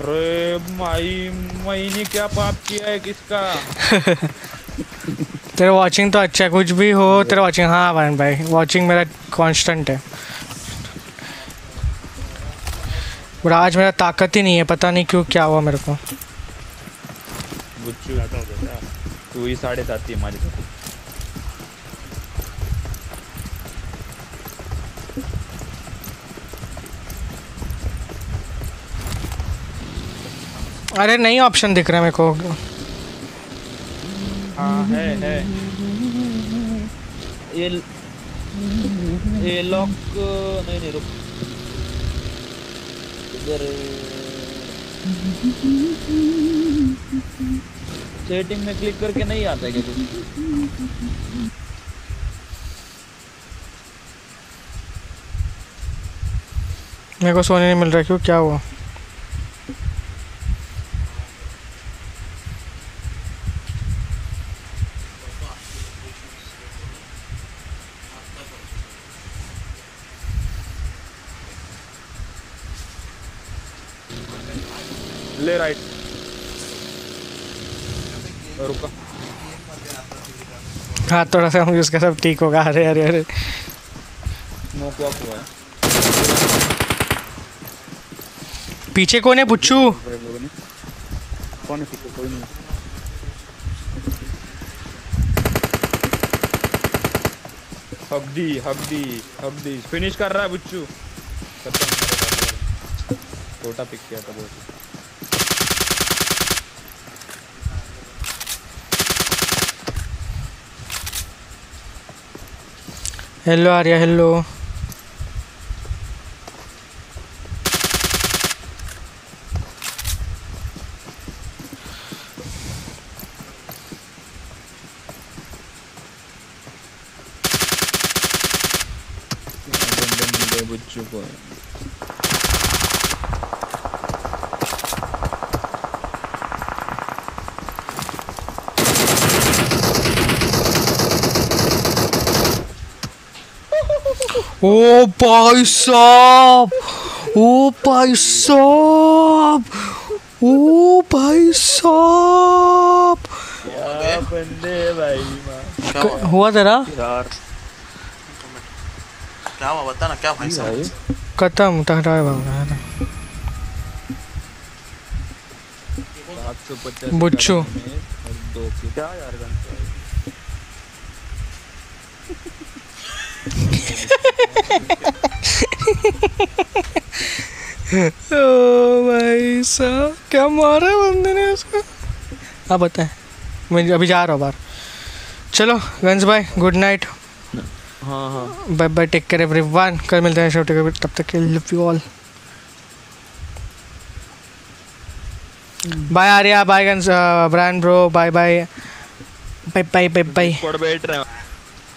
अरे माई मैंने क्या पाप किया है किसका? तेरा वॉचिंग तो अच्छा है, कुछ भी हो तेरा वॉचिंग। हाँ भाई भाई वॉचिंग मेरा कांस्टेंट है, बट आज मेरा ताकत ही नहीं है, पता नहीं क्यों क्या हुआ मेरे को। बुच्चू तू ही साढ़े सात ही हमारे साथ। अरे नई ऑप्शन दिख रहा है मेरे को। हाँ है है ये ये लॉक नहीं नहीं रुक इधर सेटिंग में क्लिक करके नहीं आता है क्या कुछ? मेरे को सोने नहीं मिल रहा, क्यों क्या हुआ? ले राइट रुका। हाँ थोड़ा सा हम यूज़ कर, सब ठीक होगा। अरे अरे अरे नो क्या हुआ है? पीछे कौन है बुच्चू? कौन है पीछे? कोई नहीं। हब्दी हब्दी हब्दी फिनिश कर रहा है बुच्चू। छोटा पिक किया था बहुत। Hello Arya hello. बुच्चू को ओ भाई साहब, ओ भाई साहब, ओ भाई साहब, क्या बंदे भाई माँ। क्या हुआ? हुआ तेरा यार क्या हुआ बता ना, क्या भाई साहब? खत्म टहरा भाग बुच्चू। क्या यार ओ भाई साहब क्या मारा है बंदे ने उसको। अब बताएं, मैं अभी जा रहा हूँ बाहर। चलो गंज भाई गुड नाइट। हाँ हाँ bye bye, take care everyone. कल मिलते हैं शो, तब तक के love you all. Bye Arya, bye गंज brand bro, bye bye bye bye bye bye. पड़ बैठ रहे हैं।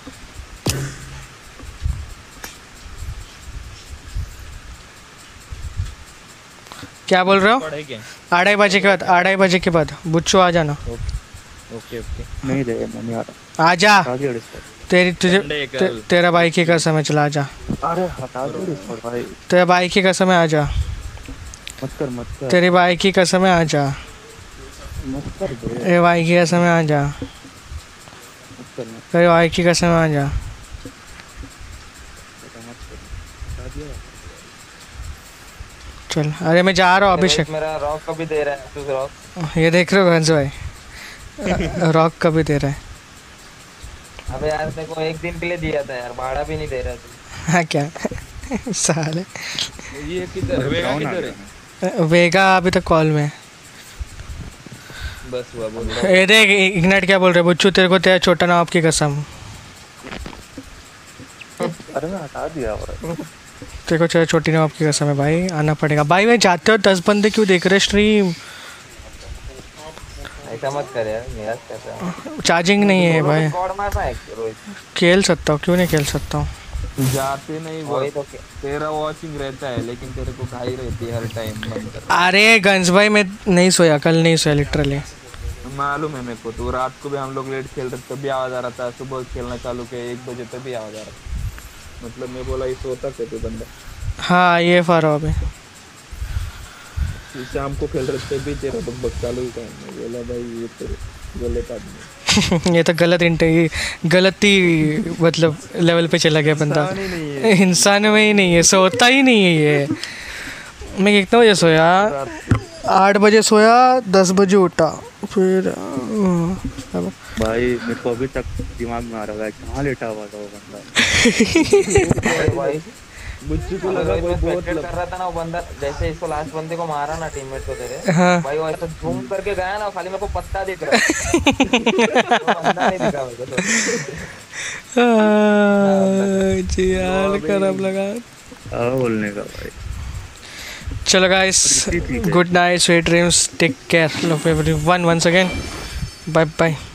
क्या बोल रहे हो? अढ़ाई बजे के बाद, अढ़ाई बजे के बाद बुच्चू आ जाना। ओके ओके नहीं दे मैं नहीं आ रहा। आजा, तेरी तुझे ते, तेरा भाई की कसम है, चला आजा। अरे हटा दो डिस्कॉर्ड भाई। तेरा भाई की कसम है, आजा। मत कर मत कर। तेरी भाई की कसम है, आजा। मत कर बे। तेरे भाई की कसम है, आजा। मत कर मत तेरे भाई की कसम है, आजा। चल अरे मैं जा रहा हूँ अभिषेक। मेरा रॉक कभी दे रहा है तू? रॉक ये देख रहे हो गंज भाई, रॉक कभी दे रहा है। अबे यार तेरे को एक दिन के लिए दिया था यार, भाड़ा भी नहीं दे रहा तू। हाँ क्या साले। ये किधर वेगा किधर है? वेगा अभी तक कॉल में। बस हुआ बोल रहा। ये देख इग्नाइट क्या बोल रहे बुच्चू, तेरे को तेरा छोटा नाम की कसम। अरे मैं हटा दिया और तेरे को तेरा छोटी नाम की कसम है भाई, आना पड़ेगा भाई। मैं जाते हो दस बंदे क्यों देख रहे स्ट्रीम? ऐसा मत कर यार, मेरा कैसा चार्जिंग नहीं है भाई। रिकॉर्ड मारना है रोहित? खेल सकता हूँ, क्यों नहीं खेल सकता हूँ। जाते नहीं वो तो तेरा वॉचिंग रहता है, लेकिन तेरे को घाई रहती है हर टाइम। अरे गंज भाई मैं नहीं सोया, कल नहीं सोया लिटरली। मालूम है मेरे को, तो रात को भी हम लोग लेट खेल रहे तभी आवाज आ रहा था, सुबह खेलना चालू किया एक बजे तभी आवाज आ रहा था। मतलब मैं बोला ये सोता कैसे बंदा। हाँ ये फारो अभी शाम को खेल रहे थे भी तेरा बकबक चालू ही था। मैं बोला भाई ये तो गलत आदमी ये तो गलत इंटर गलत ही मतलब लेवल पे चला गया बंदा। इंसान में ही नहीं है, सोता ही नहीं है ये। मैं कितना बजे सोया? आठ बजे सोया, दस बजे उठा, फिर भाई मेरे को अभी तक दिमाग में आ रहा है कहाँ लेटा हुआ था वो बंदा। भाई मुझे को लगा कोई बहुत कर रहा था ना वो बंदा, जैसे इसको लास्ट बंदे को मारा ना टीममेट को तेरे, हाँ। भाई वो ऐसा झूम करके गया ना, खाली मेरे को पत्ता दिख रहा है। वो बंदा नहीं दिखा मेरे को। जी यार खराब लगा बोलने का भाई। चलो guys, good night, sweet dreams, take care, love everyone once again, bye bye.